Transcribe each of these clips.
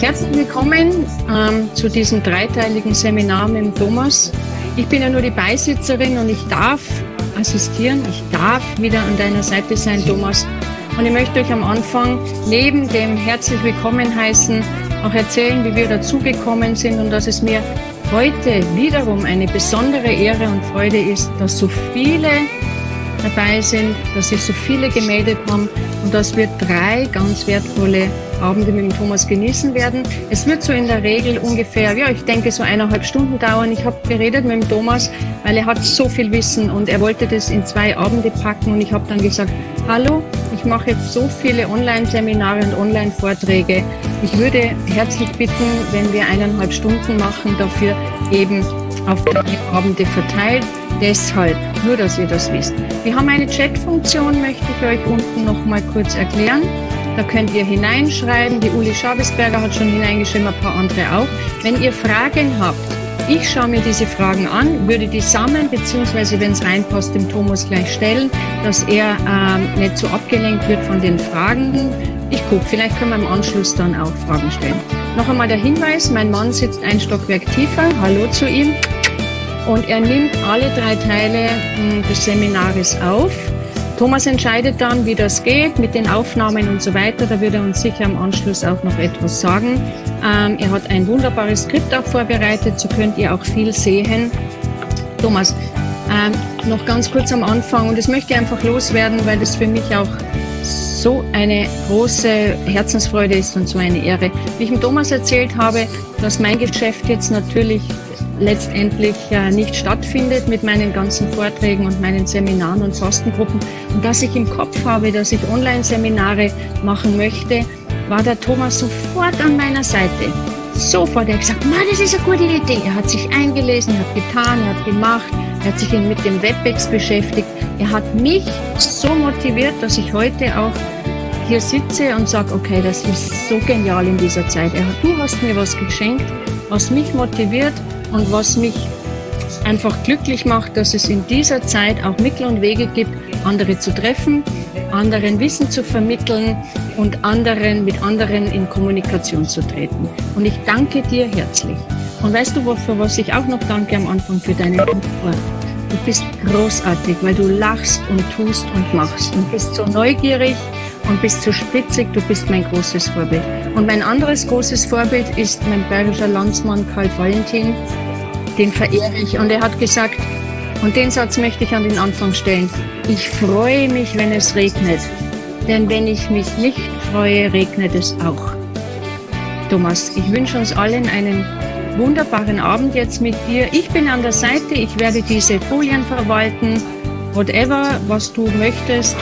Herzlich willkommen zu diesem dreiteiligen Seminar mit dem Thomas. Ich bin ja nur die Beisitzerin und ich darf assistieren, ich darf wieder an deiner Seite sein, Thomas. Und ich möchte euch am Anfang neben dem herzlich willkommen heißen auch erzählen, wie wir dazugekommen sind und dass es mir heute wiederum eine besondere Ehre und Freude ist, dass so viele dabei sind, dass sich so viele gemeldet haben und dass wir 3 ganz wertvolle Abende mit dem Thomas genießen werden. Es wird so in der Regel ungefähr, ja, ich denke so 1,5 Stunden dauern. Ich habe geredet mit dem Thomas, weil er hat so viel Wissen und er wollte das in 2 Abende packen und ich habe dann gesagt, hallo, ich mache jetzt so viele Online-Seminare und Online-Vorträge. Ich würde herzlich bitten, wenn wir 1,5 Stunden machen, dafür eben auf 3 Abende verteilt. Deshalb, nur dass ihr das wisst. Wir haben eine Chat-Funktion, möchte ich euch unten noch mal kurz erklären. Da könnt ihr hineinschreiben. Die Uli Schabesberger hat schon hineingeschrieben, ein paar andere auch. Wenn ihr Fragen habt, ich schaue mir diese Fragen an, würde die sammeln, beziehungsweise wenn es reinpasst, dem Thomas gleich stellen, dass er nicht so abgelenkt wird von den Fragen. Ich gucke, vielleicht können wir im Anschluss dann auch Fragen stellen. Noch einmal der Hinweis, mein Mann sitzt ein Stockwerk tiefer. Hallo zu ihm. Und er nimmt alle 3 Teile des Seminares auf. Thomas entscheidet dann, wie das geht mit den Aufnahmen und so weiter. Da wird er uns sicher am Anschluss auch noch etwas sagen. Er hat ein wunderbares Skript auch vorbereitet, so könnt ihr auch viel sehen. Thomas, noch ganz kurz am Anfang, und das möchte ich einfach loswerden, weil das für mich auch so eine große Herzensfreude ist und so eine Ehre. Wie ich dem Thomas erzählt habe, dass mein Geschäft jetzt natürlich letztendlich nicht stattfindet mit meinen ganzen Vorträgen und meinen Seminaren und Fastengruppen und dass ich im Kopf habe, dass ich Online-Seminare machen möchte, war der Thomas sofort an meiner Seite. Sofort, er hat gesagt, Mann, das ist eine gute Idee. Er hat sich eingelesen, er hat getan, er hat gemacht, er hat sich mit dem WebEx beschäftigt. Er hat mich so motiviert, dass ich heute auch hier sitze und sage, okay, das ist so genial in dieser Zeit. Du hast mir was geschenkt, was mich motiviert und was mich einfach glücklich macht, dass es in dieser Zeit auch Mittel und Wege gibt, andere zu treffen, anderen Wissen zu vermitteln und mit anderen in Kommunikation zu treten. Und ich danke dir herzlich. Und weißt du, für was ich auch noch danke am Anfang? Für deine Antwort. Du bist großartig, weil du lachst und tust und machst und bist so neugierig und bist so spitzig, du bist mein großes Vorbild. Und mein anderes großes Vorbild ist mein bergischer Landsmann Karl Valentin, den verehre ich. Und er hat gesagt, und den Satz möchte ich an den Anfang stellen, ich freue mich, wenn es regnet, denn wenn ich mich nicht freue, regnet es auch. Thomas, ich wünsche uns allen einen wunderbaren Abend jetzt mit dir. Ich bin an der Seite, ich werde diese Folien verwalten, whatever, was du möchtest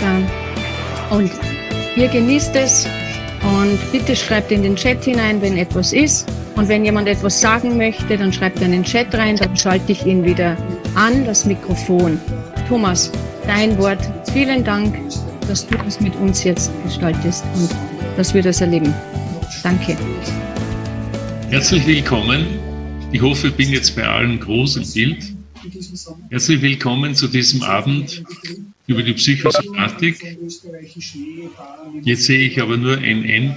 und ihr genießt es und bitte schreibt in den Chat hinein, wenn etwas ist. Und wenn jemand etwas sagen möchte, dann schreibt er in den Chat rein, dann schalte ich ihn wieder an, das Mikrofon. Thomas, dein Wort. Vielen Dank, dass du das mit uns jetzt gestaltest und dass wir das erleben. Danke. Herzlich willkommen. Ich hoffe, ich bin jetzt bei allen groß im Bild. Herzlich willkommen zu diesem Abend über die Psychosomatik. Jetzt sehe ich aber nur ein N.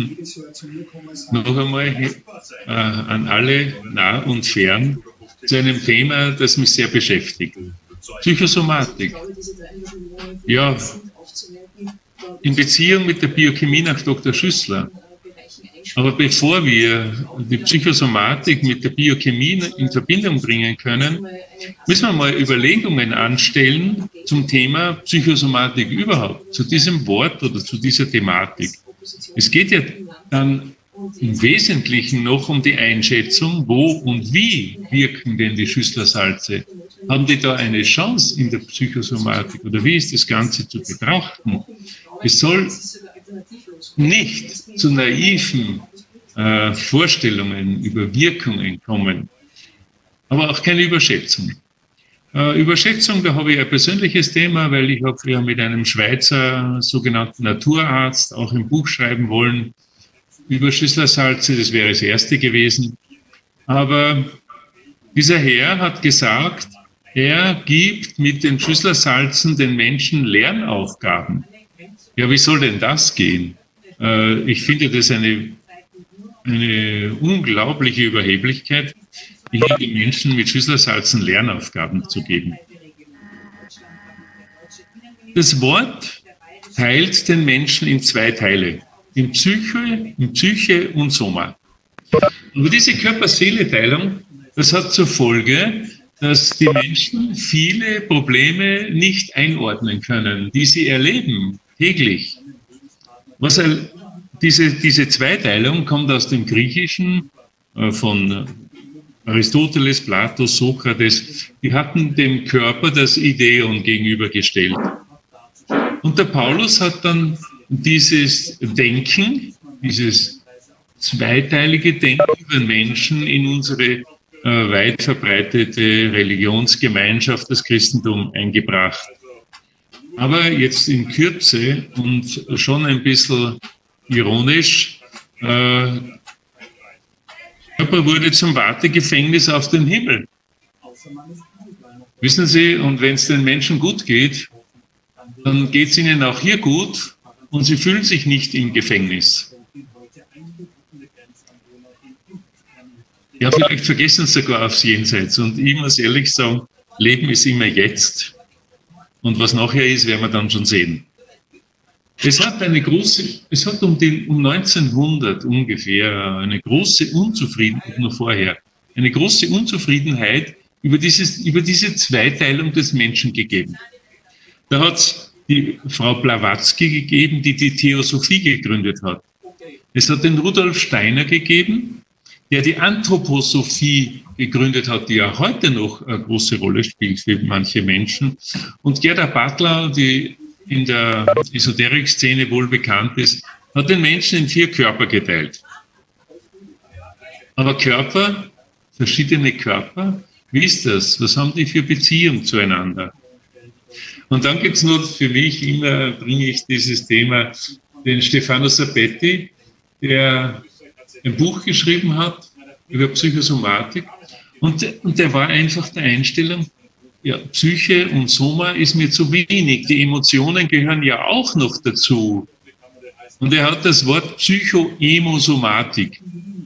Noch einmal an alle nah und fern zu einem Thema, das mich sehr beschäftigt. Psychosomatik. Ja, in Beziehung mit der Biochemie nach Dr. Schüssler. Aber bevor wir die Psychosomatik mit der Biochemie in Verbindung bringen können, müssen wir mal Überlegungen anstellen zum Thema Psychosomatik überhaupt, zu diesem Wort oder zu dieser Thematik. Es geht ja dann im Wesentlichen noch um die Einschätzung, wo und wie wirken denn die Schüssler-Salze? Haben die da eine Chance in der Psychosomatik oder wie ist das Ganze zu betrachten? Es soll nicht zu naiven Vorstellungen über Wirkungen kommen, aber auch keine Überschätzung. Überschätzung, da habe ich ein persönliches Thema, weil ich habe ja mit einem Schweizer sogenannten Naturarzt auch ein Buch schreiben wollen über Schüssler-Salze, das wäre das erste gewesen. Aber dieser Herr hat gesagt, er gibt mit den Schüssler-Salzen den Menschen Lernaufgaben. Ja, wie soll denn das gehen? Ich finde das eine eine unglaubliche Überheblichkeit, hier den Menschen mit Schüsselsalzen Lernaufgaben zu geben. Das Wort teilt den Menschen in zwei Teile, in Psyche und Soma. Aber diese Körper-Seele-Teilung, das hat zur Folge, dass die Menschen viele Probleme nicht einordnen können, die sie erleben, täglich. Diese Zweiteilung kommt aus dem Griechischen, von Aristoteles, Plato, Sokrates. Die hatten dem Körper das Ideon gegenübergestellt. Und der Paulus hat dann dieses Denken, dieses zweiteilige Denken über Menschen in unsere weit verbreitete Religionsgemeinschaft, das Christentum, eingebracht. Aber jetzt in Kürze und schon ein bisschen ironisch, Körper wurde zum Wartegefängnis auf den Himmel. Wissen Sie, und wenn es den Menschen gut geht, dann geht es ihnen auch hier gut und sie fühlen sich nicht im Gefängnis. Ja, vielleicht vergessen sie sogar aufs Jenseits. Und ich muss ehrlich sagen, Leben ist immer jetzt. Und was nachher ist, werden wir dann schon sehen. Es hat um 1900 ungefähr eine große Unzufriedenheit, noch vorher, eine große Unzufriedenheit über diese Zweiteilung des Menschen gegeben. Da hat es die Frau Blavatsky gegeben, die die Theosophie gegründet hat. Es hat den Rudolf Steiner gegeben, der die Anthroposophie gegründet hat, die ja heute noch eine große Rolle spielt für manche Menschen. Und Gerda Butler, die in der Esoterik-Szene wohl bekannt ist, hat den Menschen in 4 Körper geteilt. Aber Körper, verschiedene Körper, wie ist das? Was haben die für Beziehung zueinander? Und dann gibt es noch, für mich immer bringe ich dieses Thema, den Stefano Sapetti, der ein Buch geschrieben hat über Psychosomatik. Und der war einfach der Einstellung, ja, Psyche und Soma ist mir zu wenig. Die Emotionen gehören ja auch noch dazu. Und er hat das Wort Psychoemosomatik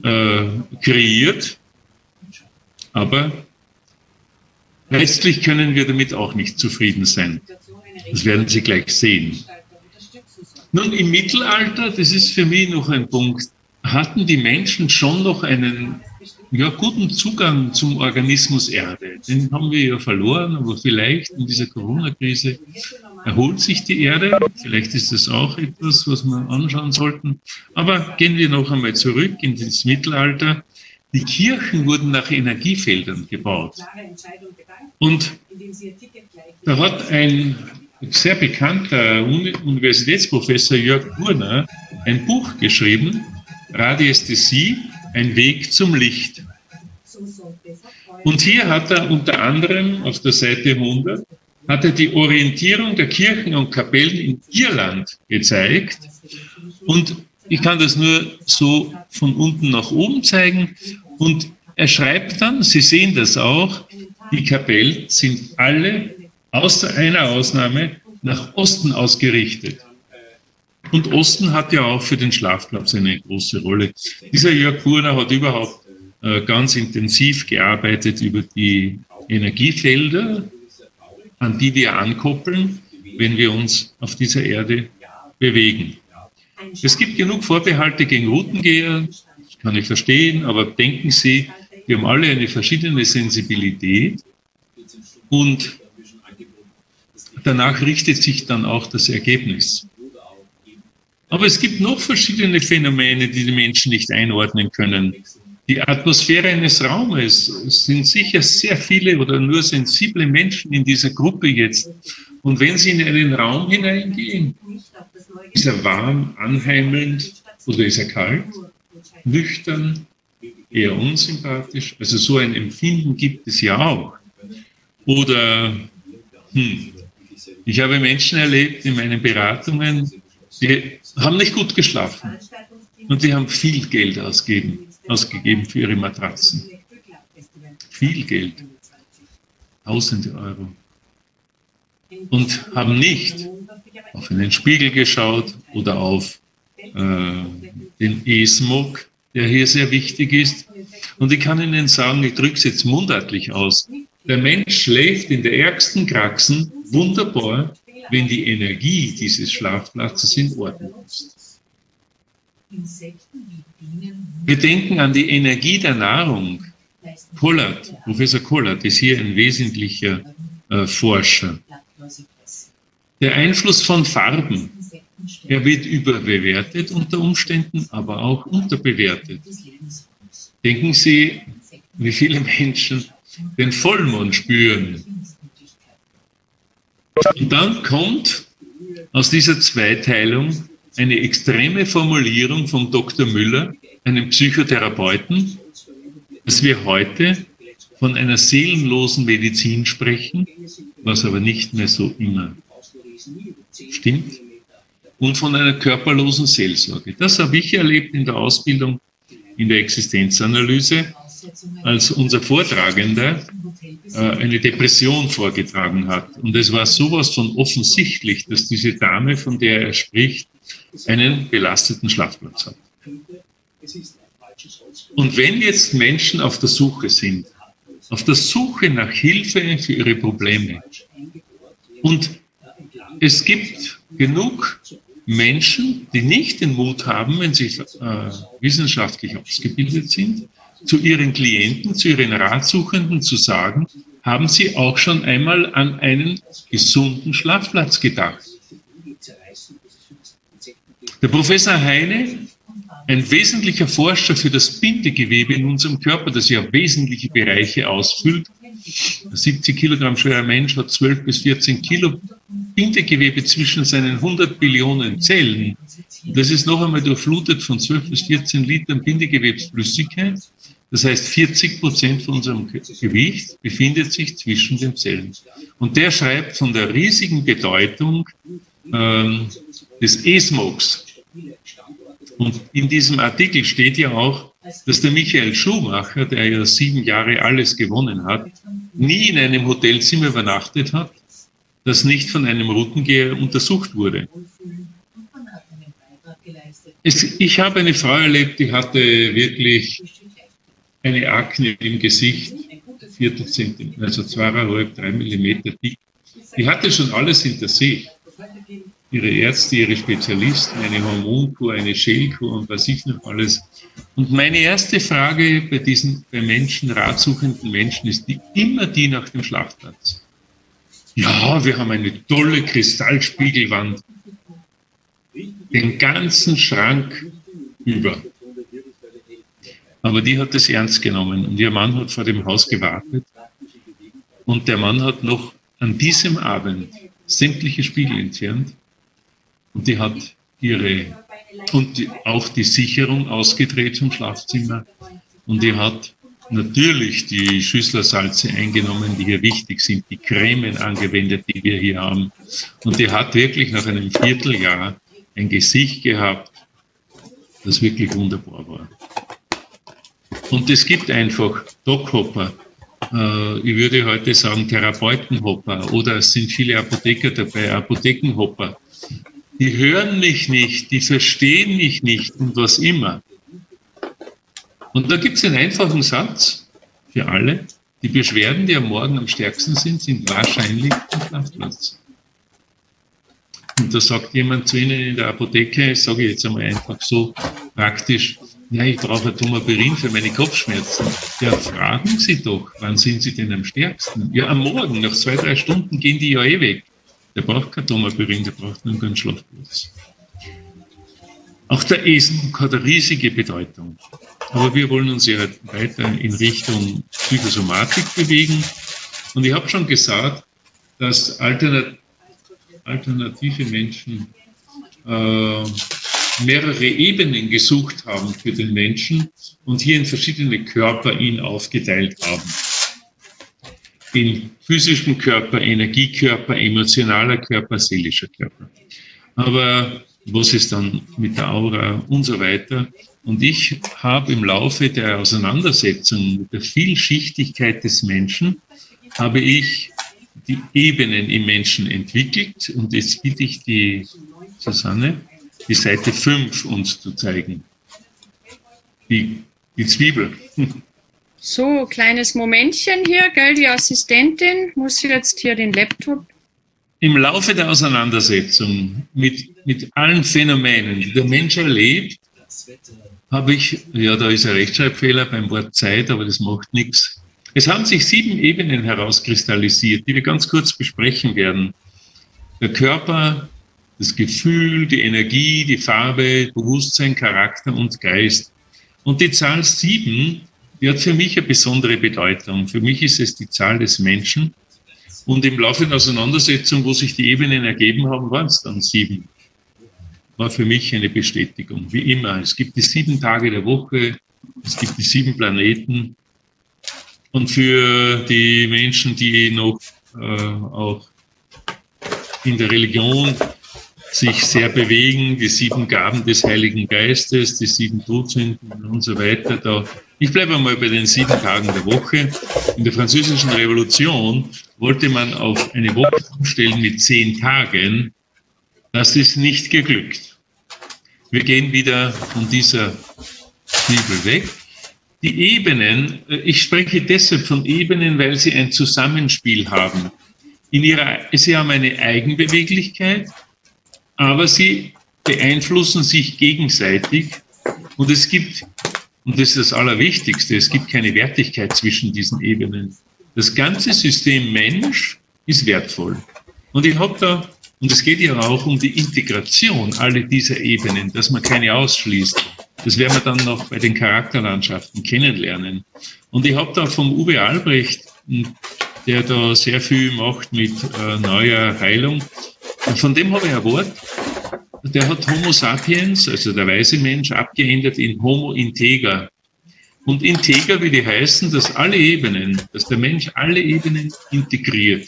kreiert. Aber letztlich können wir damit auch nicht zufrieden sein. Das werden Sie gleich sehen. Nun, im Mittelalter, das ist für mich noch ein Punkt, hatten die Menschen schon noch einen guten Zugang zum Organismus Erde. Den haben wir ja verloren, aber vielleicht in dieser Corona-Krise erholt sich die Erde. Vielleicht ist das auch etwas, was wir anschauen sollten. Aber gehen wir noch einmal zurück in das Mittelalter. Die Kirchen wurden nach Energiefeldern gebaut. Und da hat ein sehr bekannter Universitätsprofessor Jörg Burner ein Buch geschrieben, Radiästhesie, ein Weg zum Licht. Und hier hat er unter anderem auf der Seite 100 hat er die Orientierung der Kirchen und Kapellen in Irland gezeigt. Und ich kann das nur so von unten nach oben zeigen. Und er schreibt dann, Sie sehen das auch, die Kapellen sind alle, außer einer Ausnahme, nach Osten ausgerichtet. Und Osten hat ja auch für den Schlafplatz eine große Rolle. Dieser Jörg Burner hat überhaupt ganz intensiv gearbeitet über die Energiefelder, an die wir ankoppeln, wenn wir uns auf dieser Erde bewegen. Es gibt genug Vorbehalte gegen Routengeher, das kann ich verstehen, aber denken Sie, wir haben alle eine verschiedene Sensibilität und danach richtet sich dann auch das Ergebnis. Aber es gibt noch verschiedene Phänomene, die die Menschen nicht einordnen können. Die Atmosphäre eines Raumes, es sind sicher sehr viele oder nur sensible Menschen in dieser Gruppe jetzt. Und wenn sie in einen Raum hineingehen, ist er warm, anheimelnd oder ist er kalt, nüchtern, eher unsympathisch? Also so ein Empfinden gibt es ja auch. Oder, ich habe Menschen erlebt in meinen Beratungen, die haben nicht gut geschlafen und die haben viel Geld ausgegeben für ihre Matratzen. Viel Geld. Tausende Euro. Und haben nicht auf einen Spiegel geschaut oder auf den E-Smog, der hier sehr wichtig ist. Und ich kann Ihnen sagen, ich drücke es jetzt mundartlich aus, der Mensch schläft in der ärgsten Kraxen wunderbar, wenn die Energie dieses Schlafplatzes in Ordnung ist. Wir denken an die Energie der Nahrung. Kollert, Professor Kollert ist hier ein wesentlicher Forscher. Der Einfluss von Farben, er wird überbewertet unter Umständen, aber auch unterbewertet. Denken Sie, wie viele Menschen den Vollmond spüren. Und dann kommt aus dieser Zweiteilung eine extreme Formulierung von Dr. Müller, einem Psychotherapeuten, dass wir heute von einer seelenlosen Medizin sprechen, was aber nicht mehr so immer stimmt, und von einer körperlosen Seelsorge. Das habe ich erlebt in der Ausbildung in der Existenzanalyse, als unser Vortragender eine Depression vorgetragen hat. Und es war sowas von offensichtlich, dass diese Dame, von der er spricht, einen belasteten Schlafplatz hat. Und wenn jetzt Menschen auf der Suche sind, auf der Suche nach Hilfe für ihre Probleme, und es gibt genug Menschen, die nicht den Mut haben, wenn sie wissenschaftlich ausgebildet sind, zu ihren Klienten, zu ihren Ratsuchenden zu sagen, haben sie auch schon einmal an einen gesunden Schlafplatz gedacht. Der Professor Heine, ein wesentlicher Forscher für das Bindegewebe in unserem Körper, das ja wesentliche Bereiche ausfüllt. Ein 70 Kilogramm schwerer Mensch hat 12 bis 14 Kilo Bindegewebe zwischen seinen 100 Billionen Zellen. Das ist noch einmal durchflutet von 12 bis 14 Litern Bindegewebsflüssigkeit. Das heißt, 40% von unserem Gewicht befindet sich zwischen den Zellen. Und der schreibt von der riesigen Bedeutung des E-Smogs. Und in diesem Artikel steht ja auch, dass der Michael Schumacher, der ja 7 Jahre alles gewonnen hat, nie in einem Hotelzimmer übernachtet hat, das nicht von einem Routengeher untersucht wurde. Ich habe eine Frau erlebt, die hatte wirklich eine Akne im Gesicht, 4 Zentimeter, also 2,5, 3 Millimeter dick. Die hatte schon alles hinter sich. Ihre Ärzte, ihre Spezialisten, eine Hormonkur, eine Schälkur und was ich noch alles. Und meine erste Frage bei Menschen, ratsuchenden Menschen, ist immer die nach dem Schlafplatz. Ja, wir haben eine tolle Kristallspiegelwand, den ganzen Schrank über. Aber die hat es ernst genommen und ihr Mann hat vor dem Haus gewartet und der Mann hat noch an diesem Abend sämtliche Spiegel entfernt und die hat auch die Sicherung ausgedreht zum Schlafzimmer und die hat natürlich die Schüsslersalze eingenommen, die hier wichtig sind, die Cremen angewendet, die wir hier haben. Und die hat wirklich nach einem Vierteljahr ein Gesicht gehabt, das wirklich wunderbar war. Und es gibt einfach Doc-Hopper, ich würde heute sagen Therapeutenhopper, oder es sind viele Apotheker dabei, Apothekenhopper. Die hören mich nicht, die verstehen mich nicht und was immer. Und da gibt es einen einfachen Satz für alle. Die Beschwerden, die am Morgen am stärksten sind wahrscheinlich am Schlafplatz. Und da sagt jemand zu Ihnen in der Apotheke, sage ich jetzt einmal einfach so praktisch, ja, ich brauche ein Tomapirin für meine Kopfschmerzen. Ja, fragen Sie doch, wann sind Sie denn am stärksten? Ja, am Morgen, nach 2-3 Stunden gehen die ja eh weg. Der braucht kein Tomapirin, der braucht nur einen Schlafplatz. Auch der E-Smog hat eine riesige Bedeutung. Aber wir wollen uns ja halt weiter in Richtung Psychosomatik bewegen. Und ich habe schon gesagt, dass alternative Menschen mehrere Ebenen gesucht haben für den Menschen und hier in verschiedene Körper ihn aufgeteilt haben. In physischem Körper, Energiekörper, emotionaler Körper, seelischer Körper. Aber was ist dann mit der Aura und so weiter? Und ich habe im Laufe der Auseinandersetzung mit der Vielschichtigkeit des Menschen, habe ich die Ebenen im Menschen entwickelt. Und jetzt bitte ich die Susanne, die Seite 5 uns zu zeigen. die Zwiebel. So, kleines Momentchen hier, gell, die Assistentin muss jetzt hier den Laptop. Im Laufe der Auseinandersetzung mit allen Phänomenen, die der Mensch erlebt, habe ich, ja, da ist ein Rechtschreibfehler beim Wort Zeit, aber das macht nichts. Es haben sich 7 Ebenen herauskristallisiert, die wir ganz kurz besprechen werden. Der Körper, das Gefühl, die Energie, die Farbe, Bewusstsein, Charakter und Geist. Und die Zahl 7, die hat für mich eine besondere Bedeutung. Für mich ist es die Zahl des Menschen. Und im Laufe der Auseinandersetzung, wo sich die Ebenen ergeben haben, waren es dann 7. War für mich eine Bestätigung, wie immer. Es gibt die 7 Tage der Woche, es gibt die 7 Planeten. Und für die Menschen, die noch auch in der Religion sich sehr bewegen, die 7 Gaben des Heiligen Geistes, die 7 Todsünden und so weiter. Ich bleibe einmal bei den 7 Tagen der Woche. In der Französischen Revolution wollte man auf eine Woche umstellen mit 10 Tagen. Das ist nicht geglückt. Wir gehen wieder von dieser Zwiebel weg. Die Ebenen, ich spreche deshalb von Ebenen, weil sie ein Zusammenspiel haben. Sie haben eine Eigenbeweglichkeit, aber sie beeinflussen sich gegenseitig. Und es gibt, und das ist das Allerwichtigste, es gibt keine Wertigkeit zwischen diesen Ebenen. Das ganze System Mensch ist wertvoll. Und ich habe da, und es geht ja auch um die Integration aller dieser Ebenen, dass man keine ausschließt. Das werden wir dann noch bei den Charakterlandschaften kennenlernen. Und ich habe da vom Uwe Albrecht, der da sehr viel macht mit neuer Heilung, und von dem habe ich ein Wort, der hat Homo sapiens, also der weise Mensch, abgeändert in Homo integer. Und integer will die heißen, dass der Mensch alle Ebenen integriert.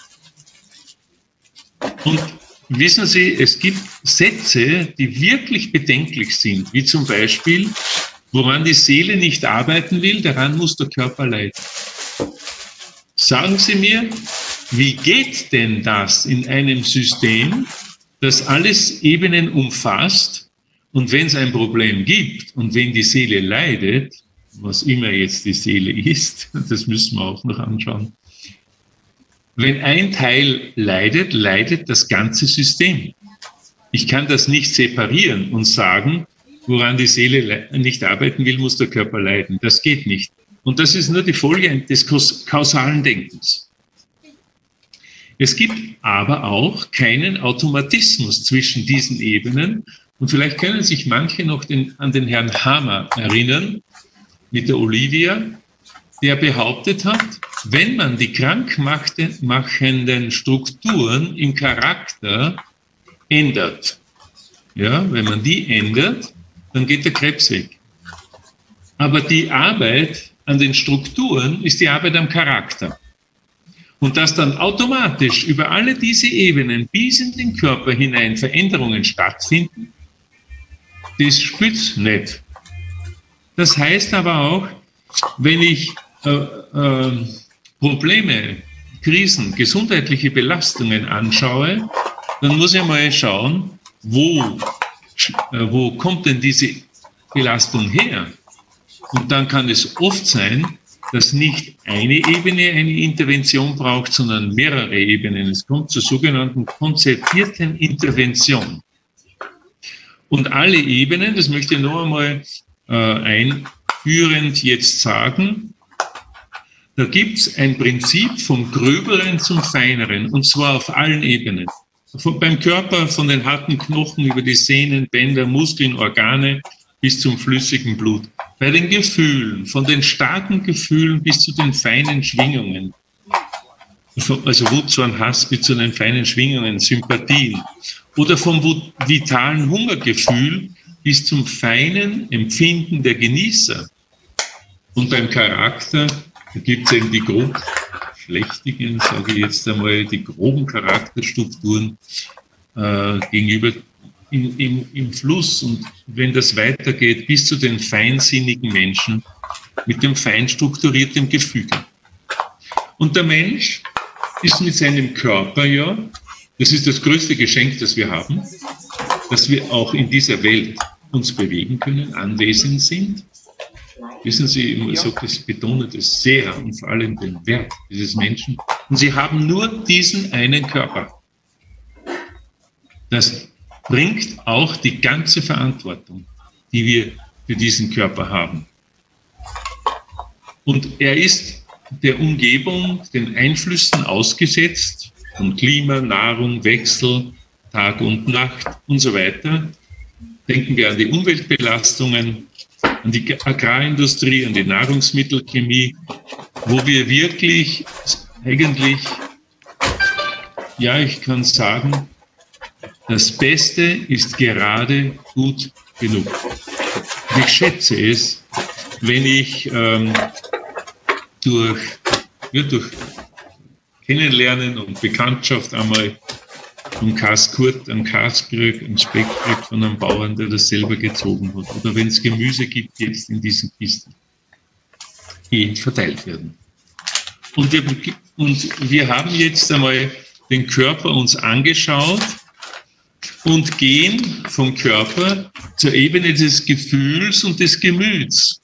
Und wissen Sie, es gibt Sätze, die wirklich bedenklich sind, wie zum Beispiel, woran die Seele nicht arbeiten will, daran muss der Körper leiden. Sagen Sie mir, wie geht denn das in einem System, das alles Ebenen umfasst, und wenn es ein Problem gibt und wenn die Seele leidet, was immer jetzt die Seele ist, das müssen wir auch noch anschauen, wenn ein Teil leidet, leidet das ganze System. Ich kann das nicht separieren und sagen, woran die Seele nicht arbeiten will, muss der Körper leiden. Das geht nicht. Und das ist nur die Folge des kausalen Denkens. Es gibt aber auch keinen Automatismus zwischen diesen Ebenen. Und vielleicht können sich manche noch an den Herrn Hammer erinnern, mit der Olivia, der behauptet hat, wenn man die krankmachenden Strukturen im Charakter ändert, ja, wenn man die ändert, dann geht der Krebs weg. Aber die Arbeit an den Strukturen ist die Arbeit am Charakter. Und dass dann automatisch über alle diese Ebenen bis in den Körper hinein Veränderungen stattfinden, das spürt nicht. Das heißt aber auch, wenn ich Probleme, Krisen, gesundheitliche Belastungen anschaue, dann muss ich mal schauen, wo kommt denn diese Belastung her? Und dann kann es oft sein, dass nicht eine Ebene eine Intervention braucht, sondern mehrere Ebenen. Es kommt zur sogenannten konzertierten Intervention. Und alle Ebenen, das möchte ich noch einmal einführend jetzt sagen, da gibt es ein Prinzip vom Gröberen zum Feineren, und zwar auf allen Ebenen. Beim Körper, von den harten Knochen über die Sehnen, Bänder, Muskeln, Organe bis zum flüssigen Blut. Bei den Gefühlen, von den starken Gefühlen bis zu den feinen Schwingungen. Also Wut, Zorn, Hass bis zu den feinen Schwingungen, Sympathien. Oder vom vitalen Hungergefühl bis zum feinen Empfinden der Genießer. Und beim Charakter, da gibt es eben die grobschlächtigen, sage ich jetzt einmal, die groben Charakterstrukturen gegenüber im Fluss. Und wenn das weitergeht, bis zu den feinsinnigen Menschen mit dem fein strukturierten Gefüge. Und der Mensch ist mit seinem Körper, ja, das ist das größte Geschenk, das wir haben, dass wir auch in dieser Welt uns bewegen können, anwesend sind. Wissen Sie, ich betone das sehr und vor allem den Wert dieses Menschen. Und sie haben nur diesen einen Körper. Das bringt auch die ganze Verantwortung, die wir für diesen Körper haben. Und er ist der Umgebung, den Einflüssen ausgesetzt, von Klima, Nahrung, Wechsel, Tag und Nacht und so weiter. Denken wir an die Umweltbelastungen, an die Agrarindustrie, an die Nahrungsmittelchemie, wo wir wirklich eigentlich, ja, ich kann sagen, das Beste ist gerade gut genug. Ich schätze es, wenn ich durch Kennenlernen und Bekanntschaft einmal einen Kas kriege, einen Speck kriege von einem Bauern, der das selber gezogen hat. Oder wenn es Gemüse gibt, jetzt in diesen Kisten, die verteilt werden. Und wir haben jetzt einmal den Körper uns angeschaut und gehen vom Körper zur Ebene des Gefühls und des Gemüts.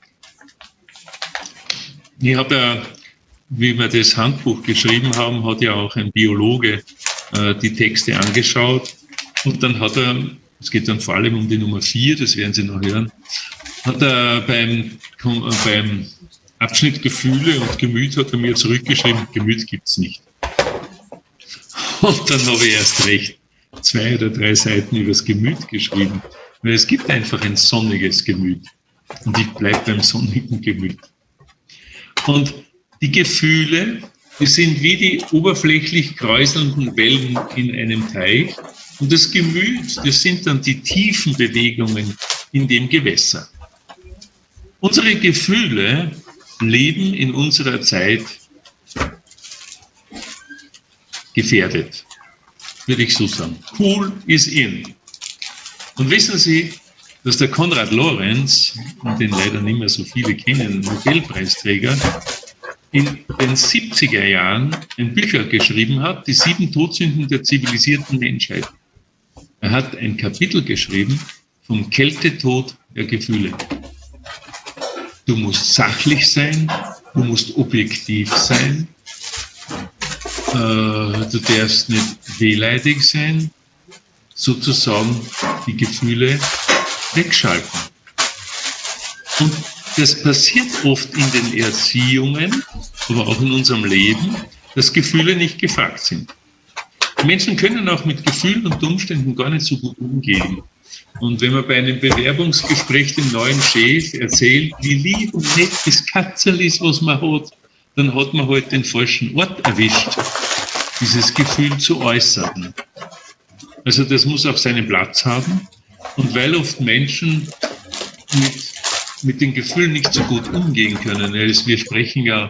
Ich habe ja, wie wir das Handbuch geschrieben haben, hat ja auch ein Biologe die Texte angeschaut und dann hat er, es geht dann vor allem um die Nummer 4, das werden Sie noch hören, hat er beim Abschnitt Gefühle und Gemüt hat er mir zurückgeschrieben, Gemüt gibt es nicht. Und dann habe ich erst recht 2 oder 3 Seiten über das Gemüt geschrieben, weil es gibt einfach ein sonniges Gemüt und ich bleibe beim sonnigen Gemüt. Und die Gefühle, die sind wie die oberflächlich kräuselnden Wellen in einem Teich. Und das Gemüt, das sind dann die tiefen Bewegungen in dem Gewässer. Unsere Gefühle leben in unserer Zeit gefährdet, würde ich so sagen. Cool is in. Und wissen Sie, dass der Konrad Lorenz, den leider nicht mehr so viele kennen, Nobelpreisträger, in den 70er Jahren ein Bücher geschrieben hat, die 7 Todsünden der zivilisierten Menschheit. Er hat ein Kapitel geschrieben vom Kältetod der Gefühle. Du musst sachlich sein, du musst objektiv sein, du darfst nicht wehleidig sein, sozusagen die Gefühle wegschalten. Und das passiert oft in den Erziehungen, aber auch in unserem Leben, dass Gefühle nicht gefragt sind. Die Menschen können auch mit Gefühlen und Umständen gar nicht so gut umgehen. Und wenn man bei einem Bewerbungsgespräch dem neuen Chef erzählt, wie lieb und nett das Katzel ist, was man hat, dann hat man halt den falschen Ort erwischt, dieses Gefühl zu äußern. Also das muss auch seinen Platz haben. Und weil oft Menschen mit den Gefühlen nicht so gut umgehen können. Wir sprechen ja,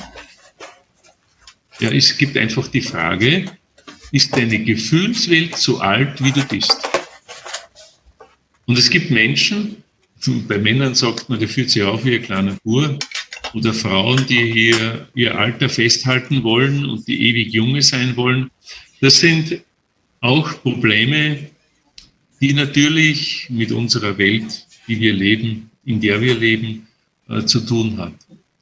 es gibt einfach die Frage, ist deine Gefühlswelt so alt, wie du bist? Und es gibt Menschen, bei Männern sagt man, der fühlt sich auf wie ein kleiner Bub, oder Frauen, die hier ihr Alter festhalten wollen und die ewig Junge sein wollen. Das sind auch Probleme, die natürlich mit unserer Welt, die wir leben, in der wir leben, zu tun hat.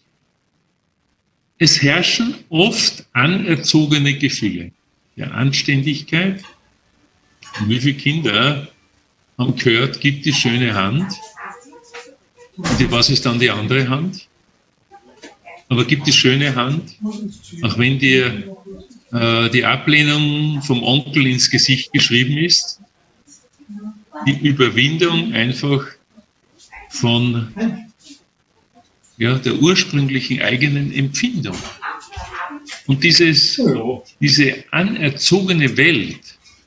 Es herrschen oft anerzogene Gefühle der Anständigkeit. Und wie viele Kinder haben gehört, gib die schöne Hand. Und was ist dann die andere Hand? Aber gib die schöne Hand, auch wenn dir die Ablehnung vom Onkel ins Gesicht geschrieben ist, die Überwindung einfach von der ursprünglichen eigenen Empfindung. Und diese anerzogene Welt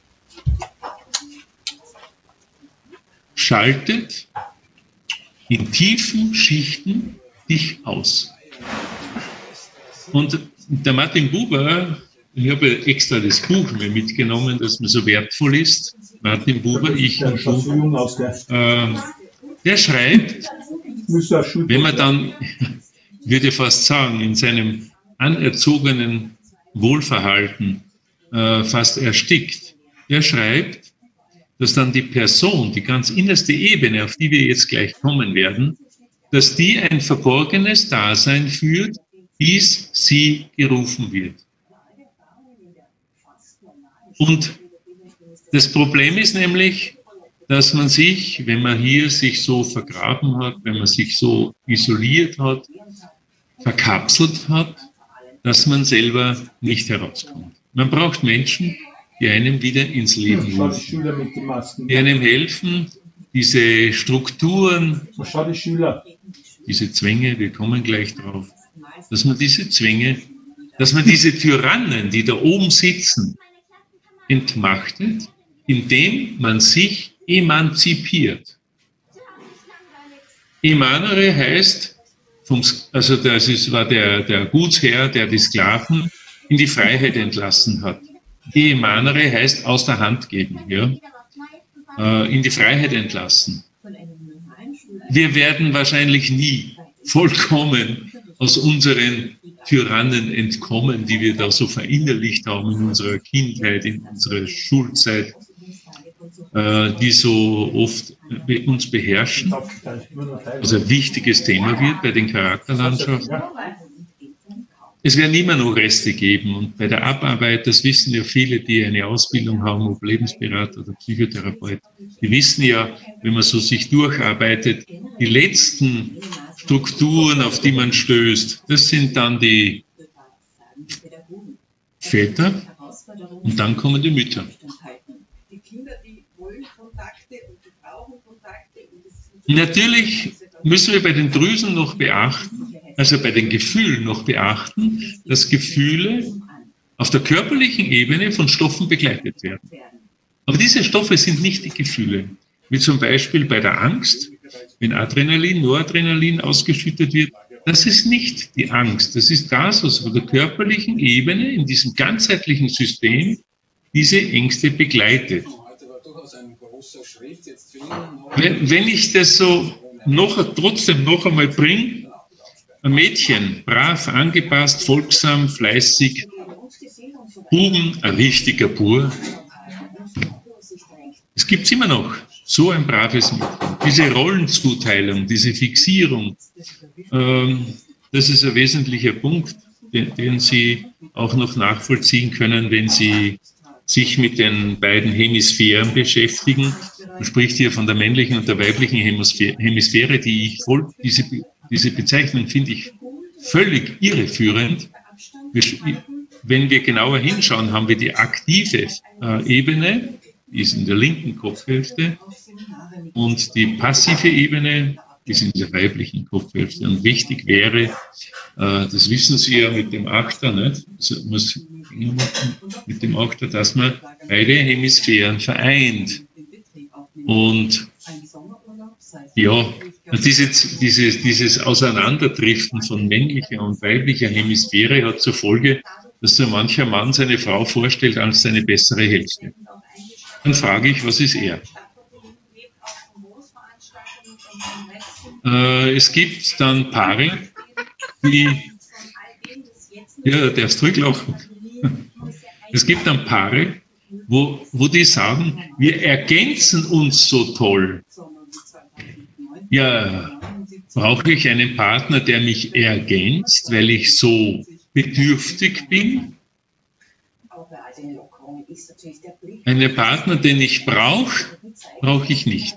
schaltet in tiefen Schichten dich aus. Und der Martin Buber, ich habe extra das Buch mir mitgenommen, das mir so wertvoll ist. Martin Buber, der schreibt, wenn man dann, würde ich fast sagen, in seinem anerzogenen Wohlverhalten fast erstickt, der schreibt, dass dann die Person, die ganz innerste Ebene, auf die wir jetzt gleich kommen werden, dass die ein verborgenes Dasein führt, bis sie gerufen wird. Und das Problem ist nämlich, dass man sich, wenn man hier sich so vergraben hat, wenn man sich so isoliert hat, verkapselt hat, dass man selber nicht herauskommt. Man braucht Menschen, die einem wieder ins Leben helfen, die einem helfen, diese Strukturen, diese Zwänge, wir kommen gleich drauf, dass man diese Zwänge, dass man diese Tyrannen, die da oben sitzen, entmachtet, indem man sich emanzipiert. Emanere heißt, also das war der Gutsherr, der die Sklaven in die Freiheit entlassen hat. Emanere heißt aus der Hand geben, ja? In die Freiheit entlassen. Wir werden wahrscheinlich nie vollkommen aus unseren Tyrannen entkommen, die wir da so verinnerlicht haben in unserer Kindheit, in unserer Schulzeit, die so oft uns beherrschen, was ein wichtiges Thema wird bei den Charakterlandschaften. Es werden immer noch Reste geben und bei der Abarbeit, das wissen ja viele, die eine Ausbildung haben, ob Lebensberater oder Psychotherapeut, die wissen ja, wenn man so sich durcharbeitet, die letzten Strukturen, auf die man stößt, das sind dann die Väter und dann kommen die Mütter. Natürlich müssen wir bei den Drüsen noch beachten, also bei den Gefühlen noch beachten, dass Gefühle auf der körperlichen Ebene von Stoffen begleitet werden. Aber diese Stoffe sind nicht die Gefühle. Wie zum Beispiel bei der Angst, wenn Adrenalin, Noradrenalin ausgeschüttet wird, das ist nicht die Angst. Das ist das, was auf der körperlichen Ebene in diesem ganzheitlichen System diese Ängste begleitet. Wenn ich das so trotzdem noch einmal bringe, ein Mädchen, brav, angepasst, folgsam, fleißig, Buben, ein richtiger Bur. Es gibt es immer noch, so ein braves Mädchen. Diese Rollenzuteilung, diese Fixierung, das ist ein wesentlicher Punkt, den Sie auch noch nachvollziehen können, wenn Sie sich mit den beiden Hemisphären beschäftigen. Man spricht hier von der männlichen und der weiblichen Hemisphäre, diese Bezeichnung finde ich völlig irreführend. Wenn wir genauer hinschauen, haben wir die aktive Ebene, die ist in der linken Kopfhälfte, und die passive Ebene ist in der weiblichen Kopfhälfte. Und wichtig wäre, das wissen Sie ja mit dem Achter, nicht? Also mit dem Achter, dass man beide Hemisphären vereint. Und ja, dieses Auseinanderdriften von männlicher und weiblicher Hemisphäre hat zur Folge, dass so mancher Mann seine Frau vorstellt als seine bessere Hälfte. Dann frage ich, was ist er? Es gibt dann Paare, die, ja, der ist zurücklachen. Es gibt dann Paare, wo die sagen, wir ergänzen uns so toll. Ja, brauche ich einen Partner, der mich ergänzt, weil ich so bedürftig bin? Einen Partner, den ich brauche ich nicht.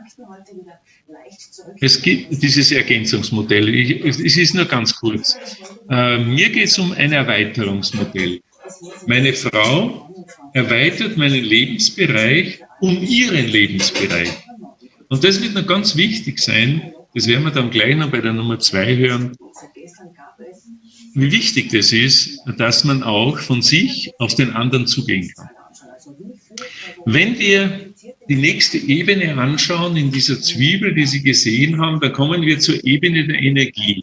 Es gibt dieses Ergänzungsmodell. Es ist nur ganz kurz. Mir geht es um ein Erweiterungsmodell. Meine Frau erweitert meinen Lebensbereich um ihren Lebensbereich. Und das wird noch ganz wichtig sein, das werden wir dann gleich noch bei der Nummer 2 hören, wie wichtig das ist, dass man auch von sich auf den anderen zugehen kann. Wenn wir die nächste Ebene anschauen in dieser Zwiebel, die Sie gesehen haben, dann kommen wir zur Ebene der Energie.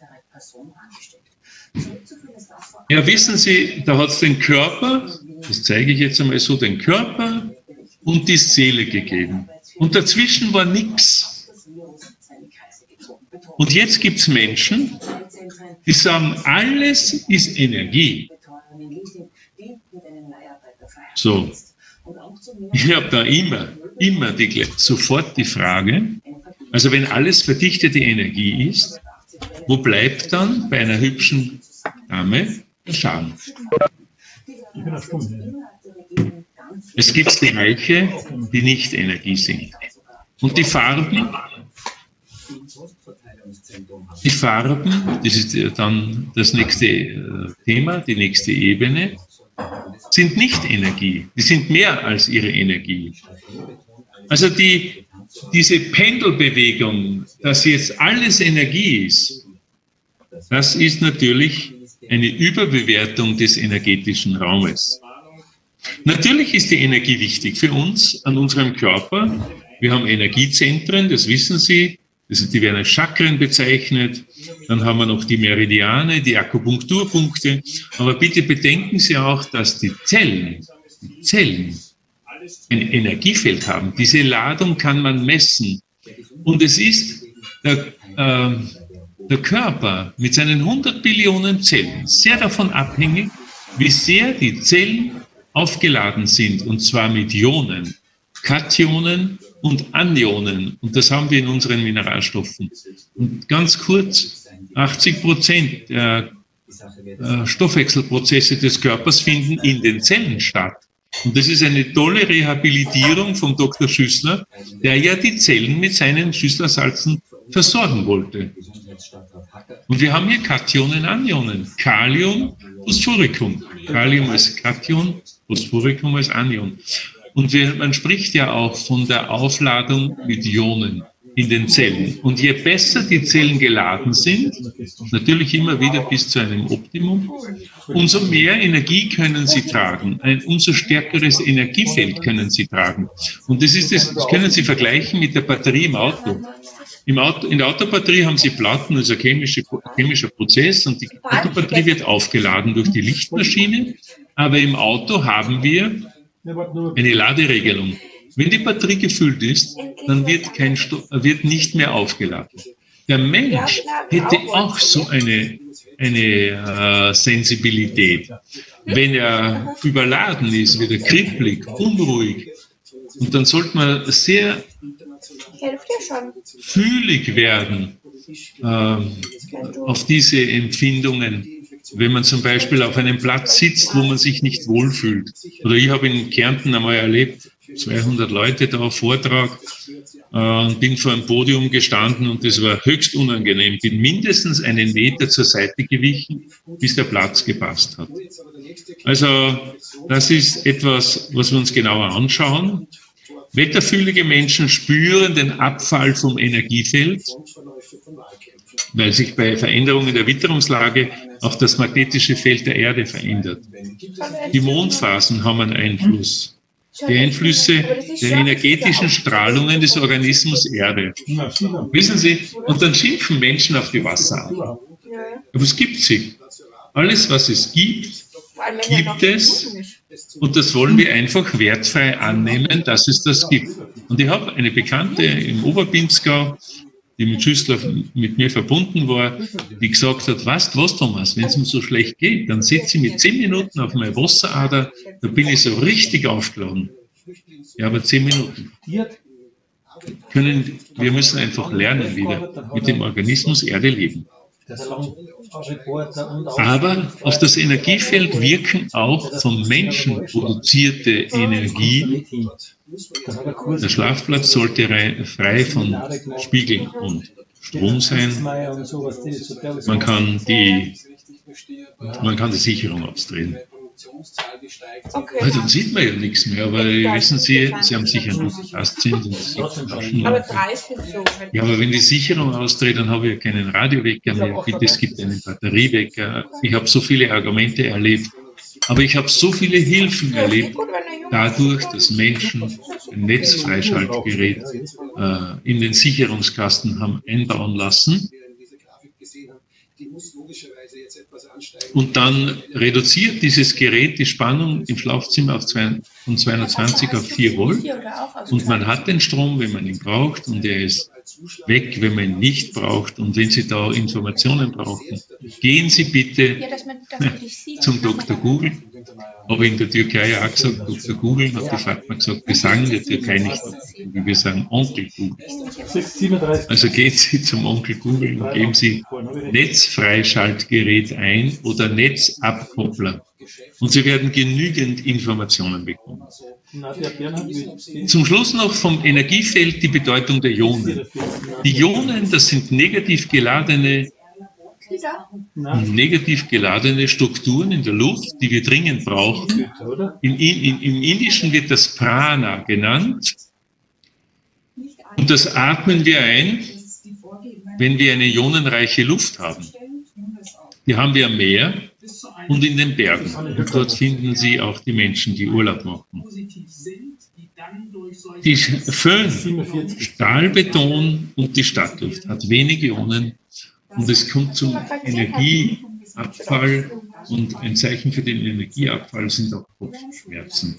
Ja, wissen Sie, da hat es den Körper, das zeige ich jetzt einmal so, den Körper und die Seele gegeben. Und dazwischen war nichts. Und jetzt gibt es Menschen, die sagen, alles ist Energie. So, ich habe da immer sofort die Frage, Also wenn alles verdichtete Energie ist, wo bleibt dann bei einer hübschen Dame der Charme? Es gibt Bereiche, die nicht Energie sind. Und die Farben, das ist dann das nächste Thema, die nächste Ebene, sind nicht Energie. Die sind mehr als ihre Energie. Also diese Pendelbewegung, dass jetzt alles Energie ist, das ist natürlich eine Überbewertung des energetischen Raumes. Natürlich ist die Energie wichtig für uns an unserem Körper. Wir haben Energiezentren, das wissen Sie, die werden als Chakren bezeichnet. Dann haben wir noch die Meridiane, die Akupunkturpunkte. Aber bitte bedenken Sie auch, dass die Zellen ein Energiefeld haben. Diese Ladung kann man messen. Und es ist der Körper mit seinen 100 Billionen Zellen sehr davon abhängig, wie sehr die Zellen aufgeladen sind, und zwar mit Ionen, Kationen und Anionen. Und das haben wir in unseren Mineralstoffen. Und ganz kurz, 80% der Stoffwechselprozesse des Körpers finden in den Zellen statt. Und das ist eine tolle Rehabilitierung von Dr. Schüssler, der ja die Zellen mit seinen Schüsslersalzen versorgen wollte. Und wir haben hier Kationen, Anionen. Kalium, Phosphoricum. Kalium als Kation, Phosphoricum als Anion. Und man spricht ja auch von der Aufladung mit Ionen in den Zellen. Und je besser die Zellen geladen sind, natürlich immer wieder bis zu einem Optimum, umso mehr Energie können sie tragen. Ein umso stärkeres Energiefeld können sie tragen. Und das können Sie vergleichen mit der Batterie im Auto. In der Autobatterie haben Sie Platten, also chemischer Prozess, und die Autobatterie wird aufgeladen durch die Lichtmaschine. Aber im Auto haben wir eine Laderegelung. Wenn die Batterie gefüllt ist, dann wird nicht mehr aufgeladen. Der Mensch hätte auch so eine Sensibilität. Wenn er überladen ist, wird er kribbelig, unruhig. Und dann sollte man sehr fühlig werden auf diese Empfindungen. Wenn man zum Beispiel auf einem Platz sitzt, wo man sich nicht wohlfühlt. Oder ich habe in Kärnten einmal erlebt, 200 Leute da auf Vortrag, und bin vor einem Podium gestanden und das war höchst unangenehm. Bin mindestens einen Meter zur Seite gewichen, bis der Platz gepasst hat. Also das ist etwas, was wir uns genauer anschauen. Wetterfühlige Menschen spüren den Abfall vom Energiefeld, weil sich bei Veränderungen der Witterungslage auch das magnetische Feld der Erde verändert. Die Mondphasen haben einen Einfluss. Die Einflüsse der energetischen Strahlungen des Organismus Erde. Wissen Sie, und dann schimpfen Menschen auf die Wasser. Aber es gibt sie. Alles, was es gibt es. Und das wollen wir einfach wertfrei annehmen, dass es das gibt. Und ich habe eine Bekannte im Oberpinzgau, die mit Schüssler mit mir verbunden war, die gesagt hat, weißt du was, Thomas, wenn es mir so schlecht geht, dann sitze ich mit 10 Minuten auf meiner Wasserader, da bin ich so richtig aufgeladen. Ja, aber 10 Minuten. Wir müssen einfach lernen, wieder mit dem Organismus Erde leben. Aber auf das Energiefeld wirken auch vom Menschen produzierte Energie. Der Schlafplatz sollte frei von Spiegeln und Strom sein. Man kann die Sicherung ausdrehen. Okay. Dann sieht man ja nichts mehr, aber wissen Sie haben sicher einen Tastsinn. Aber 30 so. Ja, aber wenn die Sicherung ausdreht, dann habe ich ja keinen Radiowecker mehr. Bitte, es gibt einen Batteriewecker. Ich habe so viele Argumente erlebt. Aber ich habe so viele Hilfen erlebt, dadurch, dass Menschen ein Netzfreischaltgerät in den Sicherungskasten haben einbauen lassen. Und dann reduziert dieses Gerät die Spannung im Schlafzimmer von 220 auf 4 Volt. Und man hat den Strom, wenn man ihn braucht, und er ist weg, wenn man ihn nicht braucht. Und wenn Sie da Informationen brauchen, gehen Sie bitte zum Dr. Google Habe ich in der Türkei auch gesagt, Dr. Google, hat die Fatma gesagt, wir sagen in der Türkei nicht Dr. Google, wir sagen Onkel Google. Also gehen Sie zum Onkel Google und geben Sie Netzfreischaltgerät ein oder Netzabkoppler. Und Sie werden genügend Informationen bekommen. Zum Schluss noch vom Energiefeld die Bedeutung der Ionen. Die Ionen, das sind negativ geladene Strukturen in der Luft, die wir dringend brauchen. Im Indischen wird das Prana genannt. Und das atmen wir ein, wenn wir eine ionenreiche Luft haben. Die haben wir am Meer und in den Bergen. Und dort finden Sie auch die Menschen, die Urlaub machen. Die Föhn, Stahlbeton und die Stadtluft hat wenig Ionen und es kommt zum Energieabfall und ein Zeichen für den Energieabfall sind auch Kopfschmerzen.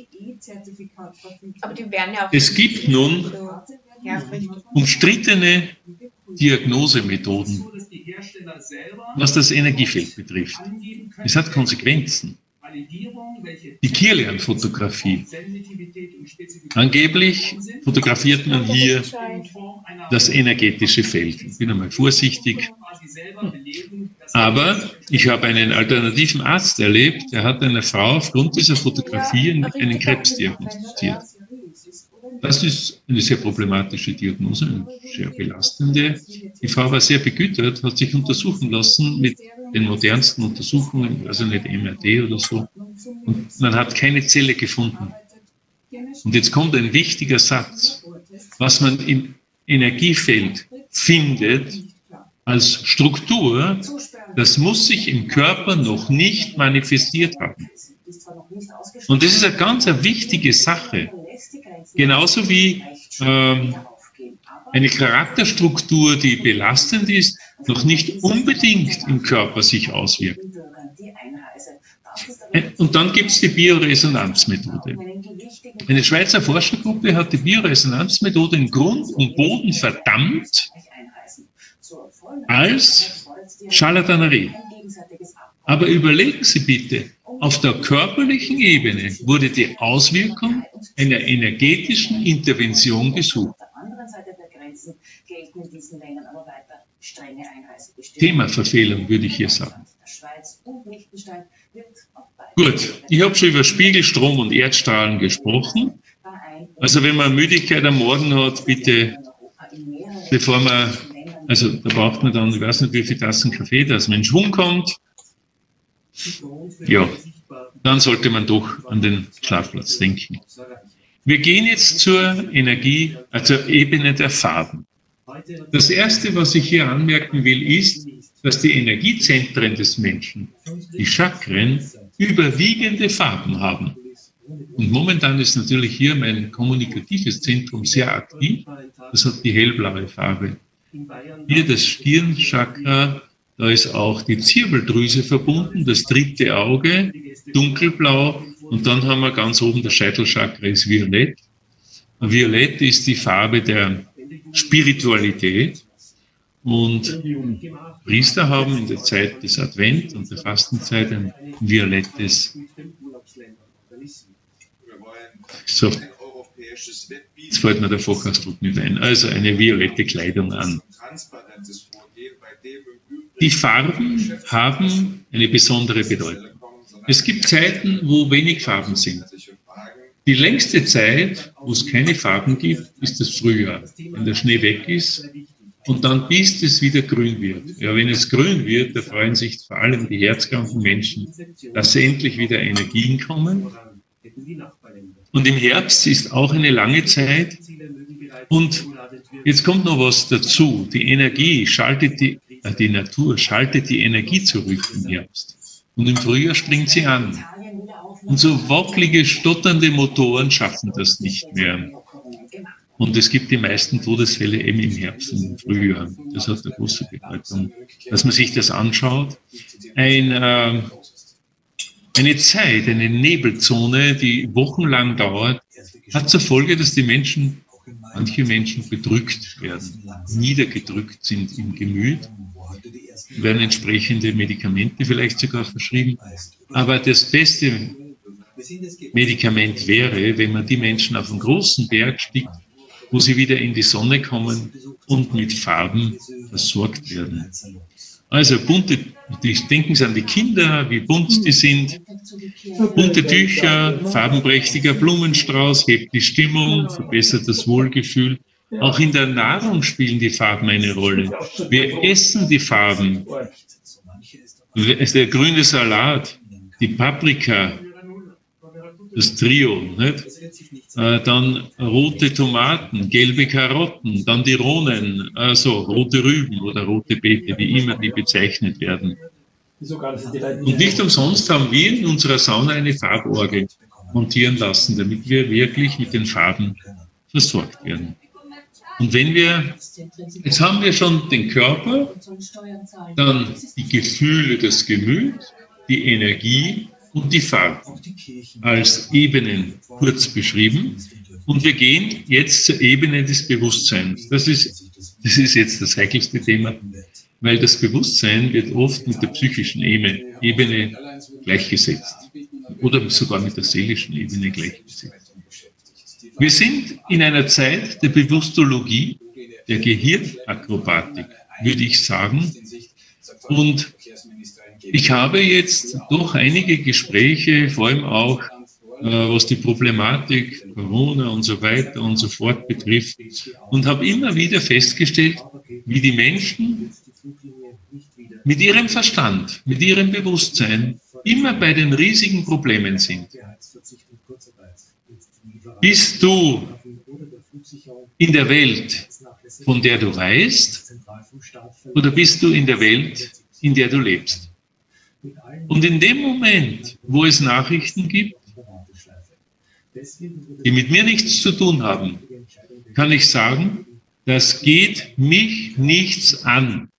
Es gibt nun umstrittene Diagnosemethoden, was das Energiefeld betrifft. Es hat Konsequenzen. Die Kirlian-Fotografie. Angeblich fotografiert man hier das energetische Feld. Ich bin einmal vorsichtig. Aber ich habe einen alternativen Arzt erlebt, der hat einer Frau aufgrund dieser Fotografie einen Krebs diagnostiziert. Das ist eine sehr problematische Diagnose, eine sehr belastende. Die Frau war sehr begütert, hat sich untersuchen lassen mit den modernsten Untersuchungen, also nicht MRT oder so. Und man hat keine Zelle gefunden. Und jetzt kommt ein wichtiger Satz. Was man im Energiefeld findet als Struktur, das muss sich im Körper noch nicht manifestiert haben. Und das ist eine ganz wichtige Sache. Genauso wie eine Charakterstruktur, die belastend ist, noch nicht unbedingt im Körper sich auswirkt. Und dann gibt es die Bioresonanzmethode. Eine Schweizer Forschergruppe hat die Bioresonanzmethode in Grund und Boden verdammt als Scharlatanerie. Aber überlegen Sie bitte, auf der körperlichen Ebene wurde die Auswirkung einer energetischen Intervention gesucht. Themaverfehlung, würde ich hier sagen. Gut, ich habe schon über Spiegel, Strom und Erdstrahlen gesprochen. Also wenn man Müdigkeit am Morgen hat, bitte, bevor man, also da braucht man dann, ich weiß nicht wie viele Tassen Kaffee, dass man in Schwung kommt. Ja, dann sollte man doch an den Schlafplatz denken. Wir gehen jetzt zur zur Ebene der Farben. Das Erste, was ich hier anmerken will, ist, dass die Energiezentren des Menschen, die Chakren, überwiegende Farben haben. Und momentan ist natürlich hier mein kommunikatives Zentrum sehr aktiv. Das hat die hellblaue Farbe. Hier das Stirnchakra, da ist auch die Zirbeldrüse verbunden, das dritte Auge, dunkelblau. Und dann haben wir ganz oben das Scheitelchakra, ist violett. Violett ist die Farbe der Spiritualität. Und Priester haben in der Zeit des Advent und der Fastenzeit ein violettes. So, jetzt fällt mir der Fachausdruck nicht ein. Also eine violette Kleidung an. Die Farben haben eine besondere Bedeutung. Es gibt Zeiten, wo wenig Farben sind. Die längste Zeit, wo es keine Farben gibt, ist das Frühjahr, wenn der Schnee weg ist und dann bis es wieder grün wird. Ja, wenn es grün wird, da freuen sich vor allem die herzkranken Menschen, dass endlich wieder Energien kommen. Und im Herbst ist auch eine lange Zeit. Und jetzt kommt noch was dazu. Die Energie schaltet die Natur schaltet die Energie zurück im Herbst. Und im Frühjahr springt sie an. Und so wackelige, stotternde Motoren schaffen das nicht mehr. Und es gibt die meisten Todesfälle eben im Herbst und im Frühjahr. Das hat eine große Bedeutung, dass man sich das anschaut. Eine Zeit, eine Nebelzone, die wochenlang dauert, hat zur Folge, dass manche Menschen bedrückt werden, niedergedrückt sind im Gemüt, werden entsprechende Medikamente vielleicht sogar verschrieben. Aber das Beste, Medikament wäre, wenn man die Menschen auf einen großen Berg schickt, wo sie wieder in die Sonne kommen und mit Farben versorgt werden. Also bunte, denken Sie an die Kinder, wie bunt die sind. Bunte Tücher, farbenprächtiger Blumenstrauß, hebt die Stimmung, verbessert das Wohlgefühl. Auch in der Nahrung spielen die Farben eine Rolle. Wir essen die Farben. Der grüne Salat, die Paprika, das Trio, nicht? Dann rote Tomaten, gelbe Karotten, dann die Ronen, also rote Rüben oder rote Beete, wie immer die bezeichnet werden. Und nicht umsonst haben wir in unserer Sauna eine Farborgel montieren lassen, damit wir wirklich mit den Farben versorgt werden. Und wenn wir, jetzt haben wir schon den Körper, dann die Gefühle, das Gemüt, die Energie und die Farben als Ebenen kurz beschrieben. Und wir gehen jetzt zur Ebene des Bewusstseins. Das ist jetzt das heikelste Thema, weil das Bewusstsein wird oft mit der psychischen Ebene gleichgesetzt oder sogar mit der seelischen Ebene gleichgesetzt. Wir sind in einer Zeit der Bewusstologie, der Gehirnakrobatik, würde ich sagen. Und ich habe jetzt doch einige Gespräche, vor allem auch, was die Problematik Corona und so weiter und so fort betrifft, und habe immer wieder festgestellt, wie die Menschen mit ihrem Verstand, mit ihrem Bewusstsein immer bei den riesigen Problemen sind. Bist du in der Welt, von der du weißt, oder bist du in der Welt, in der du lebst? Und in dem Moment, wo es Nachrichten gibt, die mit mir nichts zu tun haben, kann ich sagen, das geht mich nichts an.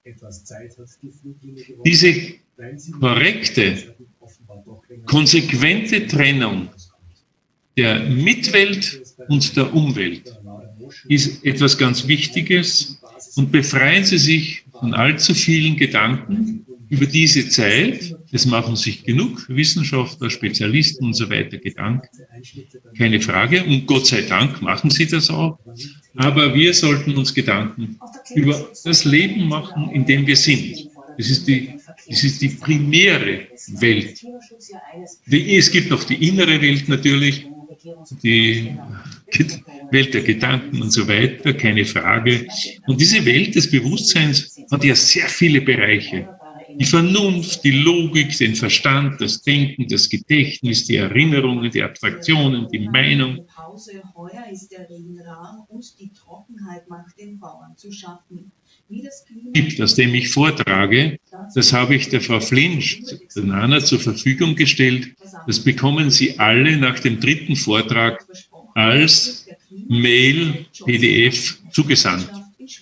Diese korrekte, konsequente Trennung der Mitwelt und der Umwelt ist etwas ganz Wichtiges, und befreien Sie sich von allzu vielen Gedanken über diese Zeit. Es machen sich genug Wissenschaftler, Spezialisten und so weiter Gedanken. Keine Frage. Und Gott sei Dank machen sie das auch. Aber wir sollten uns Gedanken über das Leben machen, in dem wir sind. Das ist die primäre Welt. Es gibt noch die innere Welt natürlich, die Welt der Gedanken und so weiter, keine Frage. Und diese Welt des Bewusstseins hat ja sehr viele Bereiche. Die Vernunft, die Logik, den Verstand, das Denken, das Gedächtnis, die Erinnerungen, die Abstraktionen, die Meinung. Heuer ist der Regen rar und die Trockenheit macht den Bauern zu schaffen. Aus dem ich vortrage, das habe ich der Frau Flinsch, der Nana, zur Verfügung gestellt. Das bekommen Sie alle nach dem 3. Vortrag als Mail, PDF zugesandt.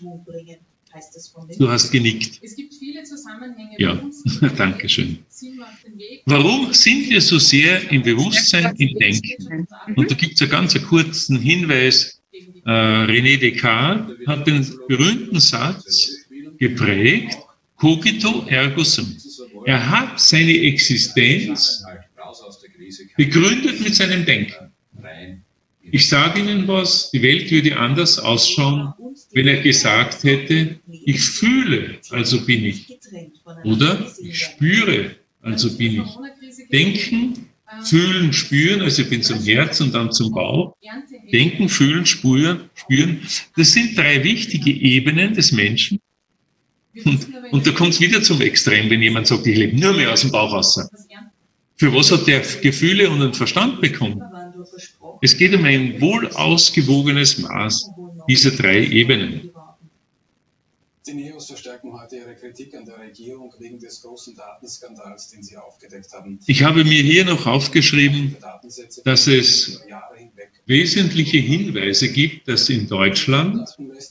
Du hast genickt. Es gibt viele Zusammenhänge. Ja, danke schön. Warum sind wir so sehr im Bewusstsein, im Denken? Und da gibt es einen ganz kurzen Hinweis. René Descartes hat den berühmten Satz geprägt, cogito ergo sum. Er hat seine Existenz begründet mit seinem Denken. Ich sage Ihnen was, die Welt würde anders ausschauen, wenn er gesagt hätte, ich fühle, also bin ich. Oder ich spüre, also bin ich. Denken, fühlen, spüren, also ich bin zum Herz und dann zum Bauch. Denken, fühlen, spüren. Das sind 3 wichtige Ebenen des Menschen. Und da kommt es wieder zum Extrem, wenn jemand sagt, ich lebe nur mehr aus dem Bauch raus. Für was hat der Gefühle und einen Verstand bekommen? Es geht um ein wohl ausgewogenes Maß dieser 3 Ebenen. Die Neos verstärken heute ihre Kritik an der Regierung wegen des großen Datenskandals, den sie aufgedeckt haben. Ich habe mir hier noch aufgeschrieben, dass es wesentliche Hinweise gibt, dass in Deutschland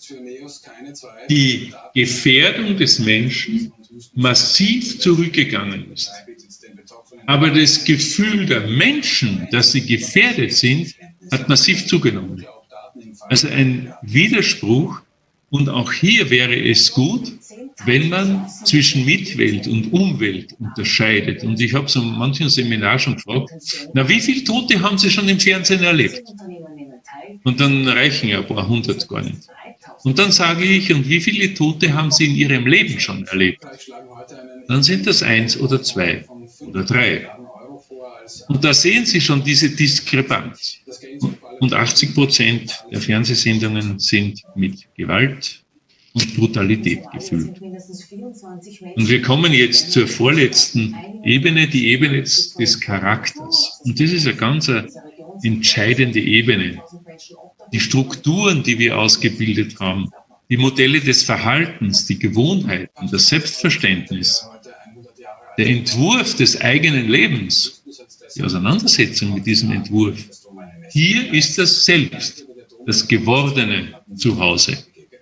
die Gefährdung des Menschen massiv zurückgegangen ist. Aber das Gefühl der Menschen, dass sie gefährdet sind, hat massiv zugenommen. Also ein Widerspruch. Und auch hier wäre es gut, wenn man zwischen Mitwelt und Umwelt unterscheidet, und ich habe so in manchen Seminar schon gefragt, na, wie viele Tote haben Sie schon im Fernsehen erlebt? Und dann reichen ja ein paar hundert gar nicht. Und dann sage ich, und wie viele Tote haben Sie in Ihrem Leben schon erlebt? Dann sind das 1 oder 2 oder 3. Und da sehen Sie schon diese Diskrepanz. Und 80% der Fernsehsendungen sind mit Gewalt und Brutalität gefüllt. Und wir kommen jetzt zur vorletzten Ebene, die Ebene des Charakters. Und das ist eine ganz entscheidende Ebene. Die Strukturen, die wir ausgebildet haben, die Modelle des Verhaltens, die Gewohnheiten, das Selbstverständnis, der Entwurf des eigenen Lebens, die Auseinandersetzung mit diesem Entwurf. Hier ist das Selbst, das gewordene Zuhause.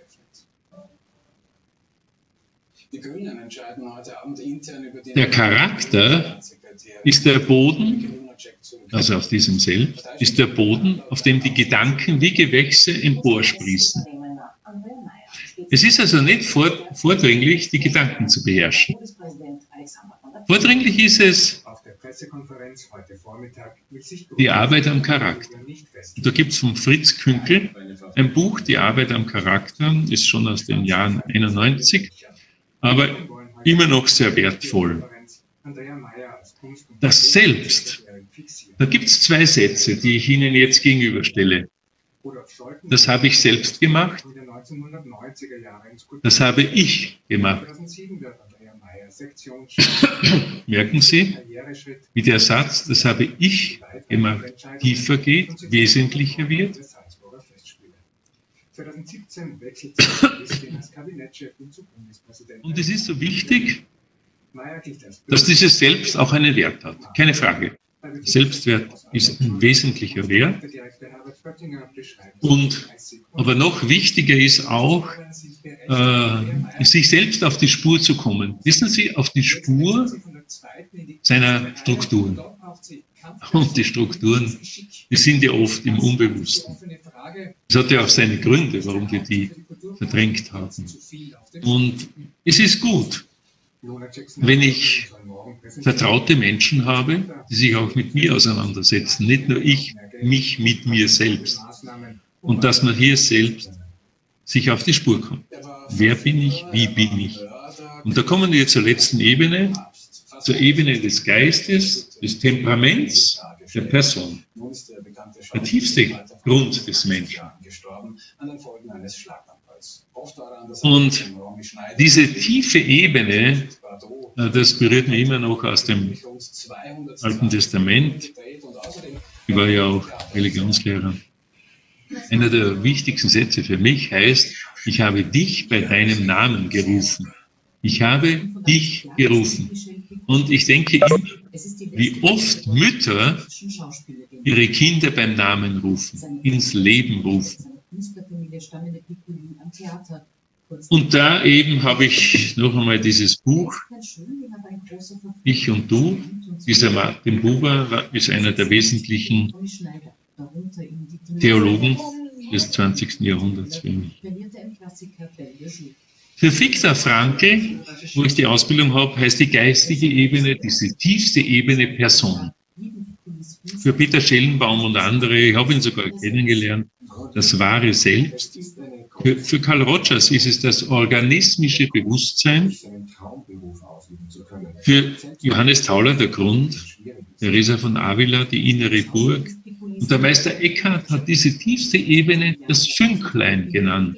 Der Charakter ist der Boden, also auf diesem Selbst, ist der Boden, auf dem die Gedanken wie Gewächse emporsprießen. Es ist also nicht vordringlich, die Gedanken zu beherrschen. Vordringlich ist es die Arbeit am Charakter. Und da gibt es von Fritz Künkel ein Buch, die Arbeit am Charakter, ist schon aus den Jahren 91, aber immer noch sehr wertvoll. Das Selbst, da gibt es 2 Sätze, die ich Ihnen jetzt gegenüberstelle. Das habe ich selbst gemacht, das habe ich gemacht. Merken Sie, wie der Satz, das habe ich gemacht, tiefer geht, wesentlicher wird? Und es ist so wichtig, dass dieses Selbst auch einen Wert hat. Keine Frage. Selbstwert ist ein wesentlicher Wert. Aber noch wichtiger ist auch, sich selbst auf die Spur zu kommen. Wissen Sie, auf die Spur seiner Strukturen. Und die Strukturen, die sind ja oft im Unbewussten. Das hat ja auch seine Gründe, warum wir die verdrängt haben. Und es ist gut, wenn ich vertraute Menschen habe, die sich auch mit mir auseinandersetzen, nicht nur ich, mich mit mir selbst. Und dass man hier selbst sich auf die Spur kommt. Wer bin ich? Wie bin ich? Und da kommen wir zur letzten Ebene, zur Ebene des Geistes, des Temperaments, der Person. Der tiefste Grund des Menschen. Und diese tiefe Ebene, das berührt mich immer noch aus dem Alten Testament. Ich war ja auch Religionslehrer. Einer der wichtigsten Sätze für mich heißt, ich habe dich bei deinem Namen gerufen. Ich habe dich gerufen. Und ich denke immer, wie oft Mütter ihre Kinder beim Namen rufen, ins Leben rufen. Und da eben habe ich noch einmal dieses Buch, Ich und Du. Dieser Martin Buber ist einer der wesentlichen Theologen des 20. Jahrhunderts für mich. Für Viktor Frankl, wo ich die Ausbildung habe, heißt die geistige Ebene, diese tiefste Ebene Person. Für Peter Schellenbaum und andere, ich habe ihn sogar kennengelernt, das wahre Selbst. Für Carl Rogers ist es das organismische Bewusstsein. Für Johannes Tauler der Grund, Teresa von Avila die innere Burg. Und der Meister Eckhart hat diese tiefste Ebene das Fünklein genannt.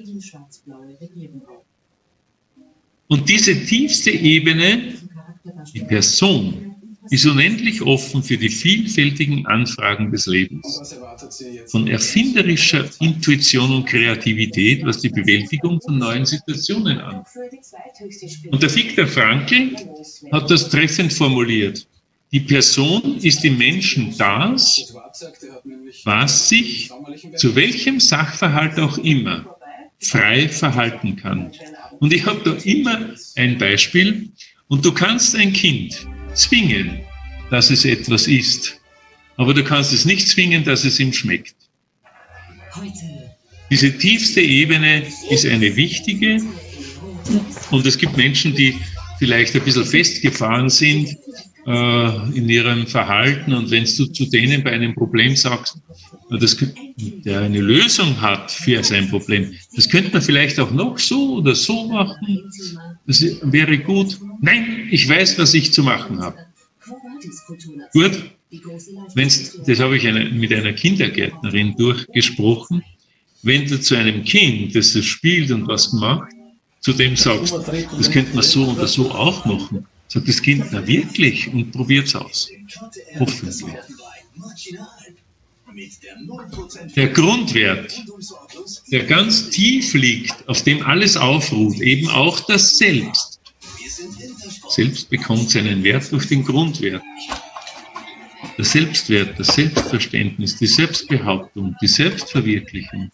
Und diese tiefste Ebene, die Person, ist unendlich offen für die vielfältigen Anfragen des Lebens. Von erfinderischer Intuition und Kreativität, was die Bewältigung von neuen Situationen angeht. Und der Viktor Frankl hat das treffend formuliert. Die Person ist im Menschen das, was sich, zu welchem Sachverhalt auch immer, frei verhalten kann. Und ich habe da immer ein Beispiel. Und du kannst ein Kind zwingen, dass es etwas isst. Aber du kannst es nicht zwingen, dass es ihm schmeckt. Diese tiefste Ebene ist eine wichtige, Und es gibt Menschen, die vielleicht ein bisschen festgefahren sind in ihrem Verhalten. Und wenn du zu denen bei einem Problem sagst, der eine Lösung hat für sein Problem, das könnte man vielleicht auch noch so oder so machen. Das wäre gut. Nein, ich weiß, was ich zu machen habe. Gut. Das habe ich mit einer Kindergärtnerin durchgesprochen. Wenn du zu einem Kind, das das spielt und was macht, zu dem sagst, das könnte man so oder so auch machen, sagt das Kind, na wirklich, und probiert es aus. Hoffentlich. Der Grundwert, der ganz tief liegt, auf dem alles aufruht, eben auch das Selbst. Selbst bekommt seinen Wert durch den Grundwert. Der Selbstwert, das Selbstverständnis, die Selbstbehauptung, die Selbstverwirklichung.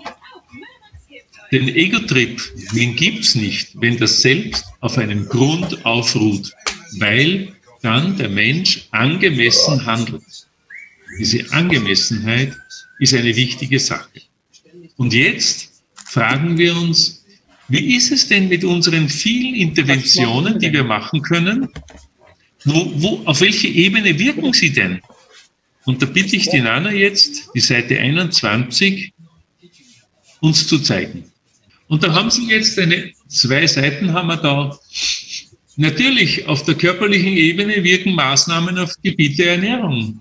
Den Ego-Trip, den gibt es nicht, wenn das Selbst auf einem Grund aufruht, weil dann der Mensch angemessen handelt. Diese Angemessenheit ist eine wichtige Sache. Und jetzt fragen wir uns, wie ist es denn mit unseren vielen Interventionen, die wir machen können? Auf welche Ebene wirken sie denn? Und da bitte ich die Nana jetzt, die Seite 21, uns zu zeigen. Und da haben Sie jetzt 2 Seiten haben wir da. Natürlich, auf der körperlichen Ebene wirken Maßnahmen auf Gebiet der Ernährung.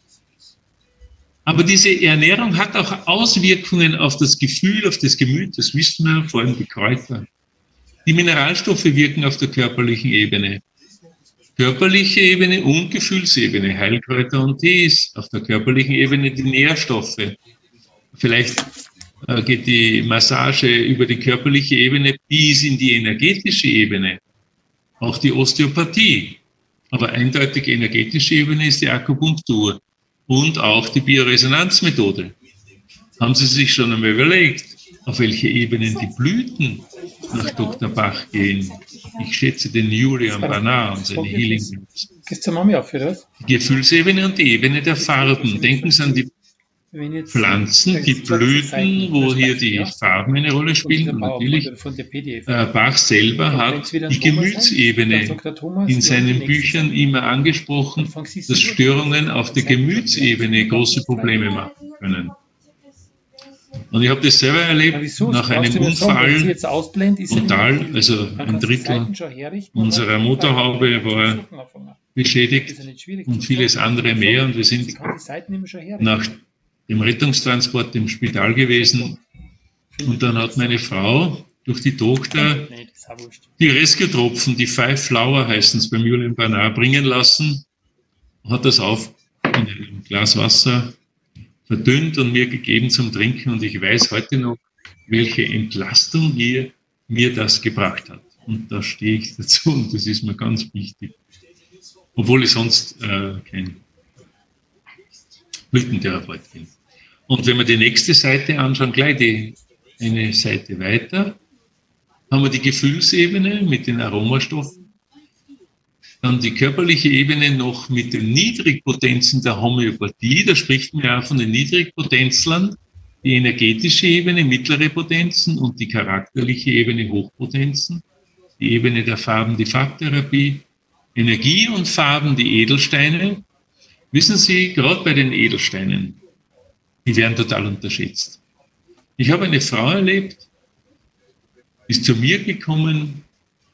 Aber diese Ernährung hat auch Auswirkungen auf das Gefühl, auf das Gemüt, das wissen wir, vor allem die Kräuter. Die Mineralstoffe wirken auf der körperlichen Ebene. Körperliche Ebene und Gefühlsebene, Heilkräuter und Tees. Auf der körperlichen Ebene die Nährstoffe. Vielleicht geht die Massage über die körperliche Ebene bis in die energetische Ebene. Auch die Osteopathie. Aber eindeutig energetische Ebene ist die Akupunktur. Und auch die Bioresonanzmethode. Haben Sie sich schon einmal überlegt, auf welche Ebenen die Blüten nach Dr. Bach gehen? Ich schätze den Julian Barnard und seine Healing Roots. Gehst du Mami auf für das? Die Gefühlsebene und die Ebene der Farben. Denken Sie an die Pflanzen, die Blüten, wo hier die Farben eine Rolle spielen. Und natürlich, Bach selber hat die Gemütsebene in seinen Büchern immer angesprochen, dass Störungen auf der Gemütsebene große Probleme machen können. Und ich habe das selber erlebt, nach einem Unfall, total, also ein Drittel unserer Motorhaube war beschädigt und vieles andere mehr. Und wir sind nach dem Rettungstransport im Spital gewesen. Und dann hat meine Frau durch die Tochter die Rescue-Tropfen, die 5 Flower heißen es beim Julian Barnard, bringen lassen, hat das auf in einem Glas Wasser verdünnt und mir gegeben zum Trinken. Und ich weiß heute noch, welche Entlastung mir das gebracht hat. Und da stehe ich dazu und das ist mir ganz wichtig. Obwohl ich sonst kein Blütentherapeut bin. Und wenn wir die nächste Seite anschauen, gleich eine Seite weiter, haben wir die Gefühlsebene mit den Aromastoffen, dann die körperliche Ebene noch mit den Niedrigpotenzen der Homöopathie, da spricht man ja von den Niedrigpotenzlern, die energetische Ebene, mittlere Potenzen und die charakterliche Ebene, Hochpotenzen, die Ebene der Farben, die Farbtherapie, Energie und Farben, die Edelsteine. Wissen Sie, gerade bei den Edelsteinen, die werden total unterschätzt. Ich habe eine Frau erlebt, ist zu mir gekommen,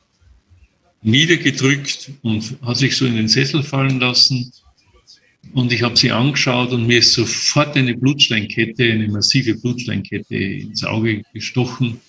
niedergedrückt und hat sich so in den Sessel fallen lassen. Und ich habe sie angeschaut und mir ist sofort eine Blutsteinkette, eine massive Blutsteinkette ins Auge gestochen.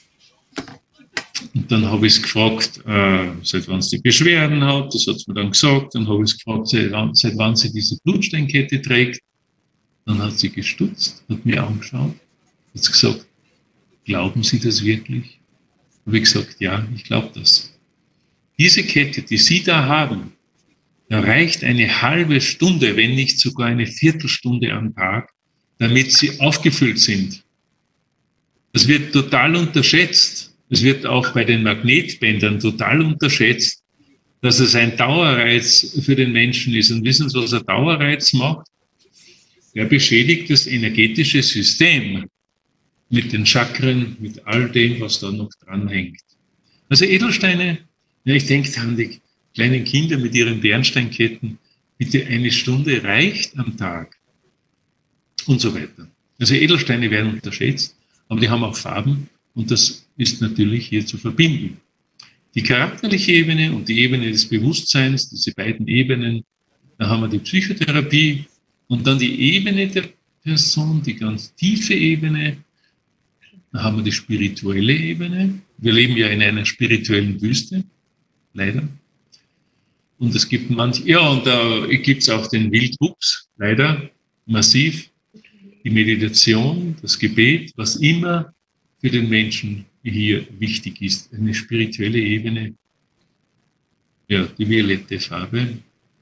Und dann habe ich es gefragt, seit wann sie die Beschwerden hat. Das hat sie mir dann gesagt. Dann habe ich es gefragt, seit wann sie diese Blutsteinkette trägt. Dann hat sie gestutzt, hat mir angeschaut, hat gesagt, glauben Sie das wirklich? Habe ich gesagt, ja, ich glaube das. Diese Kette, die Sie da haben, da reicht eine halbe Stunde, wenn nicht sogar eine Viertelstunde am Tag, damit Sie aufgefüllt sind. Das wird total unterschätzt. Es wird auch bei den Magnetbändern total unterschätzt, dass es ein Dauerreiz für den Menschen ist. Und wissen Sie, was ein Dauerreiz macht? Er beschädigt das energetische System mit den Chakren, mit all dem, was da noch dranhängt. Also Edelsteine, ja, ich denke an die kleinen Kinder mit ihren Bernsteinketten, bitte 1 Stunde reicht am Tag und so weiter. Also Edelsteine werden unterschätzt, aber die haben auch Farben und das ist natürlich hier zu verbinden. Die charakterliche Ebene und die Ebene des Bewusstseins, diese beiden Ebenen, da haben wir die Psychotherapie und dann die Ebene der Person, die ganz tiefe Ebene, da haben wir die spirituelle Ebene. Wir leben ja in einer spirituellen Wüste, leider. Und es gibt und da gibt es auch den Wildwuchs, leider, massiv. Die Meditation, das Gebet, was immer für den Menschen hier wichtig ist. Eine spirituelle Ebene, ja, die violette Farbe.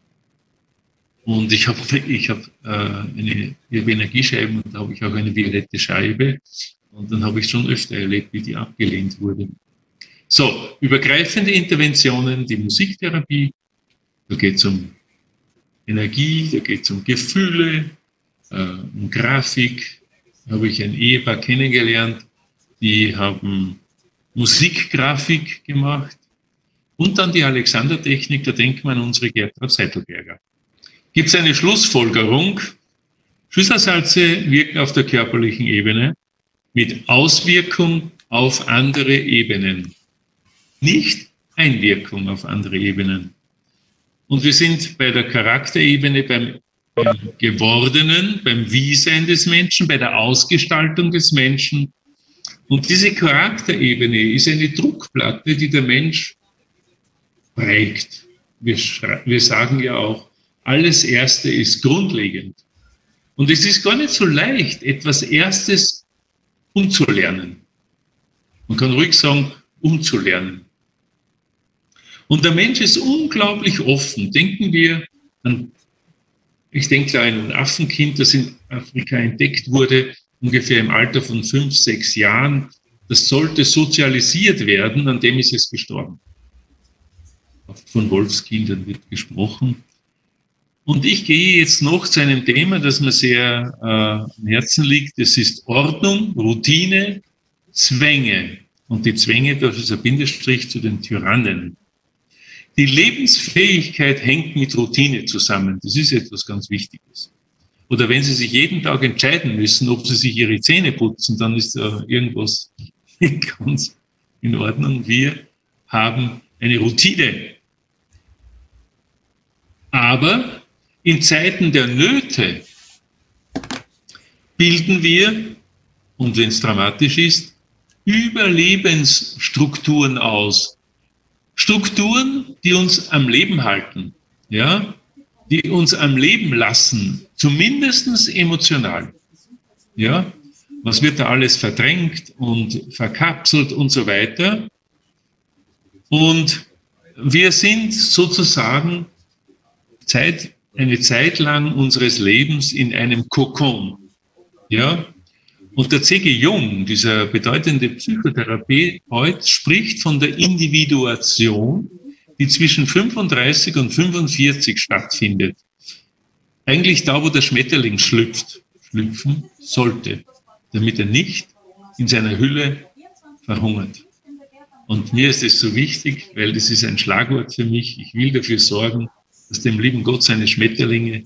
Und ich habe Energiescheiben und da habe ich auch eine violette Scheibe. Und dann habe ich schon öfter erlebt, wie die abgelehnt wurde. So, übergreifende Interventionen, die Musiktherapie, da geht es um Energie, da geht es um Gefühle, um Grafik. Da habe ich ein Ehepaar kennengelernt, die haben Musikgrafik gemacht. Und dann die Alexander-Technik, da denkt man an unsere Gertrud Seidelberger. Gibt es eine Schlussfolgerung? Schlüsselsalze wirken auf der körperlichen Ebene mit Auswirkung auf andere Ebenen, nicht Einwirkung auf andere Ebenen. Und wir sind bei der Charakterebene, beim Gewordenen, beim Wie-Sein des Menschen, bei der Ausgestaltung des Menschen. Und diese Charakterebene ist eine Druckplatte, die der Mensch prägt. Wir sagen ja auch, alles Erste ist grundlegend. Und es ist gar nicht so leicht, etwas Erstes umzulernen. Man kann ruhig sagen, umzulernen. Und der Mensch ist unglaublich offen. Denken wir an, ich denke an ein Affenkind, das in Afrika entdeckt wurde, ungefähr im Alter von 5, 6 Jahren. Das sollte sozialisiert werden, an dem ist es gestorben. Von Wolfskindern wird gesprochen. Und ich gehe jetzt noch zu einem Thema, das mir sehr am Herzen liegt. Das ist Ordnung, Routine, Zwänge. Und die Zwänge, das ist ein Bindestrich zu den Tyrannen. Die Lebensfähigkeit hängt mit Routine zusammen. Das ist etwas ganz Wichtiges. Oder wenn Sie sich jeden Tag entscheiden müssen, ob Sie sich Ihre Zähne putzen, dann ist da irgendwas nicht ganz in Ordnung. Wir haben eine Routine. Aber in Zeiten der Nöte bilden wir, und wenn es dramatisch ist, Überlebensstrukturen aus. Strukturen, die uns am Leben halten, ja, die uns am Leben lassen, zumindest emotional. Ja, was wird da alles verdrängt und verkapselt und so weiter. Und wir sind sozusagen eine Zeit lang unseres Lebens in einem Kokon. Ja? Und der C.G. Jung, dieser bedeutende Psychotherapeut, spricht von der Individuation, die zwischen 35 und 45 stattfindet. Eigentlich da, wo der Schmetterling schlüpfen sollte, damit er nicht in seiner Hülle verhungert. Und mir ist es so wichtig, weil das ist ein Schlagwort für mich. Ich will dafür sorgen, dass dem lieben Gott seine Schmetterlinge,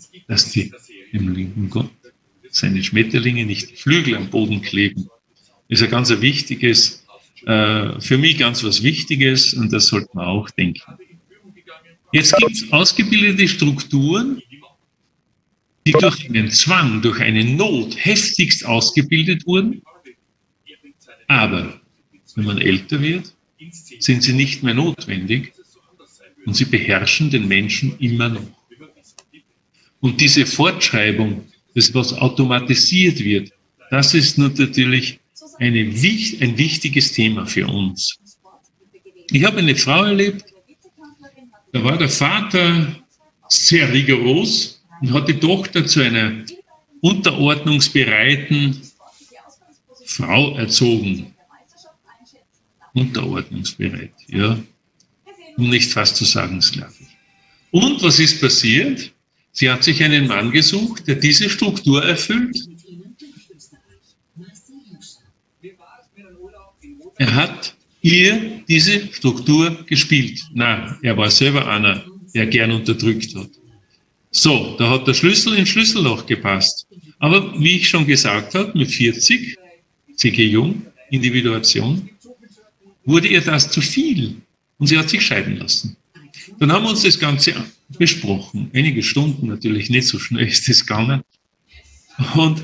nicht Flügel am Boden kleben. Das ist ein ganz wichtiges, für mich ganz was Wichtiges und das sollte man auch denken. Jetzt gibt es ausgebildete Strukturen, die durch einen Zwang, durch eine Not heftigst ausgebildet wurden, aber wenn man älter wird, sind sie nicht mehr notwendig und sie beherrschen den Menschen immer noch. Und diese Fortschreibung, das was automatisiert wird, das ist natürlich ein wichtiges Thema für uns. Ich habe eine Frau erlebt, da war der Vater sehr rigoros und hat die Tochter zu einer unterordnungsbereiten Frau erzogen. Unterordnungsbereit, ja. Um nicht fast zu sagen sklavisch. Und was ist passiert? Sie hat sich einen Mann gesucht, der diese Struktur erfüllt. Er hat ihr diese Struktur gespielt? Nein, er war selber einer, der gern unterdrückt hat. So, da hat der Schlüssel ins Schlüsselloch gepasst. Aber wie ich schon gesagt habe, mit 40, C.G. Jung, Individuation, wurde ihr das zu viel und sie hat sich scheiden lassen. Dann haben wir uns das Ganze besprochen. Einige Stunden natürlich, nicht so schnell ist das gegangen. Und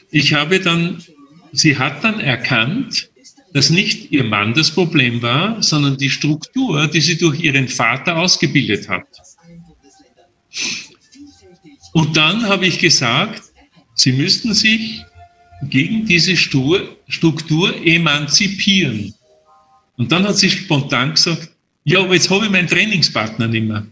sie hat dann erkannt, dass nicht ihr Mann das Problem war, sondern die Struktur, die sie durch ihren Vater ausgebildet hat. Und dann habe ich gesagt, sie müssten sich gegen diese Struktur emanzipieren. Und dann hat sie spontan gesagt, ja, aber jetzt habe ich meinen Trainingspartner nicht mehr.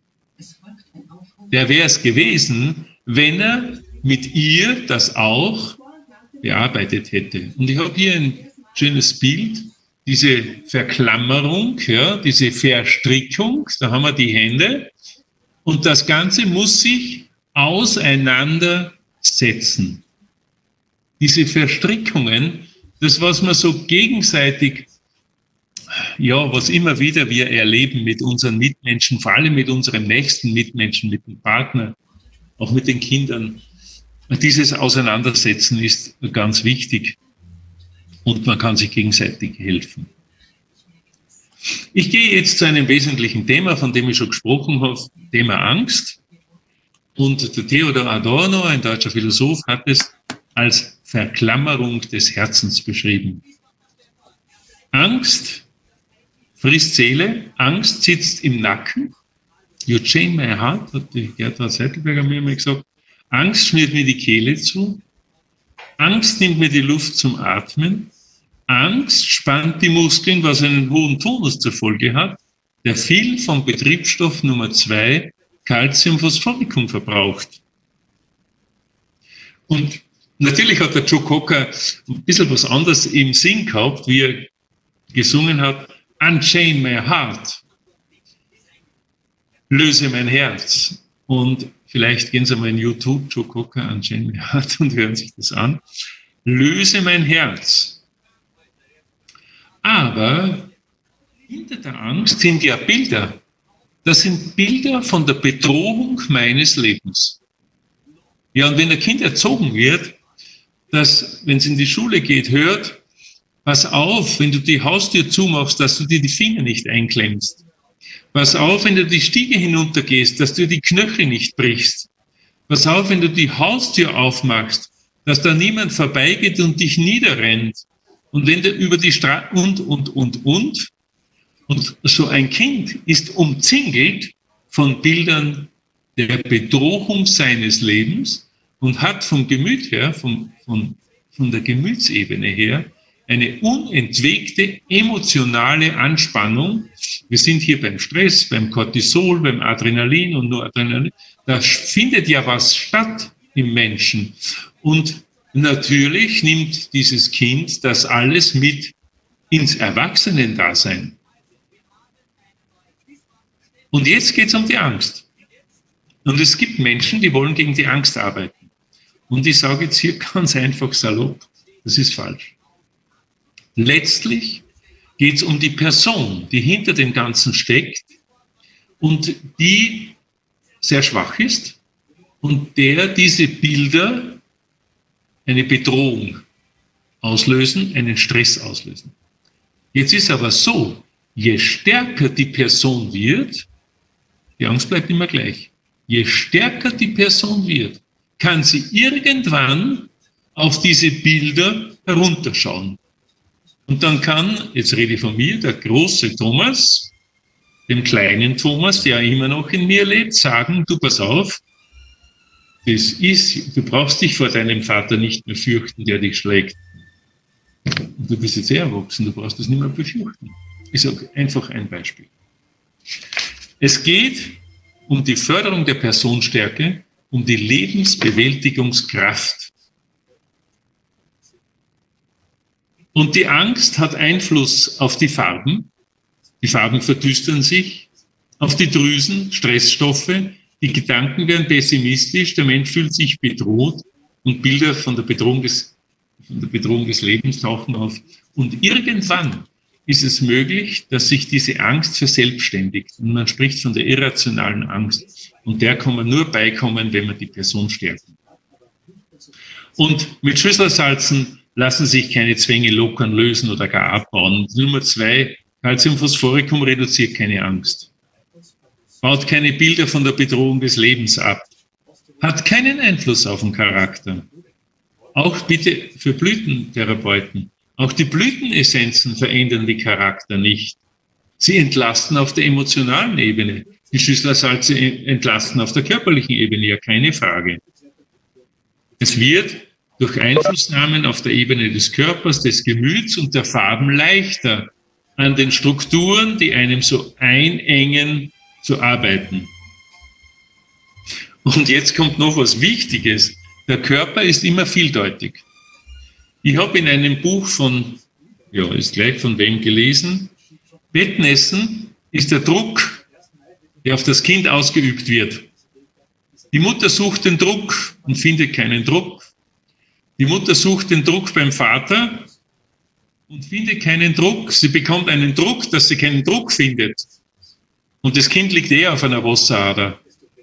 Der wäre es gewesen, wenn er mit ihr das auch bearbeitet hätte. Und ich habe hier ein schönes Bild, diese Verklammerung, ja, diese Verstrickung, da haben wir die Hände. Und das Ganze muss sich auseinandersetzen. Diese Verstrickungen, das, was man so gegenseitig, ja, was immer wieder wir erleben mit unseren Mitmenschen, vor allem mit unserem nächsten Mitmenschen, mit dem Partner, auch mit den Kindern, dieses Auseinandersetzen ist ganz wichtig und man kann sich gegenseitig helfen. Ich gehe jetzt zu einem wesentlichen Thema, von dem ich schon gesprochen habe, Thema Angst. Und der Theodor Adorno, ein deutscher Philosoph, hat es als Verklammerung des Herzens beschrieben. Angst frisst Seele, Angst sitzt im Nacken. You chain my heart, hat die Gertrud Seidelberger mir immer gesagt. Angst schnürt mir die Kehle zu. Angst nimmt mir die Luft zum Atmen. Angst spannt die Muskeln, was einen hohen Tonus zur Folge hat, der viel vom Betriebsstoff Nummer 2, Calcium-Phosphoricum, verbraucht. Und natürlich hat der Joe Cocker ein bisschen was anderes im Sinn gehabt, wie er gesungen hat, Unchain my heart, löse mein Herz. Und vielleicht gehen Sie mal in YouTube, Joe Cocker, Unchain my heart, und hören sich das an. Löse mein Herz. Aber hinter der Angst sind ja Bilder. Das sind Bilder von der Bedrohung meines Lebens. Ja, und wenn ein Kind erzogen wird, dass, wenn es in die Schule geht, hört, pass auf, wenn du die Haustür zumachst, dass du dir die Finger nicht einklemmst. Pass auf, wenn du die Stiege hinuntergehst, dass du die Knöchel nicht brichst. Pass auf, wenn du die Haustür aufmachst, dass da niemand vorbeigeht und dich niederrennt. Und wenn du über die Straße und so ein Kind ist umzingelt von Bildern der Bedrohung seines Lebens und hat vom Gemüt her, von der Gemütsebene her, eine unentwegte emotionale Anspannung. Wir sind hier beim Stress, beim Cortisol, beim Adrenalin und Noradrenalin. Da findet ja was statt im Menschen. Und natürlich nimmt dieses Kind das alles mit ins Erwachsenendasein. Und jetzt geht es um die Angst. Und es gibt Menschen, die wollen gegen die Angst arbeiten. Und ich sage jetzt hier ganz einfach salopp, das ist falsch. Letztlich geht es um die Person, die hinter dem Ganzen steckt und die sehr schwach ist und der diese Bilder eine Bedrohung auslösen, einen Stress auslösen. Jetzt ist aber so, je stärker die Person wird, die Angst bleibt immer gleich, je stärker die Person wird, kann sie irgendwann auf diese Bilder herunterschauen. Und dann kann, jetzt rede ich von mir, der große Thomas, dem kleinen Thomas, der immer noch in mir lebt, sagen, du pass auf, du brauchst dich vor deinem Vater nicht mehr fürchten, der dich schlägt. Und du bist jetzt sehr erwachsen, du brauchst das nicht mehr befürchten. Ich sage einfach ein Beispiel. Es geht um die Förderung der Personenstärke, um die Lebensbewältigungskraft. Und die Angst hat Einfluss auf die Farben. Die Farben verdüstern sich, auf die Drüsen, Stressstoffe, die Gedanken werden pessimistisch, der Mensch fühlt sich bedroht und Bilder von der Bedrohung des Lebens tauchen auf. Und irgendwann ist es möglich, dass sich diese Angst verselbstständigt. Und man spricht von der irrationalen Angst. Und der kann man nur beikommen, wenn man die Person stärkt. Und mit Schüsselsalzen lassen sich keine Zwänge lockern, lösen oder gar abbauen. Nummer 2, Calciumphosphoricum reduziert keine Angst. Baut keine Bilder von der Bedrohung des Lebens ab. Hat keinen Einfluss auf den Charakter. Auch bitte für Blütentherapeuten. Auch die Blütenessenzen verändern die Charakter nicht. Sie entlasten auf der emotionalen Ebene. Die Schüsselsalze entlasten auf der körperlichen Ebene, ja keine Frage. Es wird durch Einflussnahmen auf der Ebene des Körpers, des Gemüts und der Farben leichter, an den Strukturen, die einem so einengen, zu arbeiten. Und jetzt kommt noch was Wichtiges. Der Körper ist immer vieldeutig. Ich habe in einem Buch von, ja, ist gleich von wem gelesen, Bettnässen ist der Druck, der auf das Kind ausgeübt wird. Die Mutter sucht den Druck und findet keinen Druck. Die Mutter sucht den Druck beim Vater und findet keinen Druck. Sie bekommt einen Druck, dass sie keinen Druck findet. Und das Kind liegt eher auf einer Wasserader.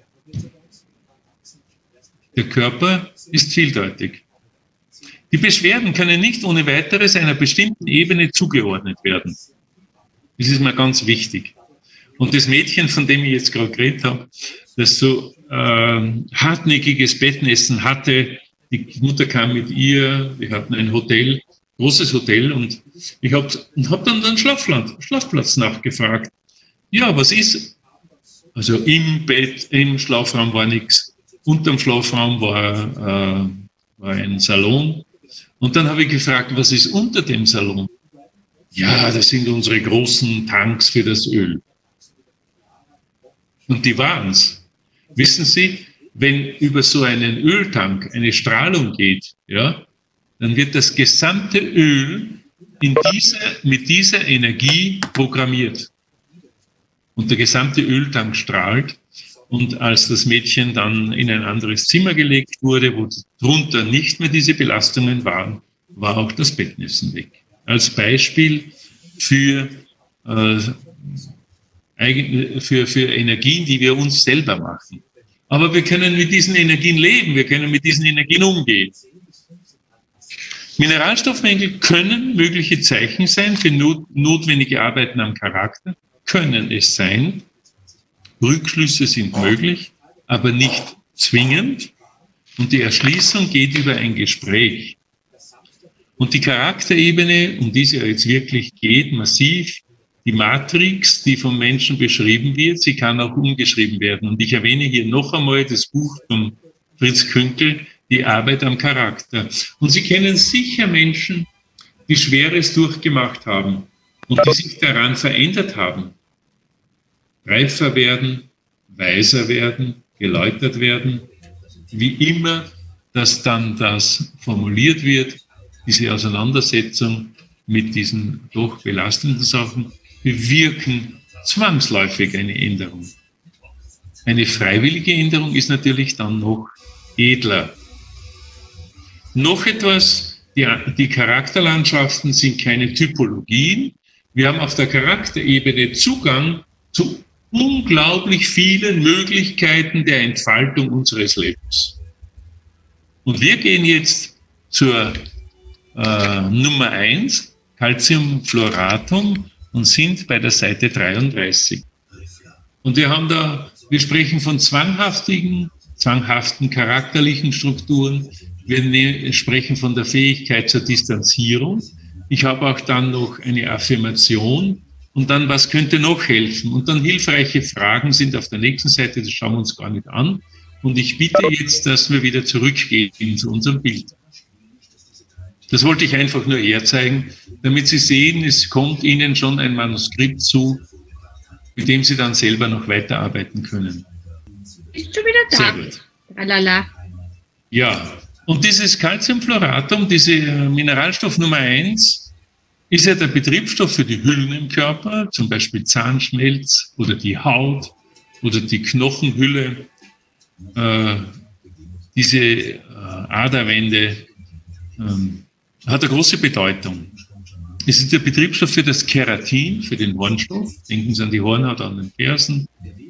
Der Körper ist vieldeutig. Die Beschwerden können nicht ohne weiteres einer bestimmten Ebene zugeordnet werden. Das ist mir ganz wichtig. Und das Mädchen, von dem ich jetzt gerade geredet habe, das so hartnäckiges Bettnässen hatte, die Mutter kam mit ihr, wir hatten ein Hotel, großes Hotel, und ich hab dann den Schlafplatz nachgefragt. Ja, was ist? Also im Bett, im Schlafraum war nichts. Unterm Schlafraum war ein Salon. Und dann habe ich gefragt, was ist unter dem Salon? Ja, das sind unsere großen Tanks für das Öl. Und die waren's. Wissen Sie, wenn über so einen Öltank eine Strahlung geht, ja, dann wird das gesamte Öl mit dieser Energie programmiert. Und der gesamte Öltank strahlt. Und als das Mädchen dann in ein anderes Zimmer gelegt wurde, wo drunter nicht mehr diese Belastungen waren, war auch das Bettnässen weg. Als Beispiel für Energien, die wir uns selber machen. Aber wir können mit diesen Energien leben, wir können mit diesen Energien umgehen. Mineralstoffmängel können mögliche Zeichen sein für notwendige Arbeiten am Charakter, können es sein. Rückschlüsse sind möglich, aber nicht zwingend. Und die Erschließung geht über ein Gespräch. Und die Charakterebene, um die es ja jetzt wirklich geht, massiv, die Matrix, die vom Menschen beschrieben wird, sie kann auch umgeschrieben werden. Und ich erwähne hier noch einmal das Buch von Fritz Künkel, die Arbeit am Charakter. Und Sie kennen sicher Menschen, die Schweres durchgemacht haben und die sich daran verändert haben. Reifer werden, weiser werden, geläutert werden, wie immer, dass dann das formuliert wird, diese Auseinandersetzung mit diesen doch belastenden Sachen, bewirken zwangsläufig eine Änderung. Eine freiwillige Änderung ist natürlich dann noch edler. Noch etwas, die Charakterlandschaften sind keine Typologien. Wir haben auf der Charakterebene Zugang zu unglaublich vielen Möglichkeiten der Entfaltung unseres Lebens. Und wir gehen jetzt zur Nummer 1, Calciumfloratum, und sind bei der Seite 33. Und wir sprechen von zwanghaften charakterlichen Strukturen. Wir sprechen von der Fähigkeit zur Distanzierung. Ich habe auch dann noch eine Affirmation. Und dann, was könnte noch helfen? Und dann hilfreiche Fragen sind auf der nächsten Seite, das schauen wir uns gar nicht an. Und ich bitte jetzt, dass wir wieder zurückgehen zu unserem Bild. Das wollte ich einfach nur herzeigen, damit Sie sehen, es kommt Ihnen schon ein Manuskript zu, mit dem Sie dann selber noch weiterarbeiten können. Bist du wieder da? Sehr gut. Tralala. Ja, und dieses Calciumfloratum, diese Mineralstoff Nummer 1, ist ja der Betriebsstoff für die Hüllen im Körper, zum Beispiel Zahnschmelz oder die Haut oder die Knochenhülle, diese Aderwände, hat eine große Bedeutung. Es ist der Betriebsstoff für das Keratin, für den Hornstoff. Denken Sie an die Hornhaut an den Fersen.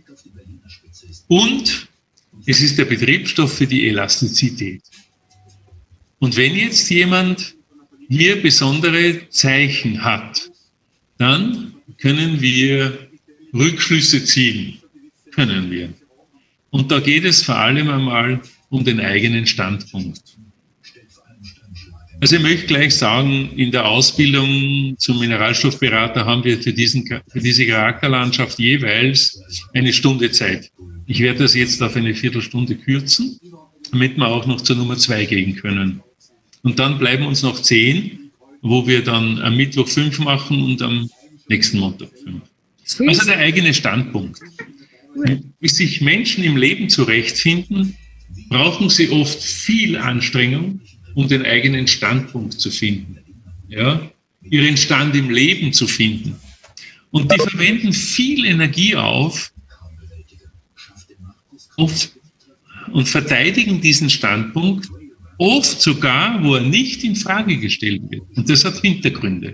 Und es ist der Betriebsstoff für die Elastizität. Und wenn jetzt jemand hier besondere Zeichen hat, dann können wir Rückschlüsse ziehen. Können wir. Und da geht es vor allem einmal um den eigenen Standpunkt. Also ich möchte gleich sagen, in der Ausbildung zum Mineralstoffberater haben wir für diese Charakterlandschaft jeweils eine Stunde Zeit. Ich werde das jetzt auf eine Viertelstunde kürzen, damit wir auch noch zur Nummer 2 gehen können. Und dann bleiben uns noch 10, wo wir dann am Mittwoch 5 machen und am nächsten Montag 5. Also der eigene Standpunkt. Bis sich Menschen im Leben zurechtfinden, brauchen sie oft viel Anstrengung, um den eigenen Standpunkt zu finden, ja, ihren Stand im Leben zu finden. Und die verwenden viel Energie auf und verteidigen diesen Standpunkt, oft sogar, wo er nicht in Frage gestellt wird. Und das hat Hintergründe.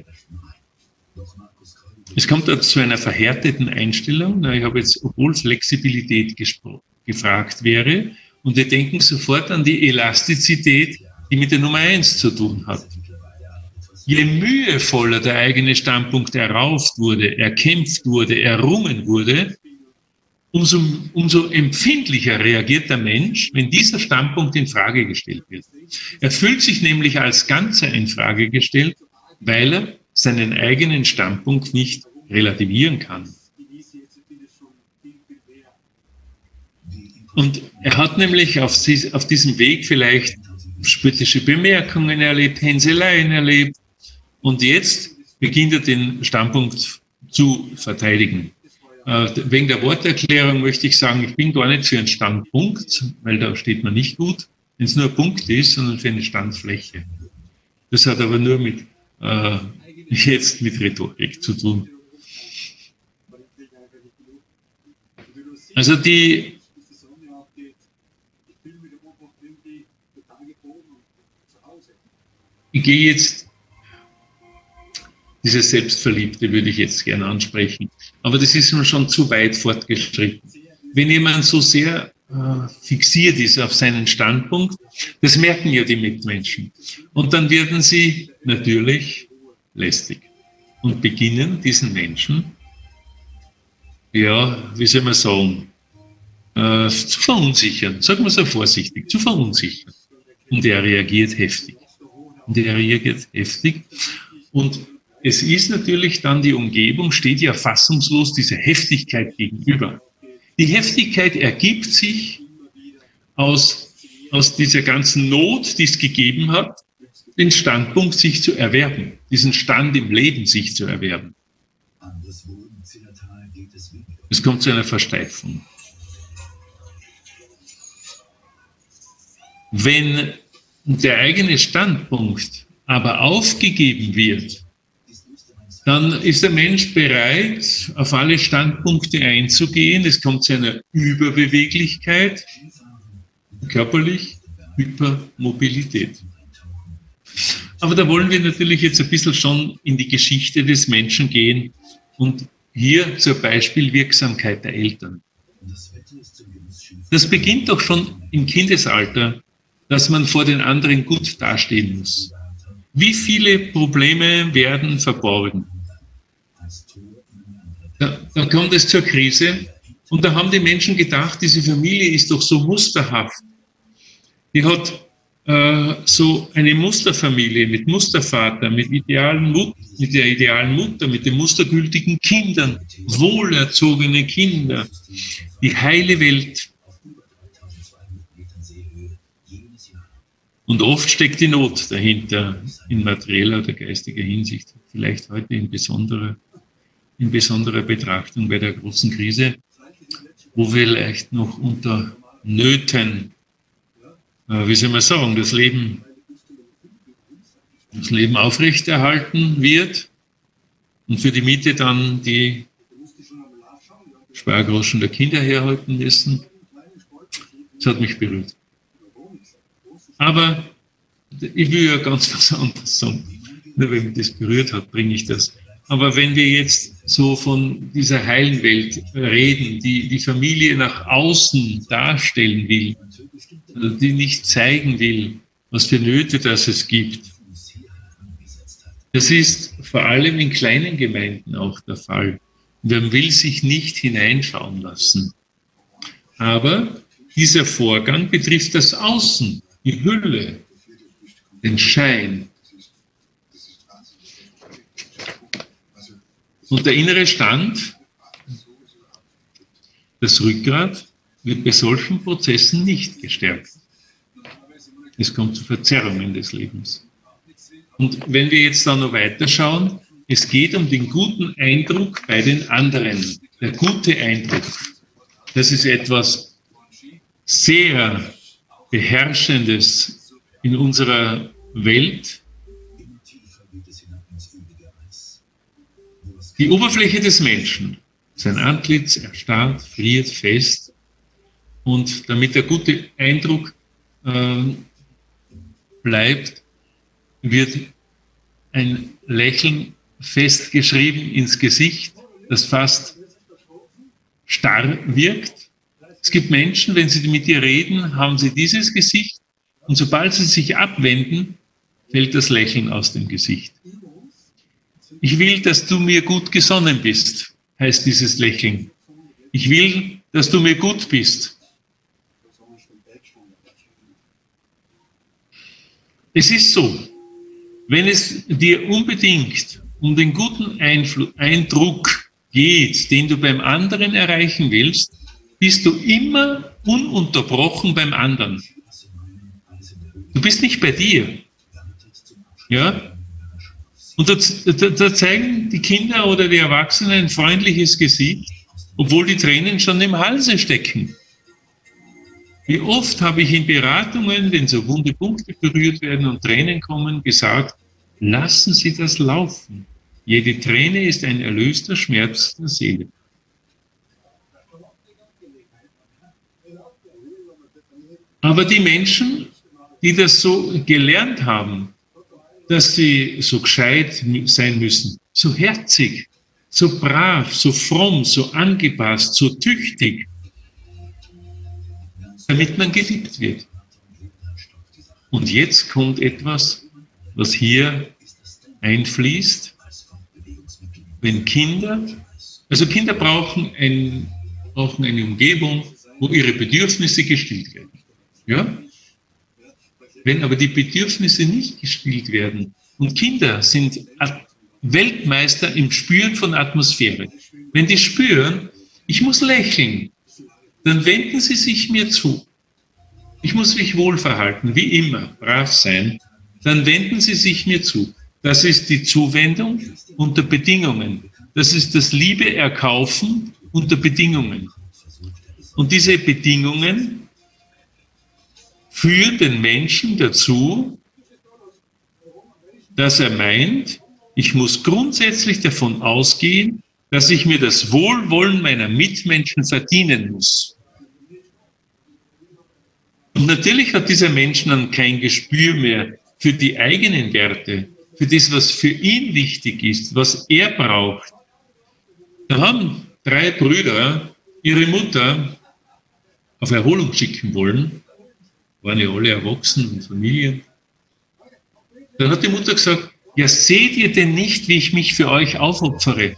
Es kommt zu einer verhärteten Einstellung. Ich habe jetzt, obwohl Flexibilität gefragt wäre, und wir denken sofort an die Elastizität, die mit der Nummer 1 zu tun hat. Je mühevoller der eigene Standpunkt errauft wurde, erkämpft wurde, errungen wurde, umso empfindlicher reagiert der Mensch, wenn dieser Standpunkt in Frage gestellt wird. Er fühlt sich nämlich als Ganzer in Frage gestellt, weil er seinen eigenen Standpunkt nicht relativieren kann. Und er hat nämlich auf diesem Weg vielleicht spöttische Bemerkungen erlebt, Hänseleien erlebt, und jetzt beginnt er den Standpunkt zu verteidigen. Wegen der Worterklärung möchte ich sagen, ich bin gar nicht für einen Standpunkt, weil da steht man nicht gut, wenn es nur ein Punkt ist, sondern für eine Standfläche. Das hat aber nur mit Rhetorik zu tun. Also ich gehe jetzt, dieses Selbstverliebte würde ich jetzt gerne ansprechen, aber das ist mir schon zu weit fortgeschritten. Wenn jemand so sehr fixiert ist auf seinen Standpunkt, das merken ja die Mitmenschen. Und dann werden sie natürlich lästig und beginnen diesen Menschen, ja, wie soll man sagen, zu verunsichern, sagen wir so vorsichtig, zu verunsichern. Und er reagiert heftig. Und es ist natürlich dann, die Umgebung steht ja fassungslos dieser Heftigkeit gegenüber. Die Heftigkeit ergibt sich aus dieser ganzen Not, die es gegeben hat, den Standpunkt sich zu erwerben, diesen Stand im Leben sich zu erwerben. Es kommt zu einer Versteifung. Wenn der eigene Standpunkt aber aufgegeben wird, dann ist der Mensch bereit, auf alle Standpunkte einzugehen. Es kommt zu einer Überbeweglichkeit, körperlich Hypermobilität. Aber da wollen wir natürlich jetzt ein bisschen schon in die Geschichte des Menschen gehen und hier zur Beispielwirksamkeit der Eltern. Das beginnt doch schon im Kindesalter, dass man vor den anderen gut dastehen muss. Wie viele Probleme werden verborgen? Da kommt es zur Krise und da haben die Menschen gedacht, diese Familie ist doch so musterhaft. Die hat so eine Musterfamilie mit Mustervater, mit der idealen Mutter, mit den mustergültigen Kindern, wohlerzogene Kinder, die heile Welt. Und oft steckt die Not dahinter, in materieller oder geistiger Hinsicht, vielleicht heute in besonderer Betrachtung bei der großen Krise, wo wir vielleicht noch unter Nöten, wie soll man sagen, das Leben aufrechterhalten wird und für die Miete dann die Spargroschen der Kinder herhalten müssen. Das hat mich berührt. Aber ich will ja ganz was anderes sagen. Nur wenn mich das berührt hat, bringe ich das. Aber wenn wir jetzt so von dieser heilen Welt reden, die die Familie nach außen darstellen will, also die nicht zeigen will, was für Nöte das es gibt, das ist vor allem in kleinen Gemeinden auch der Fall. Man will sich nicht hineinschauen lassen. Aber dieser Vorgang betrifft das Außen, die Hülle, den Schein. Und der innere Stand, das Rückgrat, wird bei solchen Prozessen nicht gestärkt. Es kommt zu Verzerrungen des Lebens. Und wenn wir jetzt da noch weiterschauen, es geht um den guten Eindruck bei den anderen. Der gute Eindruck, das ist etwas sehr Beherrschendes in unserer Welt. Die Oberfläche des Menschen, sein Antlitz erstarrt, friert fest, und damit der gute Eindruck bleibt, wird ein Lächeln festgeschrieben ins Gesicht, das fast starr wirkt. Es gibt Menschen, wenn sie mit dir reden, haben sie dieses Gesicht, und sobald sie sich abwenden, fällt das Lächeln aus dem Gesicht. Ich will, dass du mir gut gesonnen bist, heißt dieses Lächeln. Ich will, dass du mir gut bist. Es ist so, wenn es dir unbedingt um den guten Eindruck geht, den du beim anderen erreichen willst, bist du immer ununterbrochen beim anderen. Du bist nicht bei dir. Ja? Und da zeigen die Kinder oder die Erwachsenen ein freundliches Gesicht, obwohl die Tränen schon im Halse stecken. Wie oft habe ich in Beratungen, wenn so wunde Punkte berührt werden und Tränen kommen, gesagt, lassen Sie das laufen. Jede Träne ist ein erlöster Schmerz der Seele. Aber die Menschen, die das so gelernt haben, dass sie so gescheit sein müssen, so herzig, so brav, so fromm, so angepasst, so tüchtig, damit man geliebt wird. Und jetzt kommt etwas, was hier einfließt. Wenn Kinder brauchen eine Umgebung, wo ihre Bedürfnisse gestillt werden. Ja? Wenn aber die Bedürfnisse nicht gestillt werden, und Kinder sind Weltmeister im Spüren von Atmosphäre. Wenn die spüren, ich muss lächeln, dann wenden sie sich mir zu. Ich muss mich wohlverhalten, wie immer, brav sein, dann wenden sie sich mir zu. Das ist die Zuwendung unter Bedingungen. Das ist das Liebe erkaufen unter Bedingungen. Und diese Bedingungen führen den Menschen dazu, dass er meint, ich muss grundsätzlich davon ausgehen, dass ich mir das Wohlwollen meiner Mitmenschen verdienen muss. Und natürlich hat dieser Mensch dann kein Gespür mehr für die eigenen Werte, für das, was für ihn wichtig ist, was er braucht. Da haben 3 Brüder ihre Mutter auf Erholung schicken wollen, waren ja alle erwachsen und Familien. Dann hat die Mutter gesagt, ja, seht ihr denn nicht, wie ich mich für euch aufopfere?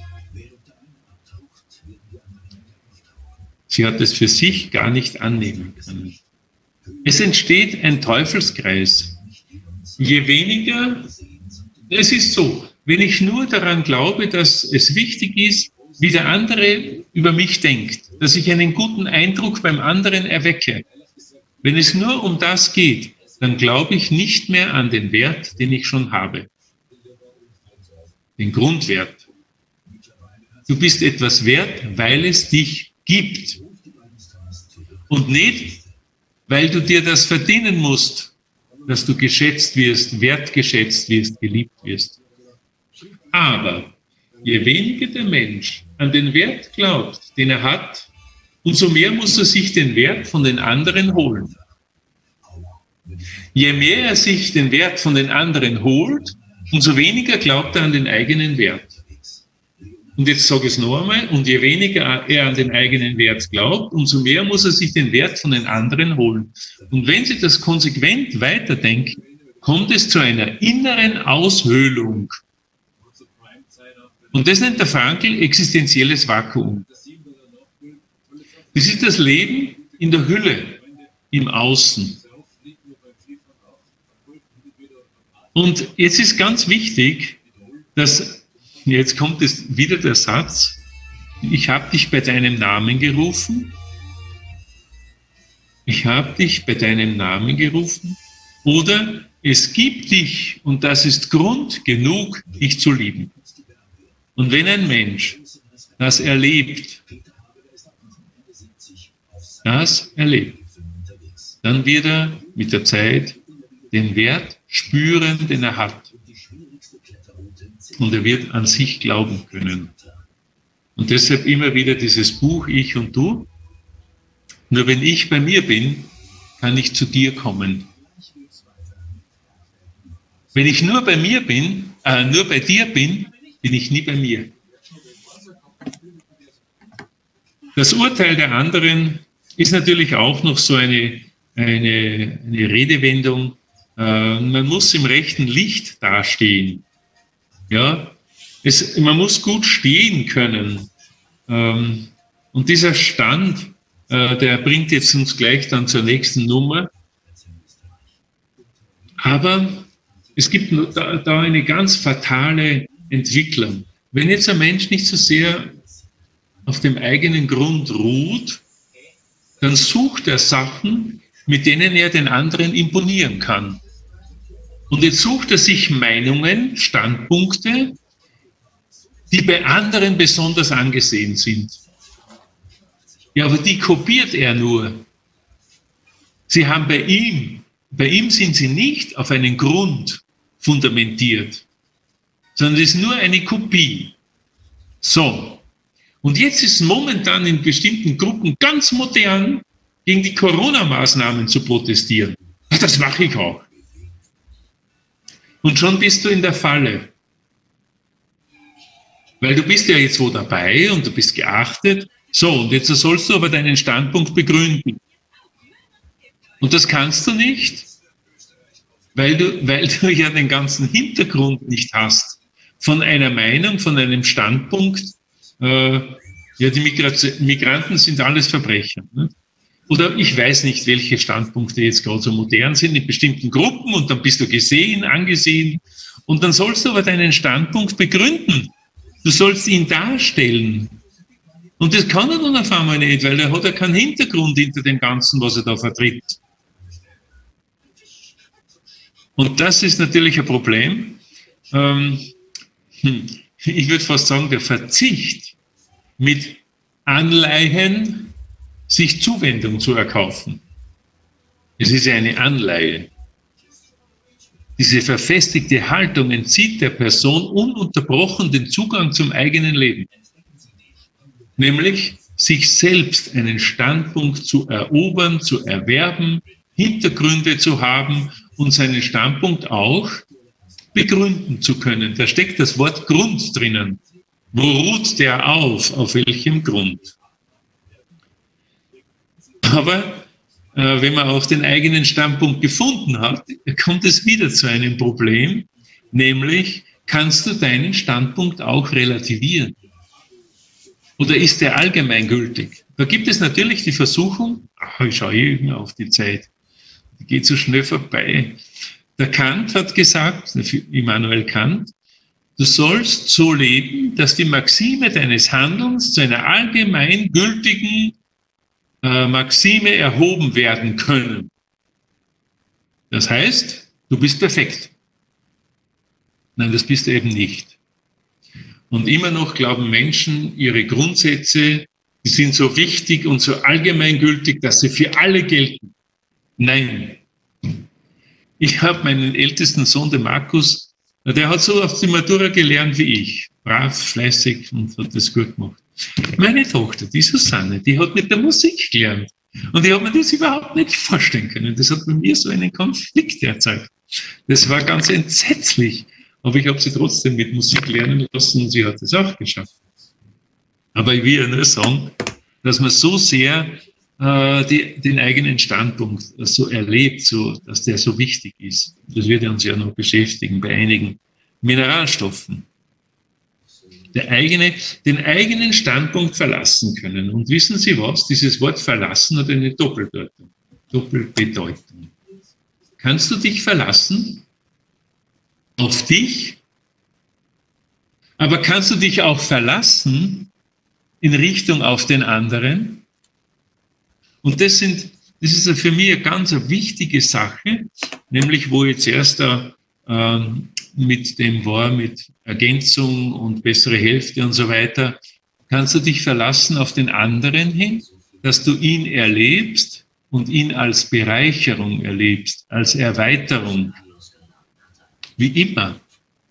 Sie hat es für sich gar nicht annehmen können. Es entsteht ein Teufelskreis. Je weniger, es ist so, wenn ich nur daran glaube, dass es wichtig ist, wie der andere über mich denkt, dass ich einen guten Eindruck beim anderen erwecke, wenn es nur um das geht, dann glaube ich nicht mehr an den Wert, den ich schon habe. Den Grundwert. Du bist etwas wert, weil es dich gibt. Und nicht, weil du dir das verdienen musst, dass du geschätzt wirst, wertgeschätzt wirst, geliebt wirst. Aber je weniger der Mensch an den Wert glaubt, den er hat, umso mehr muss er sich den Wert von den anderen holen. Je mehr er sich den Wert von den anderen holt, umso weniger glaubt er an den eigenen Wert. Und jetzt sage ich es noch einmal, und je weniger er an den eigenen Wert glaubt, umso mehr muss er sich den Wert von den anderen holen. Und wenn Sie das konsequent weiterdenken, kommt es zu einer inneren Aushöhlung. Und das nennt der Frankl existenzielles Vakuum. Das ist das Leben in der Hülle, im Außen. Und jetzt ist ganz wichtig, dass, jetzt kommt es wieder der Satz, ich habe dich bei deinem Namen gerufen. Ich habe dich bei deinem Namen gerufen. Oder es gibt dich und das ist Grund genug, dich zu lieben. Und wenn ein Mensch das erlebt, dann wird er mit der Zeit den Wert spüren, den er hat. Und er wird an sich glauben können. Und deshalb immer wieder dieses Buch Ich und Du. Nur wenn ich bei mir bin, kann ich zu dir kommen. Wenn ich nur bei mir bin, nur bei dir bin, bin ich nie bei mir. Das Urteil der anderen ist natürlich auch noch so eine Redewendung. Man muss im rechten Licht dastehen. Ja, man muss gut stehen können. Und dieser Stand, der bringt jetzt uns gleich dann zur nächsten Nummer. Aber es gibt da eine ganz fatale Entwicklung. Wenn jetzt ein Mensch nicht so sehr auf dem eigenen Grund ruht, dann sucht er Sachen, mit denen er den anderen imponieren kann. Und jetzt sucht er sich Meinungen, Standpunkte, die bei anderen besonders angesehen sind. Ja, aber die kopiert er nur. Sie haben bei ihm sind sie nicht auf einen Grund fundamentiert, sondern es ist nur eine Kopie. So. Und jetzt ist momentan in bestimmten Gruppen ganz modern, gegen die Corona-Maßnahmen zu protestieren. Das mache ich auch. Und schon bist du in der Falle. Weil du bist ja jetzt wo dabei und du bist geachtet. So, und jetzt sollst du aber deinen Standpunkt begründen. Und das kannst du nicht, weil du ja den ganzen Hintergrund nicht hast von einer Meinung, von einem Standpunkt. Ja, die Migranten sind alles Verbrecher. Ne? Oder ich weiß nicht, welche Standpunkte jetzt gerade so modern sind in bestimmten Gruppen und dann bist du gesehen, angesehen und dann sollst du aber deinen Standpunkt begründen. Du sollst ihn darstellen. Und das kann er dann auf einmal nicht, weil er hat ja keinen Hintergrund hinter dem Ganzen, was er da vertritt. Und das ist natürlich ein Problem. Ich würde fast sagen, der Verzicht mit Anleihen, sich Zuwendung zu erkaufen. Es ist ja eine Anleihe. Diese verfestigte Haltung entzieht der Person ununterbrochen den Zugang zum eigenen Leben. Nämlich sich selbst einen Standpunkt zu erobern, zu erwerben, Hintergründe zu haben und seinen Standpunkt auch begründen zu können. Da steckt das Wort Grund drinnen. Wo ruht der auf? Auf welchem Grund? Aber wenn man auch den eigenen Standpunkt gefunden hat, kommt es wieder zu einem Problem, nämlich kannst du deinen Standpunkt auch relativieren? Oder ist der allgemeingültig? Da gibt es natürlich die Versuchung, ich schaue eben auf die Zeit, die geht so schnell vorbei. Der Kant hat gesagt, Immanuel Kant, du sollst so leben, dass die Maxime deines Handelns zu einer allgemeingültigen Maxime erhoben werden können. Das heißt, du bist perfekt. Nein, das bist du eben nicht. Und immer noch glauben Menschen, ihre Grundsätze, die sind so wichtig und so allgemeingültig, dass sie für alle gelten. Nein. Ich habe meinen ältesten Sohn, den Markus, der hat so auf die Matura gelernt wie ich. Brav, fleißig und hat das gut gemacht. Meine Tochter, die Susanne, die hat mit der Musik gelernt. Und ich habe mir das überhaupt nicht vorstellen können. Das hat bei mir so einen Konflikt erzeugt. Das war ganz entsetzlich. aber ich habe sie trotzdem mit Musik lernen lassen und sie hat es auch geschafft. Aber ich will ja nur sagen, dass man so sehr den eigenen Standpunkt so erlebt, so, dass der so wichtig ist. Das wird uns ja noch beschäftigen bei einigen Mineralstoffen. Den eigenen Standpunkt verlassen können. Und wissen Sie was? Dieses Wort verlassen hat eine Doppelbedeutung. Kannst du dich verlassen auf dich? Aber kannst du dich auch verlassen in Richtung auf den anderen? Und das ist für mich eine ganz wichtige Sache, nämlich wo ich zuerst da mit dem war, mit Ergänzung und bessere Hälfte und so weiter, kannst du dich verlassen auf den anderen hin, dass du ihn erlebst und ihn als Bereicherung erlebst, als Erweiterung, wie immer.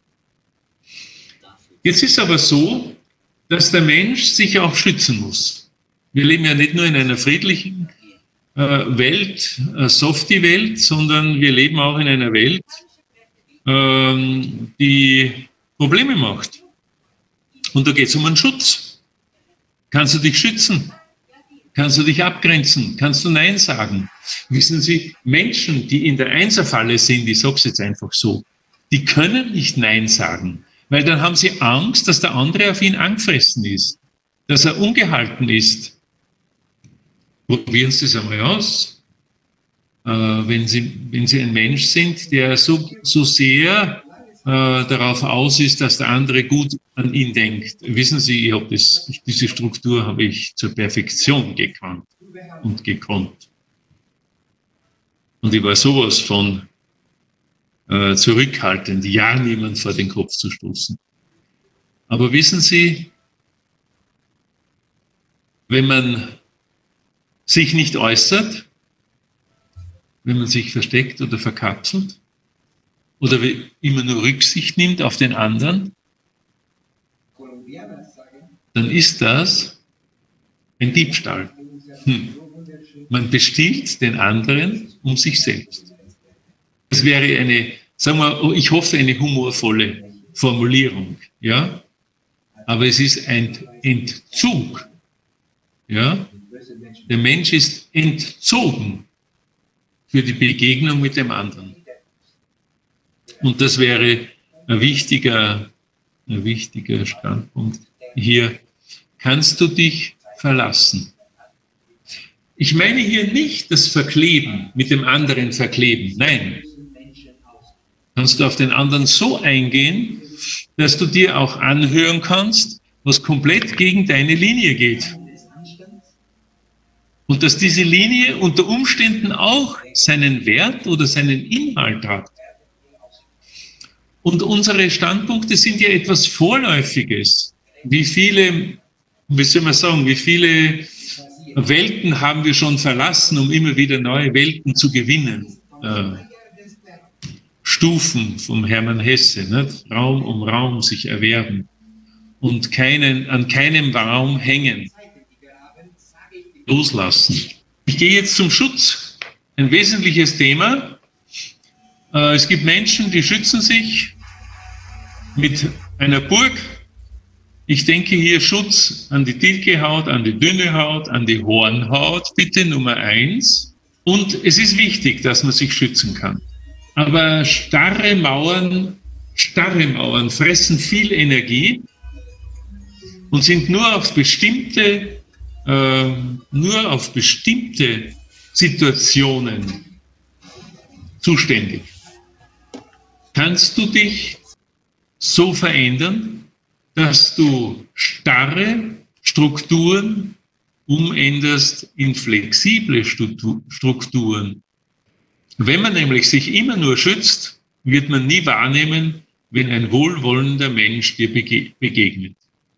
Jetzt ist aber so, dass der Mensch sich auch schützen muss. Wir leben ja nicht nur in einer friedlichen Welt, Softie-Welt, sondern wir leben auch in einer Welt, die Probleme macht. Und da geht es um einen Schutz. Kannst du dich schützen? Kannst du dich abgrenzen? Kannst du Nein sagen? Wissen Sie, Menschen, die in der Einserfalle sind, ich sage es jetzt einfach so, die können nicht Nein sagen, weil dann haben sie Angst, dass der andere auf ihn angefressen ist, dass er ungehalten ist. Probieren Sie es einmal aus. Wenn Sie ein Mensch sind, der so sehr darauf aus ist, dass der andere gut an ihn denkt. Wissen Sie, diese Struktur habe ich zur Perfektion gekannt und gekonnt. Und ich war sowas von zurückhaltend, ja niemand vor den Kopf zu stoßen. Aber wissen Sie, wenn man sich nicht äußert, wenn man sich versteckt oder verkapselt oder immer nur Rücksicht nimmt auf den anderen, dann ist das ein Diebstahl. Man bestiehlt den anderen um sich selbst. Das wäre eine, sagen wir, ich hoffe, eine humorvolle Formulierung, ja, aber es ist ein Entzug, ja. Der Mensch ist entzogen für die Begegnung mit dem anderen. Und das wäre ein wichtiger Standpunkt. Hier kannst du dich verlassen. Ich meine hier nicht das Verkleben, mit dem anderen verkleben. Nein. Kannst du auf den anderen so eingehen, dass du dir auch anhören kannst, was komplett gegen deine Linie geht. Und dass diese Linie unter Umständen auch seinen Wert oder seinen Inhalt hat. Und unsere Standpunkte sind ja etwas Vorläufiges. Wie viele Welten haben wir schon verlassen, um immer wieder neue Welten zu gewinnen? Stufen vom Hermann Hesse, nicht? Raum um Raum sich erwerben und an keinem Raum hängen. Loslassen. Ich gehe jetzt zum Schutz. Ein wesentliches Thema. Es gibt Menschen, die schützen sich mit einer Burg. Ich denke hier Schutz an die dicke Haut, an die dünne Haut, an die Hornhaut, bitte Nummer 1. Und es ist wichtig, dass man sich schützen kann. Aber starre Mauern fressen viel Energie und sind nur auf bestimmte Situationen zuständig. Kannst du dich so verändern, dass du starre Strukturen umänderst in flexible Strukturen? Wenn man nämlich sich immer nur schützt, wird man nie wahrnehmen, wenn ein wohlwollender Mensch dir begegnet.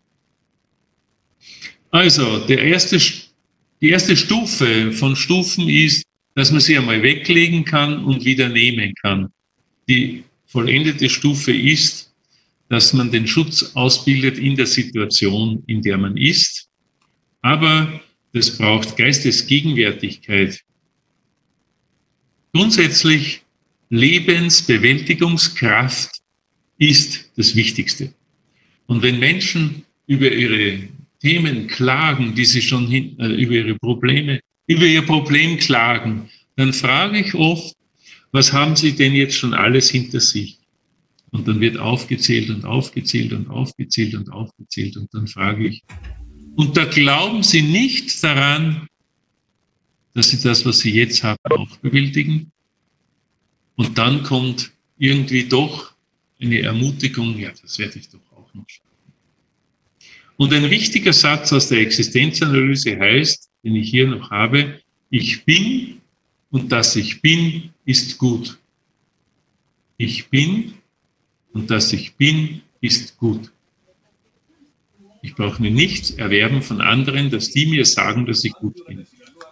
Also, die erste Stufe von Stufen ist, dass man sie einmal weglegen kann und wieder nehmen kann. Die vollendete Stufe ist, dass man den Schutz ausbildet in der Situation, in der man ist. Aber das braucht Geistesgegenwärtigkeit. Grundsätzlich Lebensbewältigungskraft ist das Wichtigste. Und wenn Menschen über ihre Themen klagen, die sie schon über ihre Probleme, über ihr Problem klagen, dann frage ich oft, was haben sie denn jetzt schon alles hinter sich? Und dann wird aufgezählt und aufgezählt und aufgezählt und aufgezählt. Und dann frage ich, und da glauben sie nicht daran, dass sie das, was sie jetzt haben, auch bewältigen? Und dann kommt irgendwie doch eine Ermutigung, ja, das werde ich doch auch noch schaffen. Und ein wichtiger Satz aus der Existenzanalyse heißt, den ich hier noch habe, ich bin und das ich bin, ist gut. Ich bin und das ich bin, ist gut. Ich brauche mir nichts erwerben von anderen, dass die mir sagen, dass ich gut bin.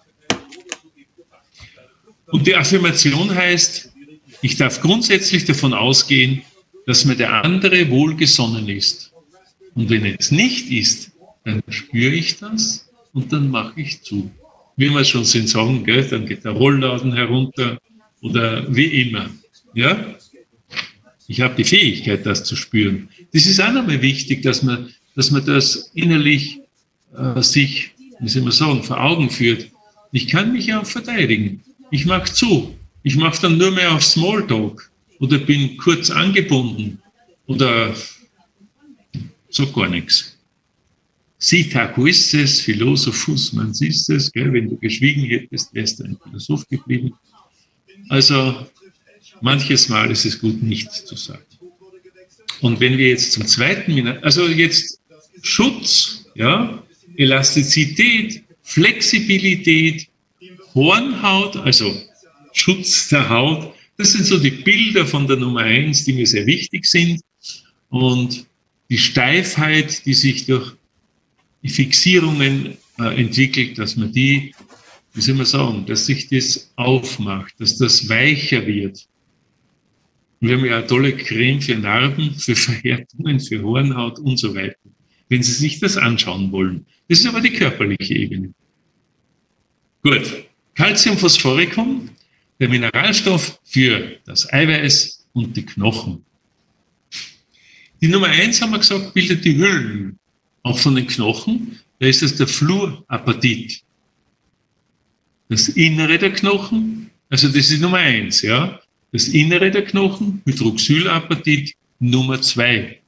Und die Affirmation heißt, ich darf grundsätzlich davon ausgehen, dass mir der andere wohlgesonnen ist. Und wenn er es nicht ist, dann spüre ich das und dann mache ich zu. Wie wir schon sagen, gell, dann geht der Rollladen herunter oder wie immer. Ja? Ich habe die Fähigkeit, das zu spüren. Das ist auch nochmal wichtig, dass man das innerlich sich, wie soll man sagen, vor Augen führt. Ich kann mich ja auch verteidigen. Ich mache zu. Ich mache dann nur mehr auf Smalltalk oder bin kurz angebunden oder so gar nichts. Sitacuisses, Philosophus, man sieht es, gell? Wenn du geschwiegen hättest, wärst du ein Philosoph geblieben. Also manches Mal ist es gut, nichts zu sagen. Und wenn wir jetzt zum zweiten, also jetzt Schutz, ja, Elastizität, Flexibilität, Hornhaut, also Schutz der Haut, das sind so die Bilder von der Nummer 1, die mir sehr wichtig sind. Und die Steifheit, die sich durch die Fixierungen entwickelt, dass man die, wie soll man sagen, dass sich das aufmacht, dass das weicher wird. Wir haben ja eine tolle Creme für Narben, für Verhärtungen, für Hornhaut und so weiter. Wenn Sie sich das anschauen wollen. Das ist aber die körperliche Ebene. Gut. Calciumphosphoricum, der Mineralstoff für das Eiweiß und die Knochen. Die Nummer 1, haben wir gesagt, bildet die Hüllen. Auch von den Knochen, da ist es der Fluorapatit. Das Innere der Knochen, also das ist Nummer 1, ja. Das Innere der Knochen, Hydroxylapatit, Nummer 2.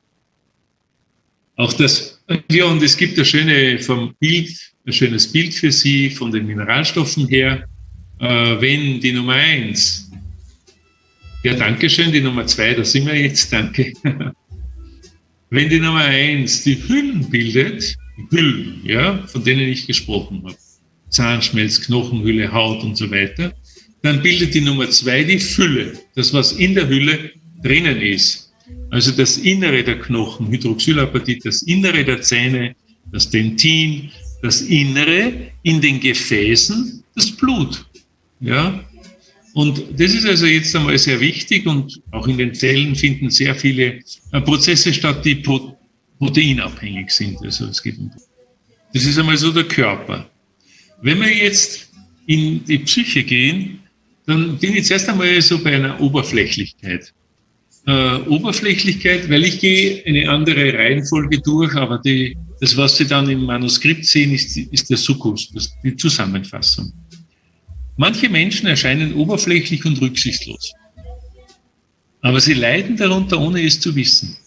Auch das, ja, und es gibt ein schönes Bild für Sie von den Mineralstoffen her. Wenn die Nummer 1, ja, Dankeschön, die Nummer 2, da sind wir jetzt, danke. Wenn die Nummer 1 die Hüllen bildet, die Hüllen, ja, von denen ich gesprochen habe, Zahnschmelz, Knochenhülle, Haut und so weiter, dann bildet die Nummer 2 die Fülle, das, was in der Hülle drinnen ist. Also das Innere der Knochen, Hydroxylapatit, das Innere der Zähne, das Dentin, das Innere in den Gefäßen, das Blut. Ja? Und das ist also jetzt einmal sehr wichtig und auch in den Zellen finden sehr viele Prozesse statt, die proteinabhängig sind. Also es geht um das ist einmal so der Körper. Wenn wir jetzt in die Psyche gehen, dann bin ich zuerst einmal so bei einer Oberflächlichkeit. Oberflächlichkeit, weil ich gehe eine andere Reihenfolge durch, aber das, was Sie dann im Manuskript sehen, ist der Sukkus, die Zusammenfassung. Manche Menschen erscheinen oberflächlich und rücksichtslos. Aber sie leiden darunter, ohne es zu wissen.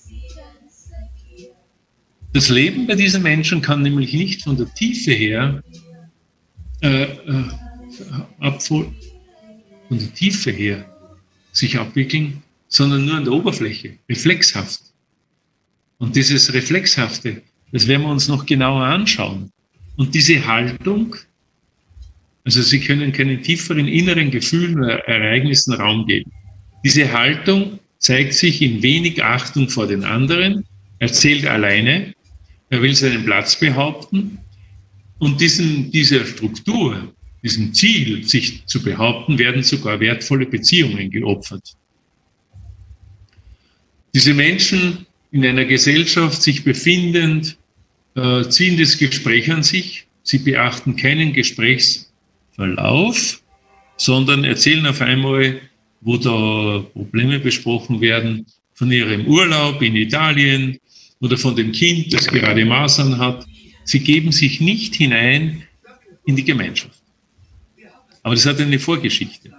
Das Leben bei diesen Menschen kann nämlich nicht von der Tiefe her sich abwickeln, sondern nur an der Oberfläche, reflexhaft. Und dieses Reflexhafte, das werden wir uns noch genauer anschauen. Und diese Haltung, also Sie können keinen tieferen inneren Gefühlen oder Ereignissen Raum geben. Diese Haltung zeigt sich in wenig Achtung vor den anderen, er zählt alleine, er will seinen Platz behaupten und dieser Struktur, diesem Ziel, sich zu behaupten, werden sogar wertvolle Beziehungen geopfert. Diese Menschen in einer Gesellschaft sich befindend, ziehen das Gespräch an sich, sie beachten keinen Gesprächsverlauf, sondern erzählen auf einmal, wo da Probleme besprochen werden, von ihrem Urlaub in Italien oder von dem Kind, das gerade Masern hat. Sie geben sich nicht hinein in die Gemeinschaft. Aber das hat eine Vorgeschichte.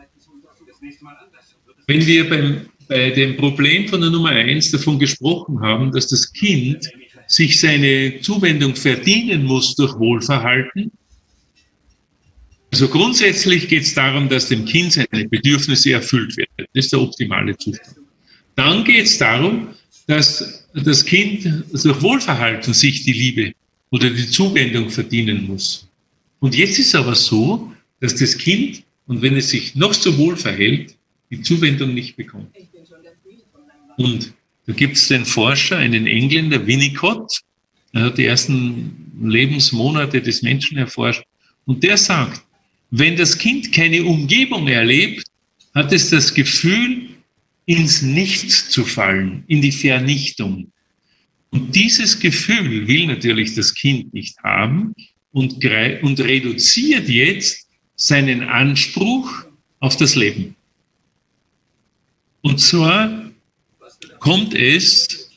Wenn wir bei dem Problem von der Nummer 1 davon gesprochen haben, dass das Kind sich seine Zuwendung verdienen muss durch Wohlverhalten, also grundsätzlich geht es darum, dass dem Kind seine Bedürfnisse erfüllt werden. Das ist der optimale Zustand. Dann geht es darum, dass das Kind durch Wohlverhalten sich die Liebe oder die Zuwendung verdienen muss. Und jetzt ist aber so, dass das Kind, und wenn es sich noch so wohl verhält, die Zuwendung nicht bekommt. Und da gibt es den Forscher, einen Engländer, Winnicott, er hat die ersten Lebensmonate des Menschen erforscht, und der sagt, wenn das Kind keine Umgebung erlebt, hat es das Gefühl, ins Nichts zu fallen, in die Vernichtung. Und dieses Gefühl will natürlich das Kind nicht haben und reduziert jetzt seinen Anspruch auf das Leben. Und zwar kommt es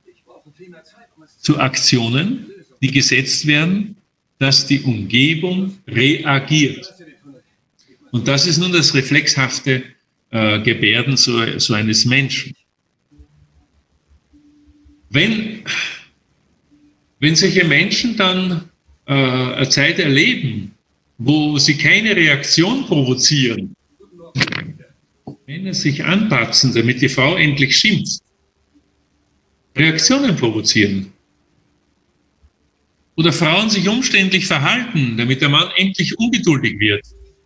zu Aktionen, die gesetzt werden, dass die Umgebung reagiert. Und das ist nun das reflexhafte Gebärden so eines Menschen. Wenn solche Menschen dann eine Zeit erleben, wo sie keine Reaktion provozieren, Männer sich anpatzen, damit die Frau endlich schimpft, Reaktionen provozieren, oder Frauen sich umständlich verhalten, damit der Mann endlich ungeduldig wird,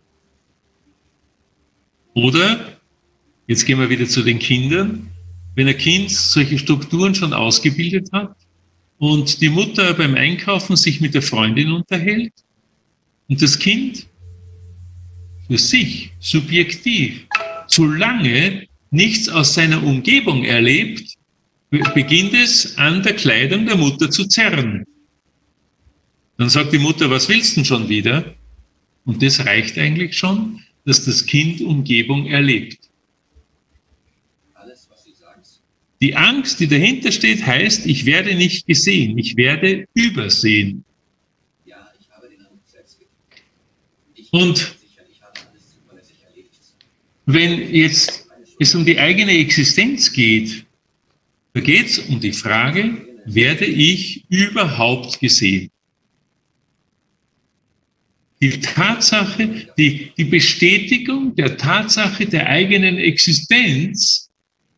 oder, jetzt gehen wir wieder zu den Kindern, wenn ein Kind solche Strukturen schon ausgebildet hat und die Mutter beim Einkaufen sich mit der Freundin unterhält und das Kind für sich subjektiv zu lange nichts aus seiner Umgebung erlebt, beginnt es an der Kleidung der Mutter zu zerren. Dann sagt die Mutter, was willst du denn schon wieder? Und das reicht eigentlich schon, dass das Kind Umgebung erlebt. Die Angst, die dahinter steht, heißt, ich werde nicht gesehen, ich werde übersehen. Und wenn jetzt es um die eigene Existenz geht, da geht es um die Frage, werde ich überhaupt gesehen? Die Tatsache, die Bestätigung der Tatsache der eigenen Existenz,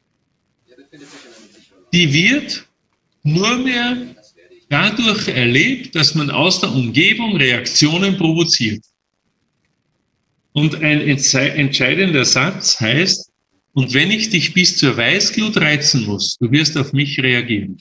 die wird nur mehr dadurch erlebt, dass man aus der Umgebung Reaktionen provoziert. Und ein entscheidender Satz heißt, und wenn ich dich bis zur Weißglut reizen muss, du wirst auf mich reagieren.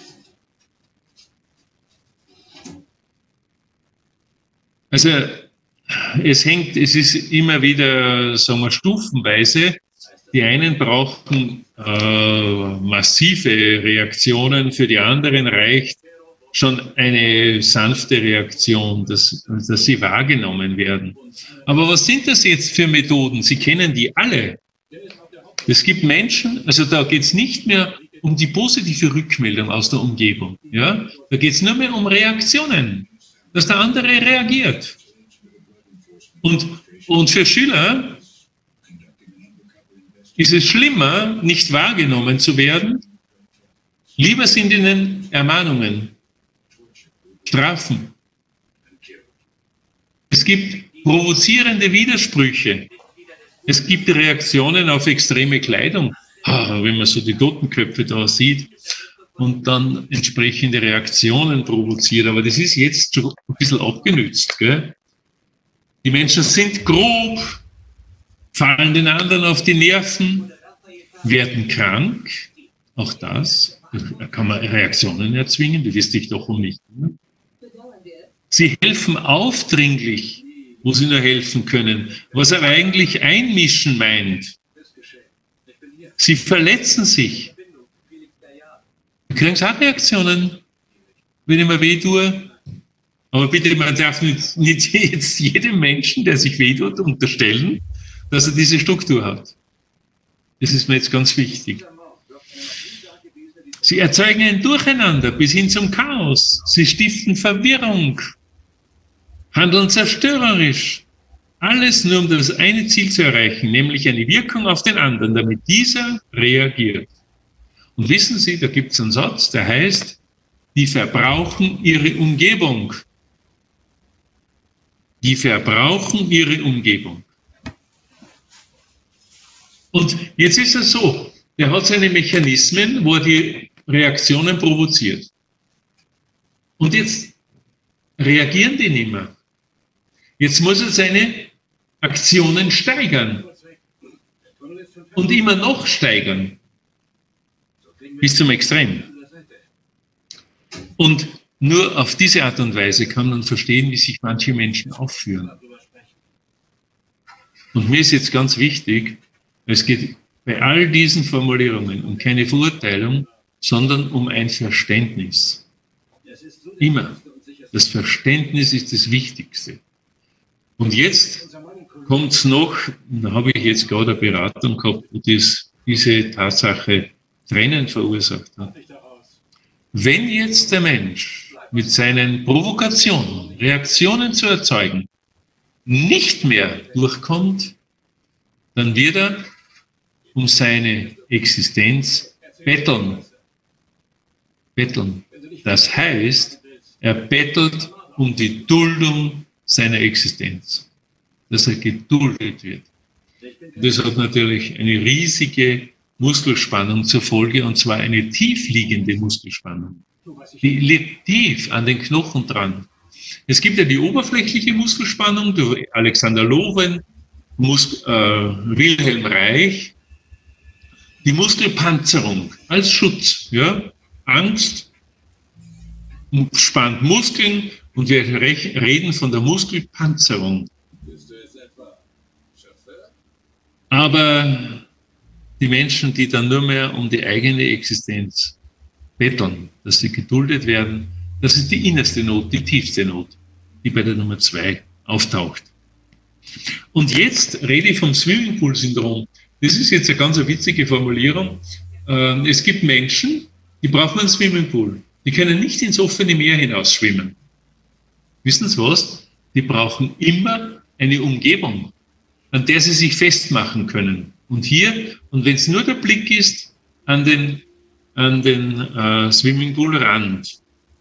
Also es ist immer wieder, sagen wir, stufenweise. Die einen brauchen massive Reaktionen, für die anderen reicht schon eine sanfte Reaktion, dass sie wahrgenommen werden. Aber was sind das jetzt für Methoden? Sie kennen die alle. Es gibt Menschen, also da geht es nicht mehr um die positive Rückmeldung aus der Umgebung. Ja? Da geht es nur mehr um Reaktionen, dass der andere reagiert. Und für Schüler ist es schlimmer, nicht wahrgenommen zu werden. Lieber sind ihnen Ermahnungen, Strafen. Es gibt provozierende Widersprüche. Es gibt Reaktionen auf extreme Kleidung, wenn man so die Totenköpfe da sieht und dann entsprechende Reaktionen provoziert. Aber das ist jetzt schon ein bisschen abgenützt. Gell? Die Menschen sind grob, fallen den anderen auf die Nerven, werden krank. Auch das, da kann man Reaktionen erzwingen, du wirst dich doch um mich kümmern. Sie helfen aufdringlich, wo sie nur helfen können, was aber eigentlich einmischen meint. Sie verletzen sich. Da kriegen sie auch Reaktionen, wenn ich mir weh tue. Aber bitte, man darf nicht jetzt jedem Menschen, der sich wehtut, unterstellen, dass er diese Struktur hat. Das ist mir jetzt ganz wichtig. Sie erzeugen ein Durcheinander bis hin zum Chaos. Sie stiften Verwirrung, handeln zerstörerisch. Alles nur, um das eine Ziel zu erreichen, nämlich eine Wirkung auf den anderen, damit dieser reagiert. Und wissen Sie, da gibt es einen Satz, der heißt, die verbrauchen ihre Umgebung. Die verbrauchen ihre Umgebung. Und jetzt ist es so, der hat seine Mechanismen, wo er die Reaktionen provoziert. Und jetzt reagieren die nicht mehr. Jetzt muss er seine Aktionen steigern. Und immer noch steigern. Bis zum Extrem. Und nur auf diese Art und Weise kann man verstehen, wie sich manche Menschen aufführen. Und mir ist jetzt ganz wichtig, es geht bei all diesen Formulierungen um keine Verurteilung, sondern um ein Verständnis. Immer. Das Verständnis ist das Wichtigste. Und jetzt kommt es noch, da habe ich jetzt gerade eine Beratung gehabt, die diese Tatsache Tränen verursacht hat. Wenn jetzt der Mensch mit seinen Provokationen, Reaktionen zu erzeugen, nicht mehr durchkommt, dann wird er um seine Existenz betteln. Betteln. Das heißt, er bettelt um die Duldung seiner Existenz, dass er geduldet wird. Das hat natürlich eine riesige Muskelspannung zur Folge, und zwar eine tiefliegende Muskelspannung. Die liegt tief an den Knochen dran. Es gibt ja die oberflächliche Muskelspannung durch Alexander Lowen, Wilhelm Reich, die Muskelpanzerung als Schutz. Ja? Angst spannt Muskeln und wir reden von der Muskelpanzerung. Aber die Menschen, die dann nur mehr um die eigene Existenz betteln, dass sie geduldet werden, das ist die innerste Not, die tiefste Not, die bei der Nummer 2 auftaucht. Und jetzt rede ich vom Swimmingpool-Syndrom. Das ist jetzt eine ganz witzige Formulierung. Es gibt Menschen, die brauchen einen Swimmingpool. Die können nicht ins offene Meer hinaus schwimmen. Wissen Sie was? Die brauchen immer eine Umgebung, an der sie sich festmachen können. Und hier, und wenn es nur der Blick ist, an den Swimmingpool-Rand.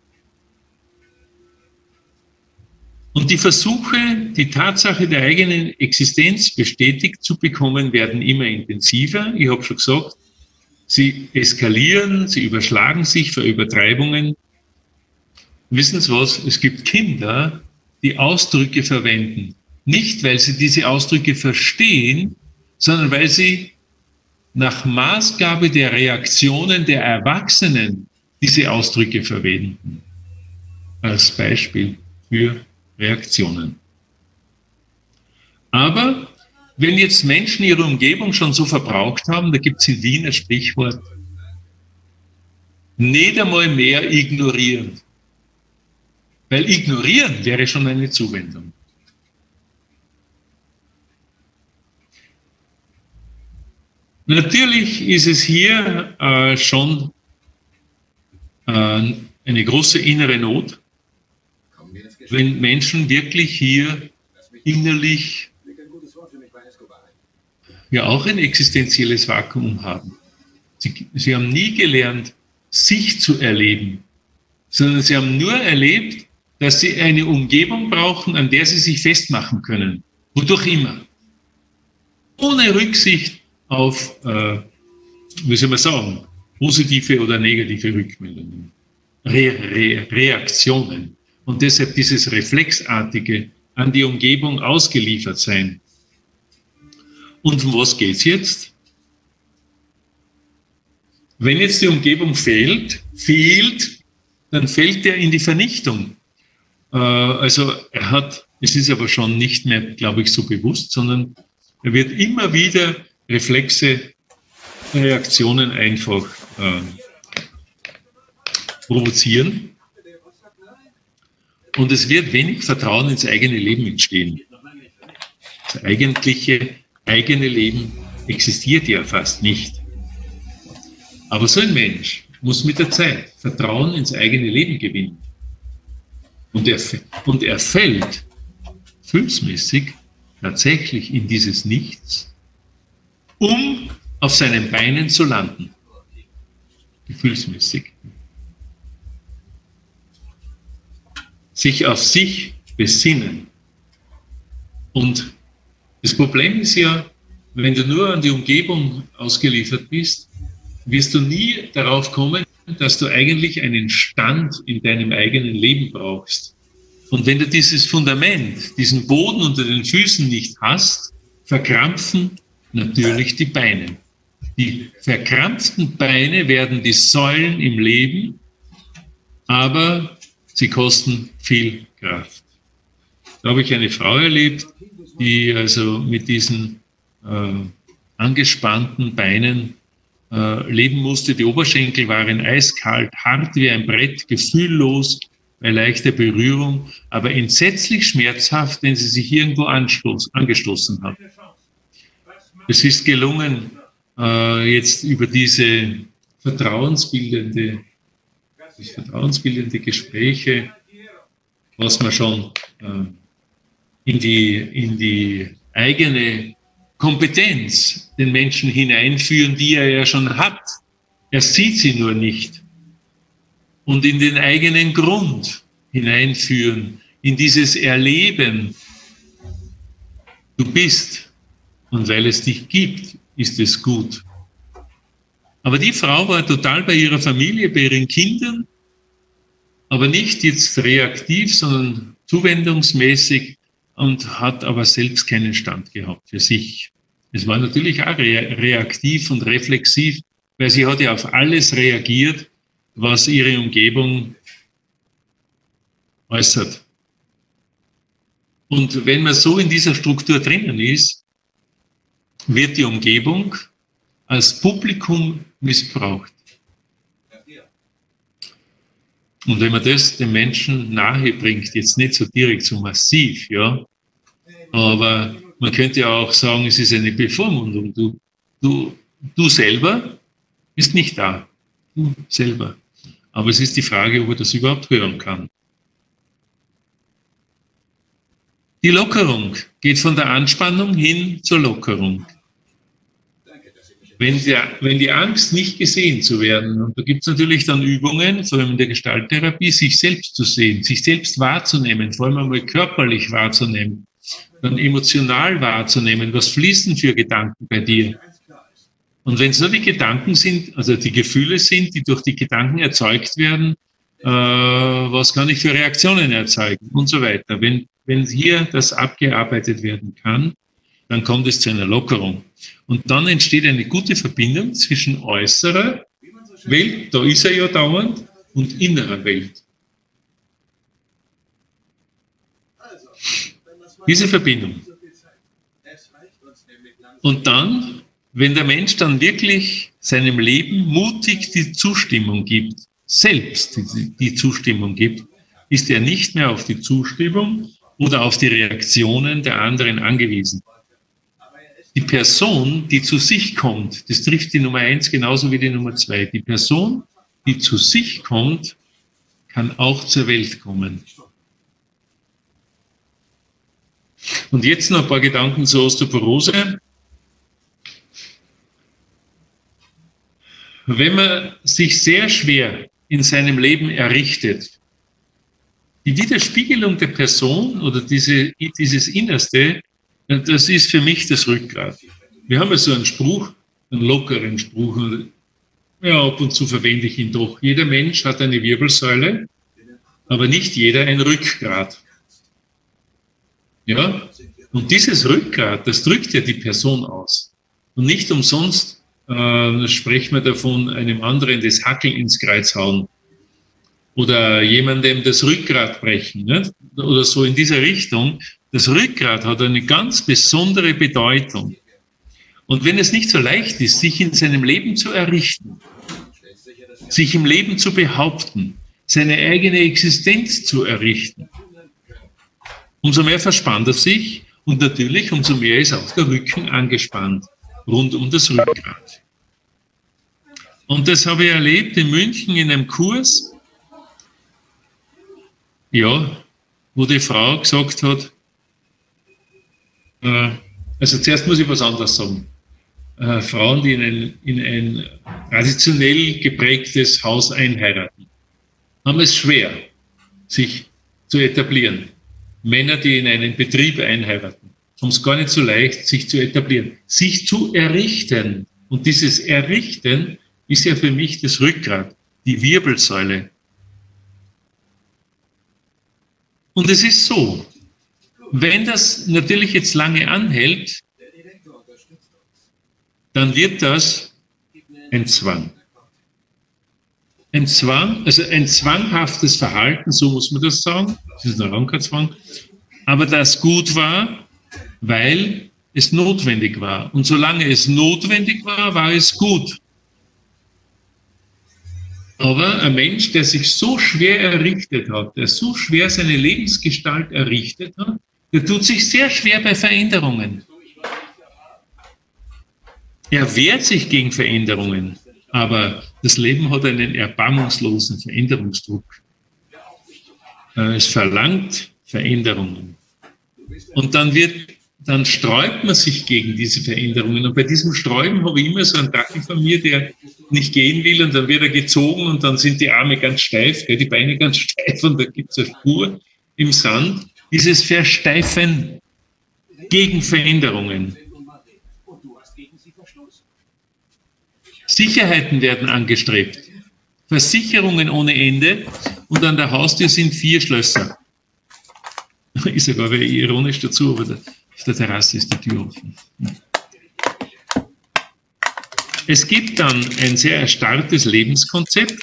Und die Versuche, die Tatsache der eigenen Existenz bestätigt zu bekommen, werden immer intensiver. Ich habe schon gesagt, sie eskalieren, sie überschlagen sich für Übertreibungen. Wissen Sie was? Es gibt Kinder, die Ausdrücke verwenden. Nicht, weil sie diese Ausdrücke verstehen, sondern weil sie nach Maßgabe der Reaktionen der Erwachsenen diese Ausdrücke verwenden. Als Beispiel für Reaktionen. Aber wenn jetzt Menschen ihre Umgebung schon so verbraucht haben, da gibt es in Wien ein Sprichwort, nicht einmal mehr ignorieren. Weil ignorieren wäre schon eine Zuwendung. Natürlich ist es hier schon eine große innere Not, wenn Menschen wirklich hier innerlich ja auch ein existenzielles Vakuum haben. Sie haben nie gelernt, sich zu erleben, sondern sie haben nur erlebt, dass sie eine Umgebung brauchen, an der sie sich festmachen können, wodurch immer. Ohne Rücksicht auf, wie soll man sagen, positive oder negative Rückmeldungen, Reaktionen. Und deshalb dieses Reflexartige an die Umgebung ausgeliefert sein. Und um was geht es jetzt? Wenn jetzt die Umgebung fehlt, dann fällt er in die Vernichtung. Also es ist aber schon nicht mehr, glaube ich, so bewusst, sondern er wird immer wieder Reflexe, Reaktionen einfach provozieren. Und es wird wenig Vertrauen ins eigene Leben entstehen. Das eigentliche eigene Leben existiert ja fast nicht. Aber so ein Mensch, muss mit der Zeit Vertrauen ins eigene Leben gewinnen. Und er fällt gefühlsmäßig tatsächlich in dieses Nichts, um auf seinen Beinen zu landen. Gefühlsmäßig. Sich auf sich besinnen. Und das Problem ist ja, wenn du nur an die Umgebung ausgeliefert bist, wirst du nie darauf kommen, dass du eigentlich einen Stand in deinem eigenen Leben brauchst. Und wenn du dieses Fundament, diesen Boden unter den Füßen nicht hast, verkrampfen natürlich die Beine. Die verkrampften Beine werden die Säulen im Leben, aber sie kosten viel Kraft. Da habe ich eine Frau erlebt, die also mit diesen angespannten Beinen leben musste. Die Oberschenkel waren eiskalt, hart wie ein Brett, gefühllos bei leichter Berührung, aber entsetzlich schmerzhaft, wenn sie sich irgendwo angestoßen hat. Es ist gelungen, jetzt über diese vertrauensbildende Gespräche, was man schon in die eigene Kompetenz den Menschen hineinführen, die er ja schon hat. Er sieht sie nur nicht. Und in den eigenen Grund hineinführen, in dieses Erleben. Du bist, und weil es dich gibt, ist es gut. Aber die Frau war total bei ihrer Familie, bei ihren Kindern, aber nicht jetzt reaktiv, sondern zuwendungsmäßig und hat aber selbst keinen Stand gehabt für sich. Es war natürlich auch reaktiv und reflexiv, weil sie hat ja auf alles reagiert, was ihre Umgebung äußert. Und wenn man so in dieser Struktur drinnen ist, wird die Umgebung als Publikum missbraucht. Und wenn man das den Menschen nahe bringt, jetzt nicht so direkt, so massiv, ja, aber man könnte ja auch sagen, es ist eine Bevormundung. Du selber bist nicht da. Du selber. Aber es ist die Frage, ob er das überhaupt hören kann. Die Lockerung geht von der Anspannung hin zur Lockerung. Wenn die Angst, nicht gesehen zu werden, und da gibt es natürlich dann Übungen, vor allem in der Gestalttherapie, sich selbst zu sehen, sich selbst wahrzunehmen, vor allem einmal körperlich wahrzunehmen, dann emotional wahrzunehmen, was fließen für Gedanken bei dir. Und wenn es nur die Gedanken sind, also die Gefühle sind, die durch die Gedanken erzeugt werden, was kann ich für Reaktionen erzeugen und so weiter. Wenn hier das abgearbeitet werden kann, dann kommt es zu einer Lockerung. Und dann entsteht eine gute Verbindung zwischen äußerer Welt, da ist er ja dauernd, und innerer Welt. Diese Verbindung. Und dann, wenn der Mensch dann wirklich seinem Leben mutig die Zustimmung gibt, selbst die Zustimmung gibt, ist er nicht mehr auf die Zustimmung oder auf die Reaktionen der anderen angewiesen. Die Person, die zu sich kommt, das trifft die Nummer 1 genauso wie die Nummer 2. Die Person, die zu sich kommt, kann auch zur Welt kommen. Und jetzt noch ein paar Gedanken zur Osteoporose. Wenn man sich sehr schwer in seinem Leben errichtet, die Widerspiegelung der Person oder dieses Innerste, das ist für mich das Rückgrat. Wir haben ja so einen Spruch, einen lockeren Spruch, ja, ab und zu verwende ich ihn doch. Jeder Mensch hat eine Wirbelsäule, aber nicht jeder ein Rückgrat. Ja? Und dieses Rückgrat, das drückt ja die Person aus. Und nicht umsonst sprechen wir davon, einem anderen das Hackel ins Kreuz hauen. Oder jemandem das Rückgrat brechen. Nicht? Oder so in dieser Richtung. Das Rückgrat hat eine ganz besondere Bedeutung. Und wenn es nicht so leicht ist, sich in seinem Leben zu errichten, sich im Leben zu behaupten, seine eigene Existenz zu errichten, umso mehr verspannt er sich und natürlich umso mehr ist auch der Rücken angespannt, rund um das Rückgrat. Und das habe ich erlebt in München in einem Kurs, ja, wo die Frau gesagt hat, also zuerst muss ich was anderes sagen. Frauen, die in ein traditionell geprägtes Haus einheiraten, haben es schwer, sich zu etablieren. Männer, die in einen Betrieb einheiraten, haben es gar nicht so leicht, sich zu etablieren, sich zu errichten. Und dieses Errichten ist ja für mich das Rückgrat, die Wirbelsäule. Und es ist so, wenn das natürlich jetzt lange anhält, dann wird das ein Zwang. Ein Zwang, also ein zwanghaftes Verhalten, so muss man das sagen, das ist ein Rankerzwang, aber das gut war, weil es notwendig war. Und solange es notwendig war, war es gut. Aber ein Mensch, der sich so schwer errichtet hat, der so schwer seine Lebensgestalt errichtet hat, der tut sich sehr schwer bei Veränderungen. Er wehrt sich gegen Veränderungen, aber das Leben hat einen erbarmungslosen Veränderungsdruck. Es verlangt Veränderungen. Und dann sträubt man sich gegen diese Veränderungen. Und bei diesem Sträuben habe ich immer so einen Dackel von mir, der nicht gehen will, und dann wird er gezogen und dann sind die Arme ganz steif, die Beine ganz steif, und da gibt es eine Spur im Sand. Dieses Versteifen gegen Veränderungen. Sicherheiten werden angestrebt, Versicherungen ohne Ende, und an der Haustür sind 4 Schlösser. Ist sogar ironisch dazu, aber auf der Terrasse ist die Tür offen. Es gibt dann ein sehr erstarrtes Lebenskonzept.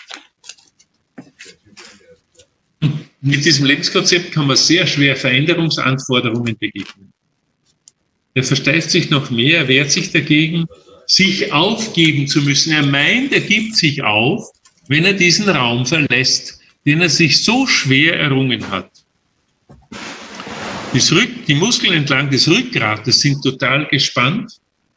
Mit diesem Lebenskonzept kann man sehr schwer Veränderungsanforderungen begegnen. Er versteift sich noch mehr, er wehrt sich dagegen, sich aufgeben zu müssen. Er meint, er gibt sich auf, wenn er diesen Raum verlässt, den er sich so schwer errungen hat. Die Muskeln entlang des Rückgrates sind total gespannt.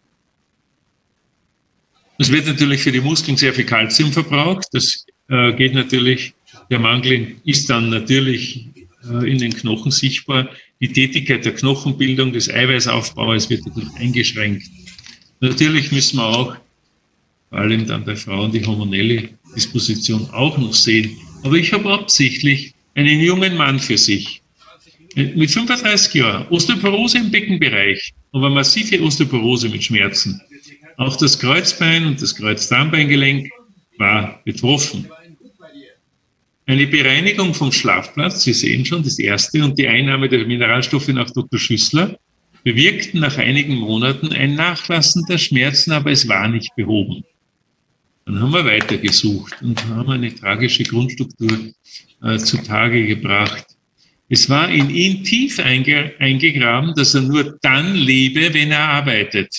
Es wird natürlich für die Muskeln sehr viel Kalzium verbraucht. Das geht natürlich, der Mangel ist dann natürlich in den Knochen sichtbar. Die Tätigkeit der Knochenbildung, des Eiweißaufbaus wird dadurch eingeschränkt. Natürlich müssen wir auch, vor allem dann bei Frauen, die hormonelle Disposition auch noch sehen. Aber ich habe absichtlich einen jungen Mann für sich. Mit 35 Jahren, Osteoporose im Beckenbereich, aber massive Osteoporose mit Schmerzen. Auch das Kreuzbein und das Kreuzdarmbeingelenk war betroffen. Eine Bereinigung vom Schlafplatz, Sie sehen schon, das erste, und die Einnahme der Mineralstoffe nach Dr. Schüssler bewirkten nach einigen Monaten ein Nachlassen der Schmerzen, aber es war nicht behoben. Dann haben wir weitergesucht und haben eine tragische Grundstruktur zutage gebracht. Es war in ihn tief eingegraben, dass er nur dann lebe, wenn er arbeitet.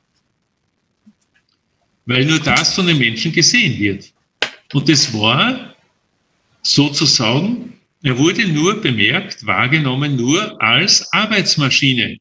Weil nur das von den Menschen gesehen wird. Und das war sozusagen, er wurde nur bemerkt, wahrgenommen nur als Arbeitsmaschine.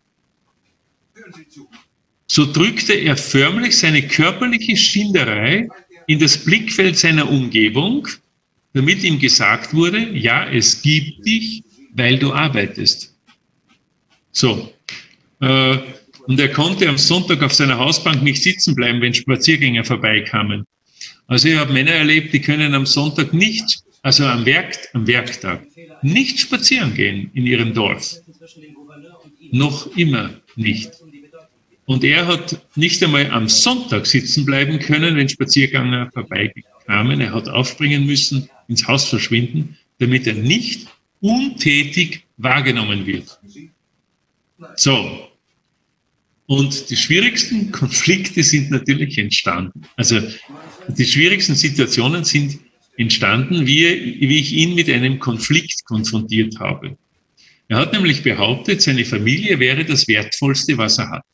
So drückte er förmlich seine körperliche Schinderei in das Blickfeld seiner Umgebung, damit ihm gesagt wurde, ja, es gibt dich, weil du arbeitest. So. Und er konnte am Sonntag auf seiner Hausbank nicht sitzen bleiben, wenn Spaziergänger vorbeikamen. Also ich habe Männer erlebt, die können am Sonntag nicht, also am Werktag, nicht spazieren gehen in ihrem Dorf. Noch immer nicht. Und er hat nicht einmal am Sonntag sitzen bleiben können, wenn Spaziergänger vorbeikamen. Er hat aufspringen müssen, ins Haus verschwinden, damit er nicht untätig wahrgenommen wird. So. Und die schwierigsten Konflikte sind natürlich entstanden. Also die schwierigsten Situationen sind entstanden, wie ich ihn mit einem Konflikt konfrontiert habe. Er hat nämlich behauptet, seine Familie wäre das Wertvollste, was er hat.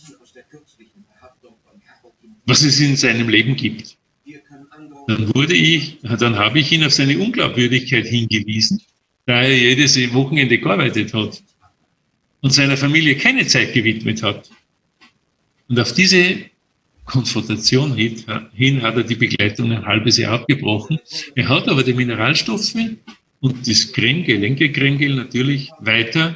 Was es in seinem Leben gibt. Dann habe ich ihn auf seine Unglaubwürdigkeit hingewiesen, da er jedes Wochenende gearbeitet hat und seiner Familie keine Zeit gewidmet hat. Und auf diese Konfrontation hin hat er die Begleitung ein halbes Jahr abgebrochen. Er hat aber die Mineralstoffe und das Gelenkekränkel natürlich weiter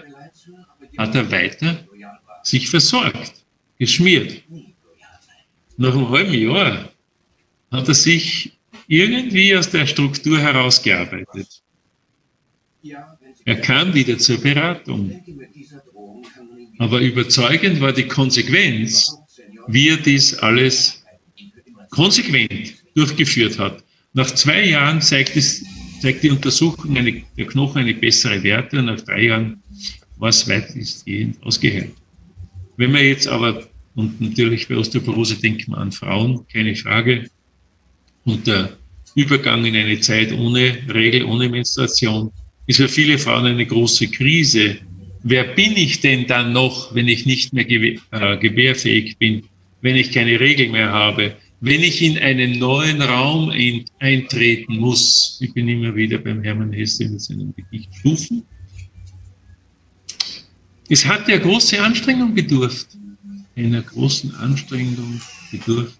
sich versorgt, geschmiert. Nach einem halben Jahr hat er sich irgendwie aus der Struktur herausgearbeitet. Er kam wieder zur Beratung. Aber überzeugend war die Konsequenz, wie er dies alles konsequent durchgeführt hat. Nach 2 Jahren zeigt die Untersuchung der Knochen eine bessere Werte und nach 3 Jahren war es weitestgehend ausgeheilt. Wenn wir jetzt aber, und natürlich bei Osteoporose denken wir an Frauen, keine Frage, und der Übergang in eine Zeit ohne Regel, ohne Menstruation, ist für viele Frauen eine große Krise. Wer bin ich denn dann noch, wenn ich nicht mehr gebärfähig bin, wenn ich keine Regel mehr habe, wenn ich in einen neuen Raum eintreten muss? Ich bin immer wieder beim Hermann Hesse mit seinem Gedicht Stufen. Es hat ja große Anstrengung bedurft. Einer großen Anstrengung bedurft.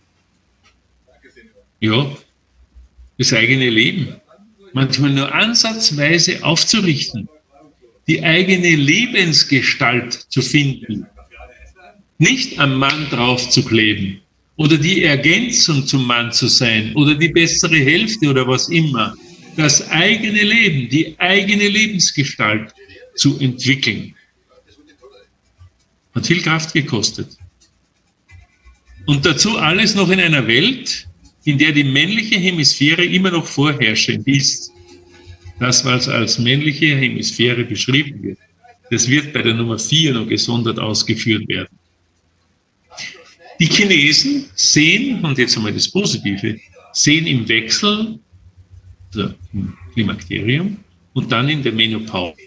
Ja, das eigene Leben. Manchmal nur ansatzweise aufzurichten. Die eigene Lebensgestalt zu finden. Nicht am Mann drauf zu kleben. Oder die Ergänzung zum Mann zu sein. Oder die bessere Hälfte oder was immer. Das eigene Leben, die eigene Lebensgestalt zu entwickeln. Hat viel Kraft gekostet. Und dazu alles noch in einer Welt, in der die männliche Hemisphäre immer noch vorherrschend ist. Das, was als männliche Hemisphäre beschrieben wird, das wird bei der Nummer 4 noch gesondert ausgeführt werden. Die Chinesen sehen, und jetzt einmal das Positive, sehen im Wechsel, also im Klimakterium und dann in der Menopause,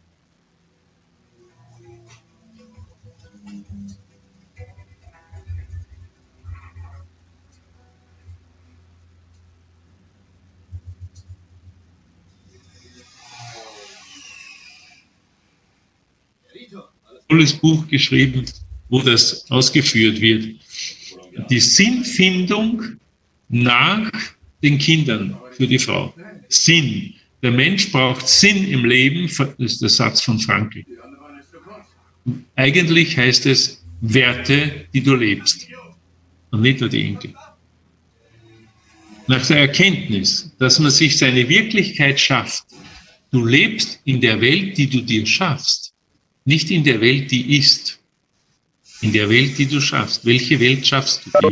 tolles Buch geschrieben, wo das ausgeführt wird. Die Sinnfindung nach den Kindern für die Frau. Sinn. Der Mensch braucht Sinn im Leben, das ist der Satz von Frankl. Eigentlich heißt es Werte, die du lebst. Und nicht nur die Enkel. Nach der Erkenntnis, dass man sich seine Wirklichkeit schafft. Du lebst in der Welt, die du dir schaffst. Nicht in der Welt, die ist. In der Welt, die du schaffst. Welche Welt schaffst du dir?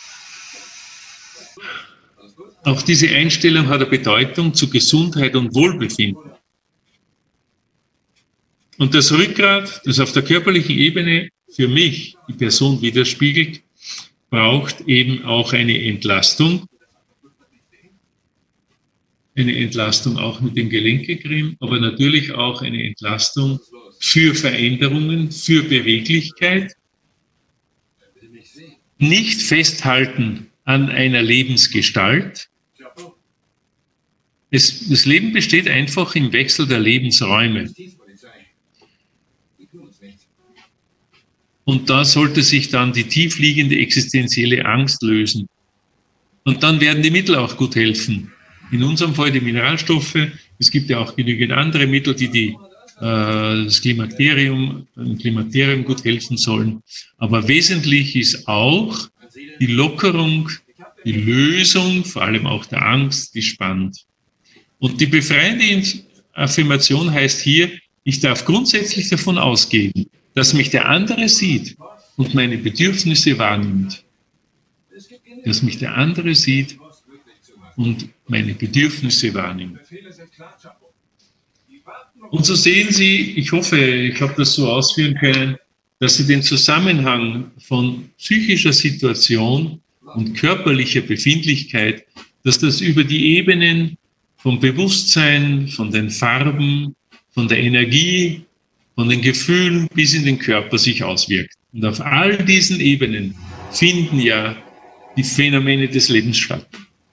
Auch diese Einstellung hat eine Bedeutung zu Gesundheit und Wohlbefinden. Und das Rückgrat, das auf der körperlichen Ebene für mich die Person widerspiegelt, braucht eben auch eine Entlastung. Eine Entlastung auch mit dem Gelenkekrem, aber natürlich auch eine Entlastung für Veränderungen, für Beweglichkeit. Nicht festhalten an einer Lebensgestalt. Das Leben besteht einfach im Wechsel der Lebensräume. Und da sollte sich dann die tiefliegende existenzielle Angst lösen. Und dann werden die Mittel auch gut helfen. In unserem Fall die Mineralstoffe. Es gibt ja auch genügend andere Mittel, die das Klimakterium gut helfen sollen. Aber wesentlich ist auch die Lockerung, die Lösung, vor allem auch der Angst, die spannt. Und die befreiende Affirmation heißt hier, ich darf grundsätzlich davon ausgehen, dass mich der andere sieht und meine Bedürfnisse wahrnimmt. Dass mich der andere sieht und meine Bedürfnisse wahrnimmt. Und so sehen Sie, ich hoffe, ich habe das so ausführen können, dass Sie den Zusammenhang von psychischer Situation und körperlicher Befindlichkeit, dass das über die Ebenen vom Bewusstsein, von den Farben, von der Energie, von den Gefühlen bis in den Körper sich auswirkt. Und auf all diesen Ebenen finden ja die Phänomene des Lebens statt.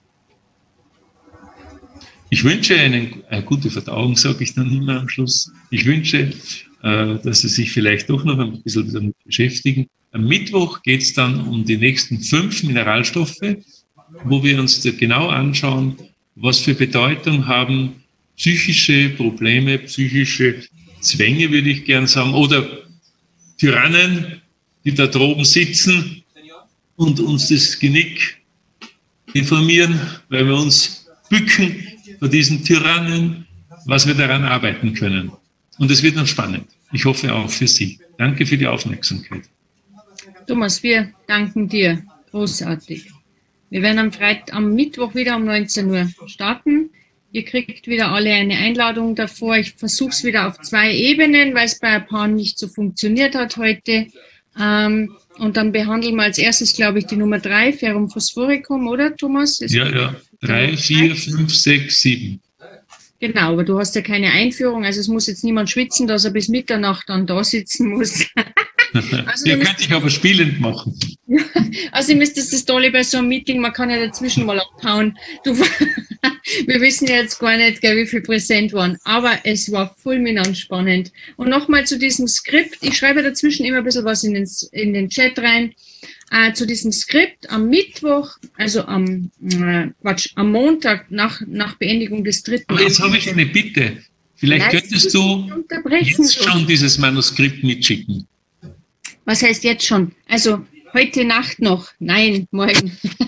Ich wünsche eine gute Verdauung, sage ich dann immer am Schluss. Ich wünsche, dass Sie sich vielleicht doch noch ein bisschen damit beschäftigen Am Mittwoch geht es dann um die nächsten 5 Mineralstoffe, wo wir uns da genau anschauen, was für Bedeutung haben psychische Probleme, psychische Zwänge, würde ich gern sagen, oder Tyrannen, die da droben sitzen und uns das Genick informieren, weil wir uns bücken vor diesen Tyrannen, was wir daran arbeiten können. Und es wird dann spannend. Ich hoffe auch für Sie. Danke für die Aufmerksamkeit. Thomas, wir danken dir. Großartig. Wir werden am Mittwoch wieder um 19 Uhr starten. Ihr kriegt wieder alle eine Einladung davor. Ich versuche es wieder auf 2 Ebenen, weil es bei ein paar nicht so funktioniert hat heute. Und dann behandeln wir als erstes, glaube ich, die Nummer 3, Ferrum phosphoricum, oder Thomas? Ja. 3, 4, 5, 6, 7. Genau, aber du hast ja keine Einführung, also es muss jetzt niemand schwitzen, dass er bis Mitternacht dann da sitzen muss. Also ja, könnte ich aber spielend machen. Also das ist das Tolle bei so einem Meeting, man kann ja dazwischen mal abhauen. Wir wissen ja jetzt gar nicht, wie viel präsent waren, aber es war fulminant spannend. Und nochmal zu diesem Skript, ich schreibe dazwischen immer ein bisschen was in den Chat rein, zu diesem Skript am Mittwoch, also am Montag nach Beendigung des 3. Aber jetzt habe ich eine Bitte. Vielleicht könntest du jetzt schon dieses Manuskript mitschicken. Was heißt jetzt schon? Also heute Nacht noch? Nein, morgen.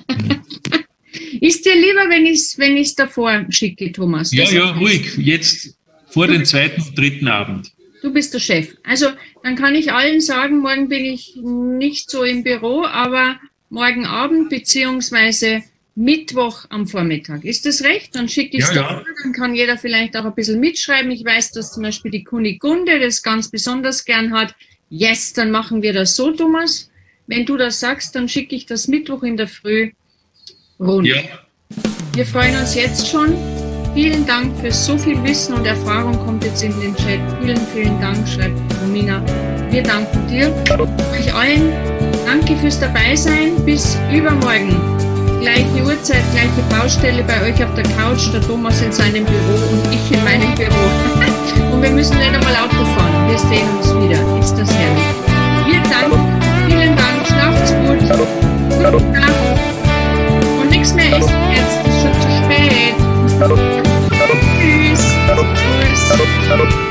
Ist dir lieber, wenn ich es davor schicke, Thomas? Ja, ruhig. Jetzt vor den 2. und 3. Abend. Du bist der Chef. Also dann kann ich allen sagen, morgen bin ich nicht so im Büro, aber morgen Abend beziehungsweise Mittwoch am Vormittag. Ist das recht? Dann schicke ich es davor, dann kann jeder vielleicht auch ein bisschen mitschreiben. Ich weiß, dass zum Beispiel die Kunigunde das ganz besonders gern hat. Yes, dann machen wir das so, Thomas. Wenn du das sagst, dann schicke ich das Mittwoch in der Früh runter. Ja. Wir freuen uns jetzt schon. Vielen Dank für so viel Wissen und Erfahrung, kommt jetzt in den Chat. Vielen, vielen Dank, schreibt Romina. Wir danken dir. Euch allen danke fürs Dabeisein. Bis übermorgen. Gleiche Uhrzeit, gleiche Baustelle bei euch auf der Couch. Der Thomas in seinem Büro und ich in meinem Büro. Und wir müssen nicht einmal Auto fahren. Wir sehen uns wieder. Ist das herrlich. Wir danken. Vielen Dank. Schlaft's gut. Gute Nacht. Und nichts mehr ist jetzt. Es ist schon zu spät. Tschüss. Tschüss.